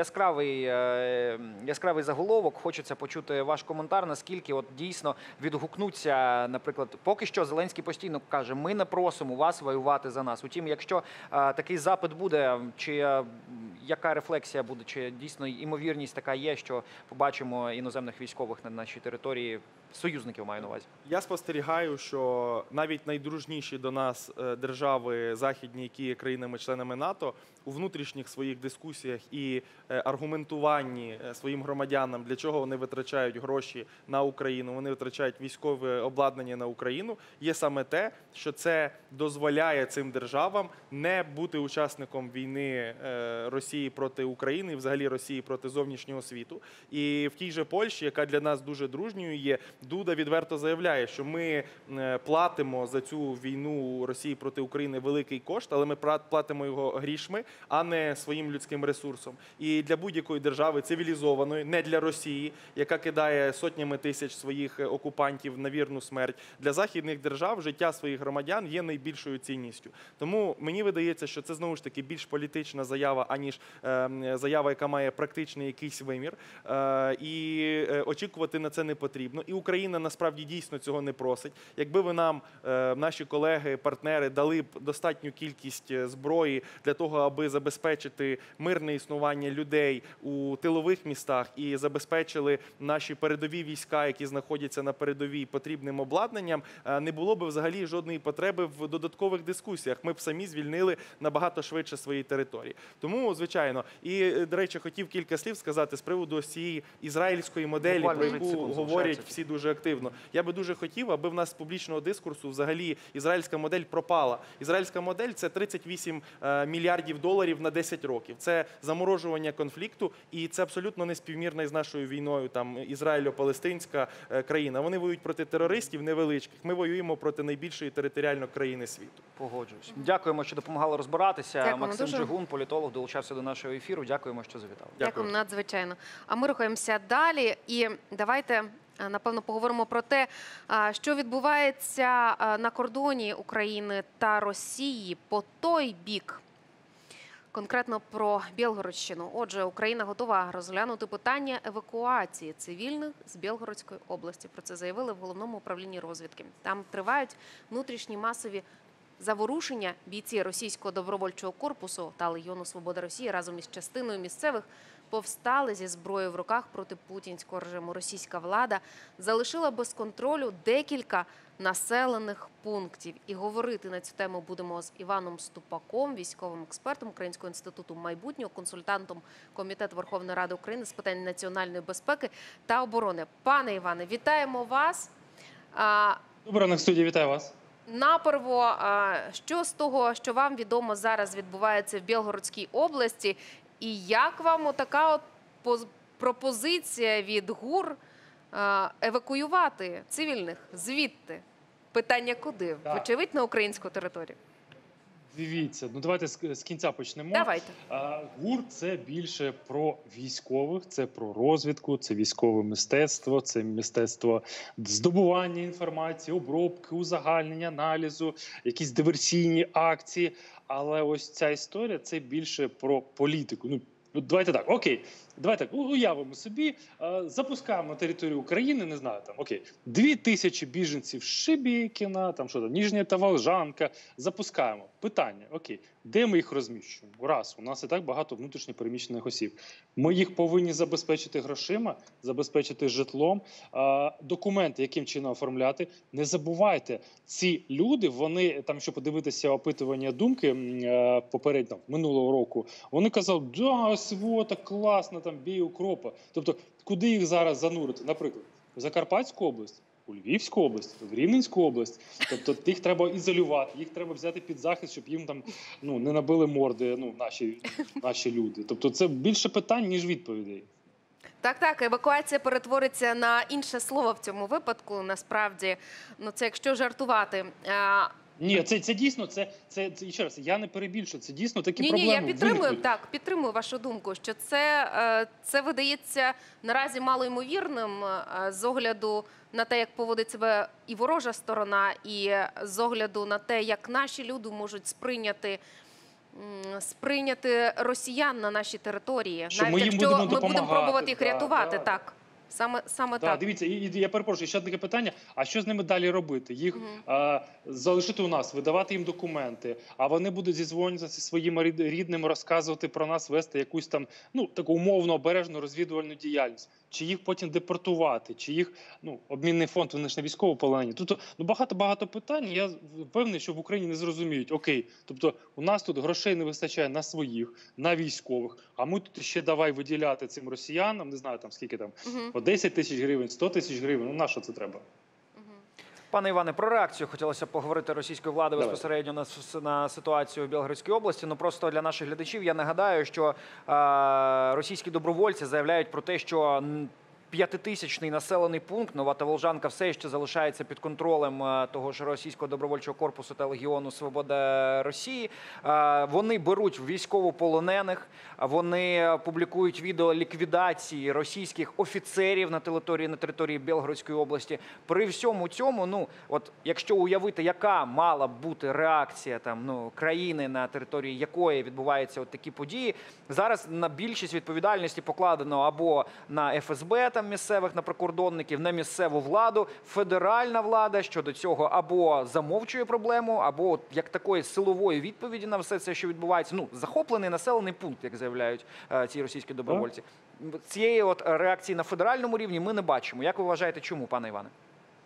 Яскравий заголовок. Хочеться почути ваш коментар, наскільки от дійсно відгукнуться, наприклад, поки що Зеленський постійно каже, ми не просимо вас воювати за нас. Утім, якщо такий запит буде, чи яка рефлексія буде, чи дійсно ймовірність така є, що побачимо іноземних військових на нашій території, союзників маю на увазі? Я спостерігаю, що навіть найдружніші до нас держави західні, які є країнами-членами НАТО, у внутрішніх своїх дискусіях і аргументуванні своїм громадянам, для чого вони витрачають гроші на Україну, вони витрачають військове обладнання на Україну, є саме те, що це дозволяє цим державам не бути учасником війни Росії проти України і взагалі Росії проти зовнішнього світу. І в тій же Польщі, яка для нас дуже дружньою є, Дуда відверто заявляє, що ми платимо за цю війну Росії проти України великий кошт, але ми платимо його грішми, а не своїм людським ресурсом. І для будь-якої держави цивілізованої, не для Росії, яка кидає сотнями тисяч своїх окупантів на вірну смерть, для західних держав життя своїх громадян є найбільшою цінністю. Тому мені видається, що це знову ж таки більш політична заява, аніж заява, яка має практичний якийсь вимір. І очікувати на це не потрібно. І Україна насправді дійсно цього не просить. Якби ви нам, наші колеги, партнери, дали б достатню кількість зброї для того, аби забезпечити мирне існування людей у тилових містах і забезпечили наші передові війська, які знаходяться на передовій, потрібним обладнанням, не було б взагалі жодної потреби в додаткових дискусіях. Ми б самі звільнили набагато швидше свої території. Тому, звичайно, і, до речі, хотів кілька слів сказати з приводу цієї ізраїльської моделі, про яку говорять всі дуже дуже активно. Я би дуже хотів, аби в нас з публічного дискурсу взагалі ізраїльська модель пропала. Ізраїльська модель – це 38 мільярдів доларів на 10 років. Це заморожування конфлікту, і це абсолютно не співмірна із нашою війною, там, ізраїльо-палестинська країна. Вони воюють проти терористів невеличких. Ми воюємо проти найбільшої територіально країни світу. Погоджуюсь. Дякуємо, що допомагали розбиратися. Дякуємо Максим дуже. Джигун, політолог, долучався до нашого ефіру. Дякуємо, що завітали. Дякую, надзвичайно. А ми рухаємося далі. І давайте, напевно, поговоримо про те, що відбувається на кордоні України та Росії по той бік. Конкретно про Білгородщину. Отже, Україна готова розглянути питання евакуації цивільних з Білгородської області. Про це заявили в Головному управлінні розвідки. Там тривають внутрішні масові заворушення. Бійці Російського добровольчого корпусу та Легіону Свободи Росії разом із частиною місцевих повстали зі зброєю в руках проти путінського режиму. Російська влада залишила без контролю декілька населених пунктів. І говорити на цю тему будемо з Іваном Ступаком, військовим експертом Українського інституту майбутнього, консультантом Комітету Верховної Ради України з питань національної безпеки та оборони. Пане Іване, вітаємо вас. Доброго ранку, студія, вітаю вас. Наперво, що з того, що вам відомо зараз відбувається в Білгородській області, і як вам така пропозиція від ГУР евакуювати цивільних звідти? Питання куди? Вочевидь, на українську територію. Дивіться, ну давайте з кінця почнемо. Давайте. ГУР – це більше про військових, це про розвідку, це військове мистецтво, це мистецтво здобування інформації, обробки, узагальнення, аналізу, якісь диверсійні акції. Але ось ця історія – це більше про політику. Ну, давайте так, окей. Давайте так, уявимо собі, запускаємо на територію України, не знаю, там, окей, 2000 біженців з Шебекіна, там, що там, Ніжня Таволжанка, запускаємо. Питання, окей, де ми їх розміщуємо? Раз, у нас і так багато внутрішньо переміщених осіб. Ми їх повинні забезпечити грошима, забезпечити житлом, документи, яким чином оформляти. Не забувайте, ці люди, вони, там, якщо подивитися опитування думки попередньо, минулого року, вони казали, да, свота, класно, там бій укропа. Тобто, куди їх зараз занурити? Наприклад, в Закарпатську область, у Львівську область, в Рівненську область. Тобто, їх треба ізолювати, їх треба взяти під захист, щоб їм там не набили морди наші люди. Тобто, це більше питань, ніж відповідей. Так, евакуація перетвориться на інше слово в цьому випадку. Насправді, це якщо жартувати. Ні, це дійсно, це ще раз, я не перебільшую, це дійсно такі проблеми. Ні, я підтримую вашу думку, що це видається наразі малоймовірним з огляду на те, як поводить себе і ворожа сторона, і з огляду на те, як наші люди можуть сприйняти росіян на нашій території, що навіть якщо ми будемо пробувати їх рятувати, так. Саме так. Дивіться, і я перепрошую, ще таке питання, а що з ними далі робити? Їх залишити у нас, видавати їм документи, а вони будуть зізвонюватися зі своїми рідними, розказувати про нас, вести якусь там, таку умовно обережну розвідувальну діяльність. Чи їх потім депортувати, чи їх, обмінний фонд, вони ж не військовополонені. Тобто, багато питань, я впевнений, що в Україні не зрозуміють. Окей, тобто у нас тут грошей не вистачає на своїх, на військових, а ми тут ще давай виділяти цим росіянам, не знаю, там скільки там, по 10 тисяч гривень, 100 тисяч гривень, на що це треба? Пане Іване, про реакцію хотілося поговорити російської влади безпосередньо на ситуацію в Білгородській області. Просто для наших глядачів я нагадаю, що російські добровольці заявляють про те, що 5000-ний населений пункт Нова Таволжанка все ще залишається під контролем того ж Російського добровольчого корпусу та Легіону Свободи Росії. Вони беруть військовополонених, вони публікують відео ліквідації російських офіцерів на території Білгородської області. При всьому цьому, якщо уявити, яка мала б бути реакція країни, на території якої відбуваються такі події, зараз на більшість відповідальності покладено або на ФСБ, місцевих, на прикордонників, на місцеву владу. Федеральна влада щодо цього або замовчує проблему, або як такої силової відповіді на все це, що відбувається. Захоплений населений пункт, як заявляють ці російські добровольці. Цієї реакції на федеральному рівні ми не бачимо. Як ви вважаєте, чому, пане Іване?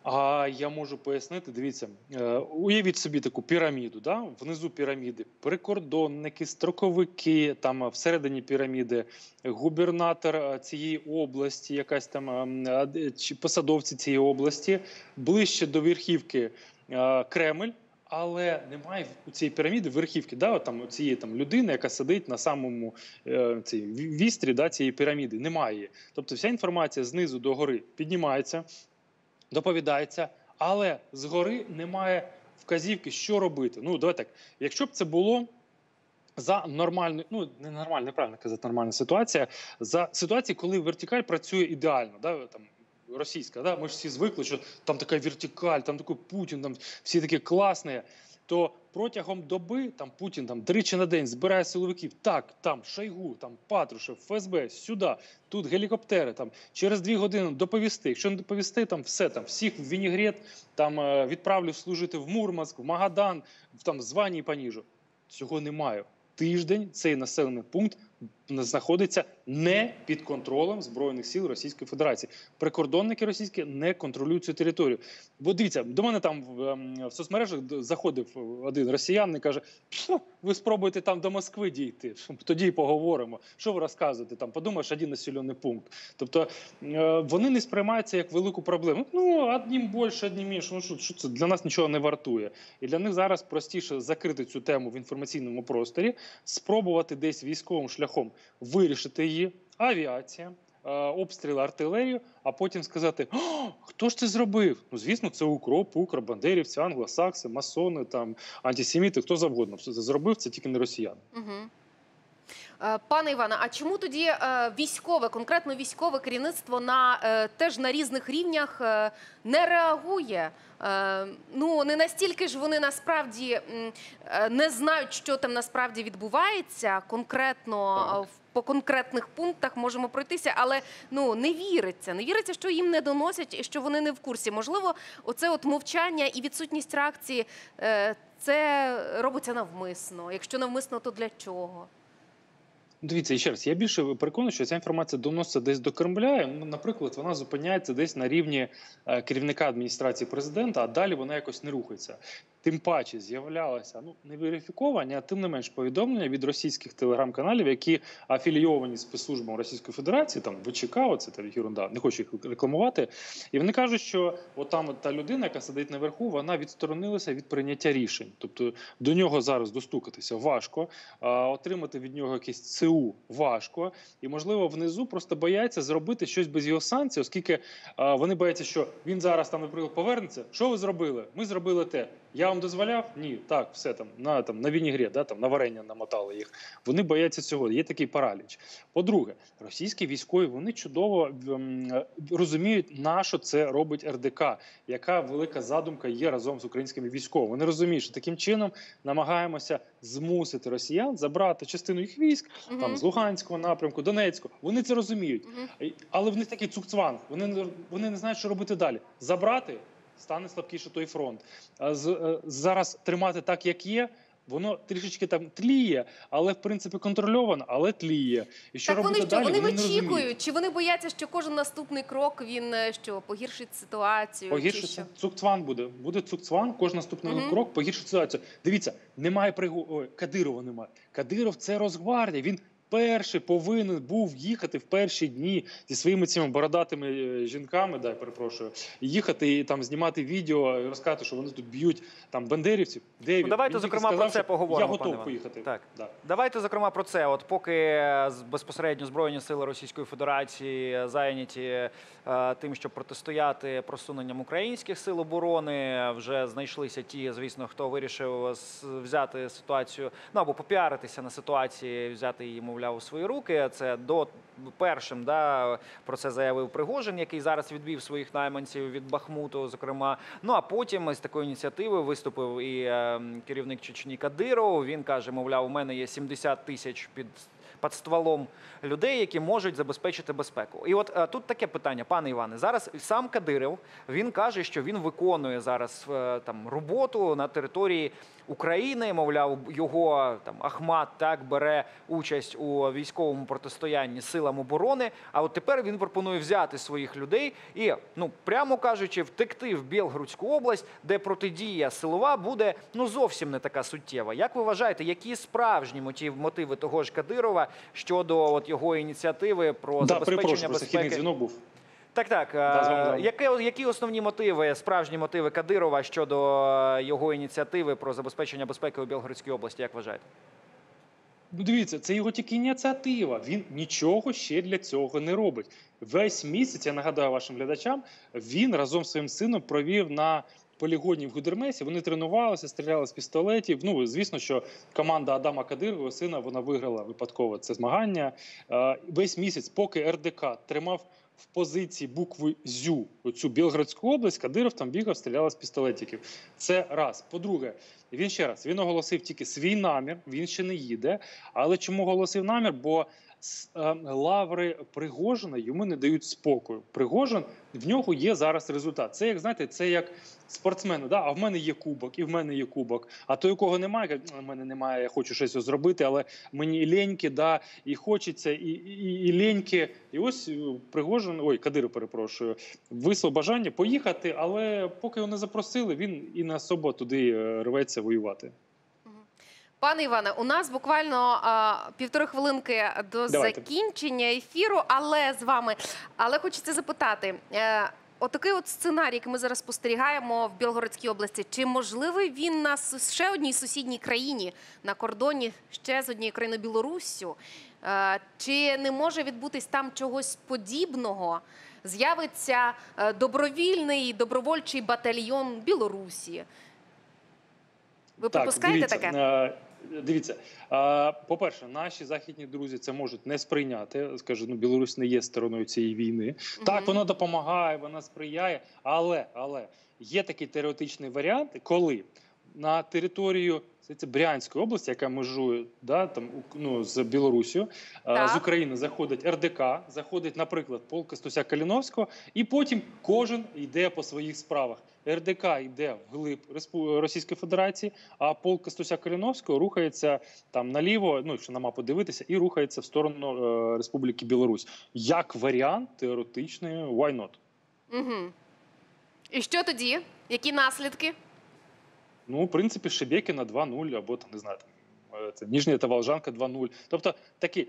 А я можу пояснити, дивіться, уявіть собі таку піраміду, да? Внизу піраміди прикордонники, строковики, там всередині піраміди губернатор цієї області, якась там чи посадовці цієї області, ближче до верхівки Кремль, але немає у цієї піраміди верхівки, да? Там цієї там людини, яка сидить на самому вістрі, да, цієї піраміди, немає її. Тобто вся інформація знизу до гори піднімається, доповідається, але згори немає вказівки, що робити. Ну, давай так, якщо б це було за нормальну, ну, не нормально, неправильно казати нормальна ситуація, за ситуації, коли вертикаль працює ідеально, да, там, російська, да, ми ж всі звикли, що там така вертикаль, там такий Путін, там всі такі класні, то протягом доби там Путін там тричі на день збирає силовиків. Так, там Шойгу, там Патрушев, ФСБ, сюди, тут гелікоптери, там через 2 години доповісти. Якщо не доповісти, там все, там всіх в вінігрет, там відправлю служити в Мурманськ, в Магадан, там звані і поніжу. Цього немає. Тиждень цей населений пункт знаходиться не під контролем Збройних сил Російської Федерації. Прикордонники російські не контролюють цю територію. Бо дивіться, до мене там в соцмережах заходив один росіян і каже, ви спробуєте там до Москви дійти, тоді й поговоримо. Що ви розказуєте? Там, подумаєш, один населений пункт. Тобто вони не сприймаються як велику проблему. Ну, одним більше, одним менше. Ну, що це для нас нічого не вартує. І для них зараз простіше закрити цю тему в інформаційному просторі, спробувати десь військовим шляхом вирішити її, авіація, обстріли, артилерію, а потім сказати, хто ж це зробив? Ну, звісно, це укроп, бандерівці, англосакси, масони, там, антисеміти, хто завгодно. Зробив це тільки не росіяни. Угу. Пане Іване, а чому тоді військове, конкретно військове керівництво теж на різних рівнях не реагує? Ну, не настільки ж вони насправді не знають, що там насправді відбувається, конкретно по конкретних пунктах можемо пройтися, але ну, не віриться, що їм не доносять і що вони не в курсі. Можливо, оце от мовчання і відсутність реакції, це робиться навмисно. Якщо навмисно, то для чого? Дивіться, і ще раз, я більше переконаний, що ця інформація доноситься десь до Кремля. Ну, наприклад, вона зупиняється десь на рівні керівника адміністрації президента, а далі вона якось не рухається. Тим паче з'являлися, ну, не верифіковані, а тим не менш повідомлення від російських телеграм-каналів, які афілійовані спецслужбам Російської Федерації, там ВЧК, оце та ерунда, не хочу їх рекламувати. І вони кажуть, що отам та людина, яка сидить наверху, вона відсторонилася від прийняття рішень. Тобто до нього зараз достукатися важко, отримати від нього якесь ЦУ важко. І, можливо, внизу просто бояться зробити щось без його санкцій, оскільки вони бояться, що він зараз, там, наприклад, повернеться. Що ви зробили? Ми зробили те. Я вам дозволяв? Ні. Так, все на вінігрет, да, там, на варення намотали їх. Вони бояться цього. Є такий параліч. По-друге, російські військові, вони чудово розуміють, на що це робить РДК, яка велика задумка є разом з українськими військовими. Вони розуміють, що таким чином намагаємося змусити росіян забрати частину їх військ, там, з Луганського напрямку, Донецького. Вони це розуміють. Але в них такий цукцванг. Вони не знають, що робити далі. Забрати – стане слабкіше той фронт. Зараз тримати так, як є, воно трішечки там тліє, але в принципі контрольовано, але тліє. І що так робити далі, вони вичікують? Чи вони бояться, що кожен наступний крок, він погіршить ситуацію? Погіршить цукцван буде. Буде цукцван, кожен наступний крок погіршить ситуацію. Дивіться, немає Кадирова немає. Кадиров – це Росгвардія, він перший повинен був їхати в перші дні зі своїми цими бородатими жінками, їхати і там знімати відео і розказати, що вони тут б'ють там бандерівців. Ну, давайте, зокрема, про це поговоримо. Я готов поїхати. Так. Да. Давайте, зокрема, про це. От поки безпосередньо Збройні сили Російської Федерації зайняті тим, щоб протистояти просуненням українських сил оборони, вже знайшлися ті, звісно, хто вирішив взяти ситуацію, ну, або попіаритися на ситуації, взяти її, мовляв, у свої руки. Це першим, про це заявив Пригожин, який зараз відвів своїх найманців від Бахмуту, зокрема. Ну, а потім з такої ініціативи виступив і керівник Чечні Кадиров. Він каже, мовляв, у мене є 70 тисяч під стволом людей, які можуть забезпечити безпеку. І от тут таке питання, пане Іване. Зараз сам Кадиров, він каже, що він виконує зараз там роботу на території України. Мовляв, його там Ахмат так бере участь у військовому протистоянні силам оборони. А от тепер він пропонує взяти своїх людей і, ну прямо кажучи, втекти в Білгородську область, де протидія силова буде зовсім не така суттєва. Як ви вважаєте, які справжні мотиви того ж Кадирова щодо от його ініціативи про забезпечення безпеки? Дзвінок був. Так. Які основні мотиви, справжні мотиви Кадирова щодо його ініціативи про забезпечення безпеки у Білгородській області, як вважаєте? Ну, дивіться, це його тільки ініціатива. Він нічого ще для цього не робить. Весь місяць, я нагадаю вашим глядачам, він разом з своїм сином провів на полігоні в Гудермесі. Вони тренувалися, стріляли з пістолетів. Ну, звісно, що команда Адама Кадирова, сина, вона виграла випадково це змагання. Весь місяць, поки РДК тримав в позиції букви ЗЮ оцю Білгородську область, Кадиров там бігав, стріляв з пістолетиків. Це раз. По-друге, він оголосив тільки свій намір, він ще не їде. Але чому оголосив намір? Бо лаври Пригожина йому не дають спокою. Пригожин, в нього є зараз результат. Це, як знаєте, це як спортсмени, да? А в мене є кубок, і в мене є кубок. А той, у кого немає, каже, в мене немає, я хочу щось зробити, але мені і ліньки, да, і хочеться, і ліньки. І ось Пригожин, Кадиров, перепрошую, вислов бажання поїхати, але поки його не запросили, він і не особо туди рветься воювати. Пане Іване, у нас буквально півтори хвилинки до закінчення ефіру, але хочеться запитати, отакий от сценарій, який ми зараз спостерігаємо в Білгородській області, чи можливий він на ще одній сусідній країні, на кордоні ще з однією країною Білоруссю? Чи не може відбутись там чогось подібного? З'явиться добровільний, добровольчий батальйон Білорусі? Ви припускаєте таке? Дивіться, по-перше, наші західні друзі це можуть не сприйняти. Скажу, Білорусь не є стороною цієї війни. Так, вона допомагає, вона сприяє, але є такий теоретичний варіант, коли на територію Брянської області, яка межує з Білорусію, з України заходить РДК, заходить, наприклад, полк Костуся Каліновського, і потім кожен йде по своїх справах. РДК йде вглиб Російської Федерації, а полк Костуся Каліновського рухається там наліво, якщо на мапу дивитися, і рухається в сторону Республіки Білорусь. Як варіант теоретичний, why not? Угу. І що тоді? Які наслідки? В принципі, Шебекіна 2-0, або, не знаю, це Ніжня та Волжанка 2-0. Тобто, такі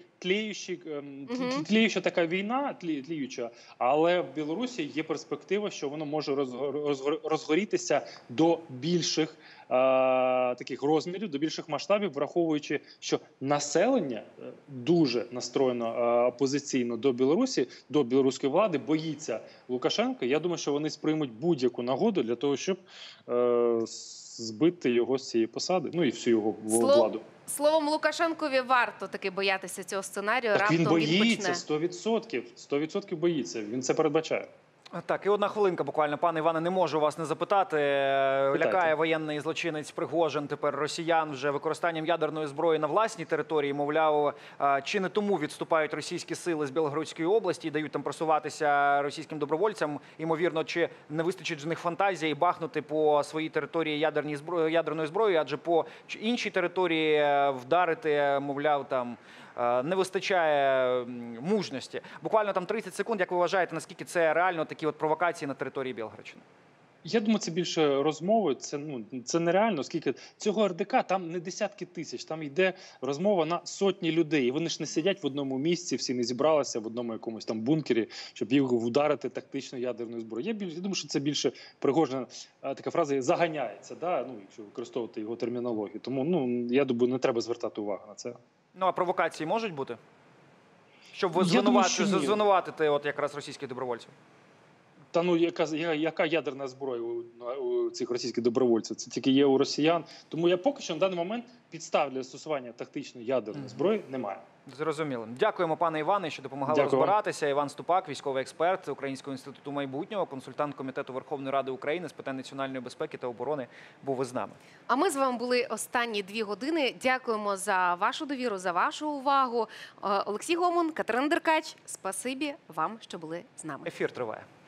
тліюча така війна, тліюча, але в Білорусі є перспектива, що воно може розгорітися до більших таких розмірів, до більших масштабів, враховуючи, що населення дуже настроєно опозиційно до Білорусі, до білоруської влади, боїться Лукашенка. Я думаю, що вони сприймуть будь-яку нагоду для того, щоб збити його з цієї посади, і всю його владу. Словом, Лукашенкові варто таки боятися цього сценарію. Так раптом він боїться, почне. 100% боїться, він це передбачає. Так, і одна хвилинка буквально. Пане Іване, не можу вас не запитати. Лякає воєнний злочинець Пригожин тепер росіян вже використанням ядерної зброї на власній території. Мовляв, чи не тому відступають російські сили з Білгородської області і дають там просуватися російським добровольцям. Ймовірно, чи не вистачить з них фантазії бахнути по своїй території ядерною зброєю, адже по іншій території вдарити, мовляв, там не вистачає мужності. Буквально там 30 секунд, як ви вважаєте, наскільки це реально такі от провокації на території Білгородщини? Я думаю, це більше розмови, це нереально, оскільки цього РДК там не десятки тисяч, там йде розмова на сотні людей. І вони ж не сидять в одному місці, всі не зібралися в одному якомусь там бункері, щоб їх вдарити тактично ядерною зброєю. Я думаю, що це більше Пригожин, така фраза, заганяється, якщо використовувати його термінологію. Тому, я думаю, не треба звертати увагу на це. А провокації можуть бути? Щоб ви звинуватити от якраз російських добровольців? Та яка ядерна зброя у цих російських добровольців? Це тільки є у росіян. Тому я поки що на даний момент підстав для застосування тактичної ядерної зброї немає. Зрозуміло. Дякуємо, пане Іване, що допомагали розбиратися. Іван Ступак, військовий експерт Українського інституту майбутнього, консультант Комітету Верховної Ради України з питань національної безпеки та оборони, був із нами. А ми з вами були останні 2 години. Дякуємо за вашу довіру, за вашу увагу. Олексій Гомон, Катерина Деркач, спасибі вам, що були з нами. Ефір триває.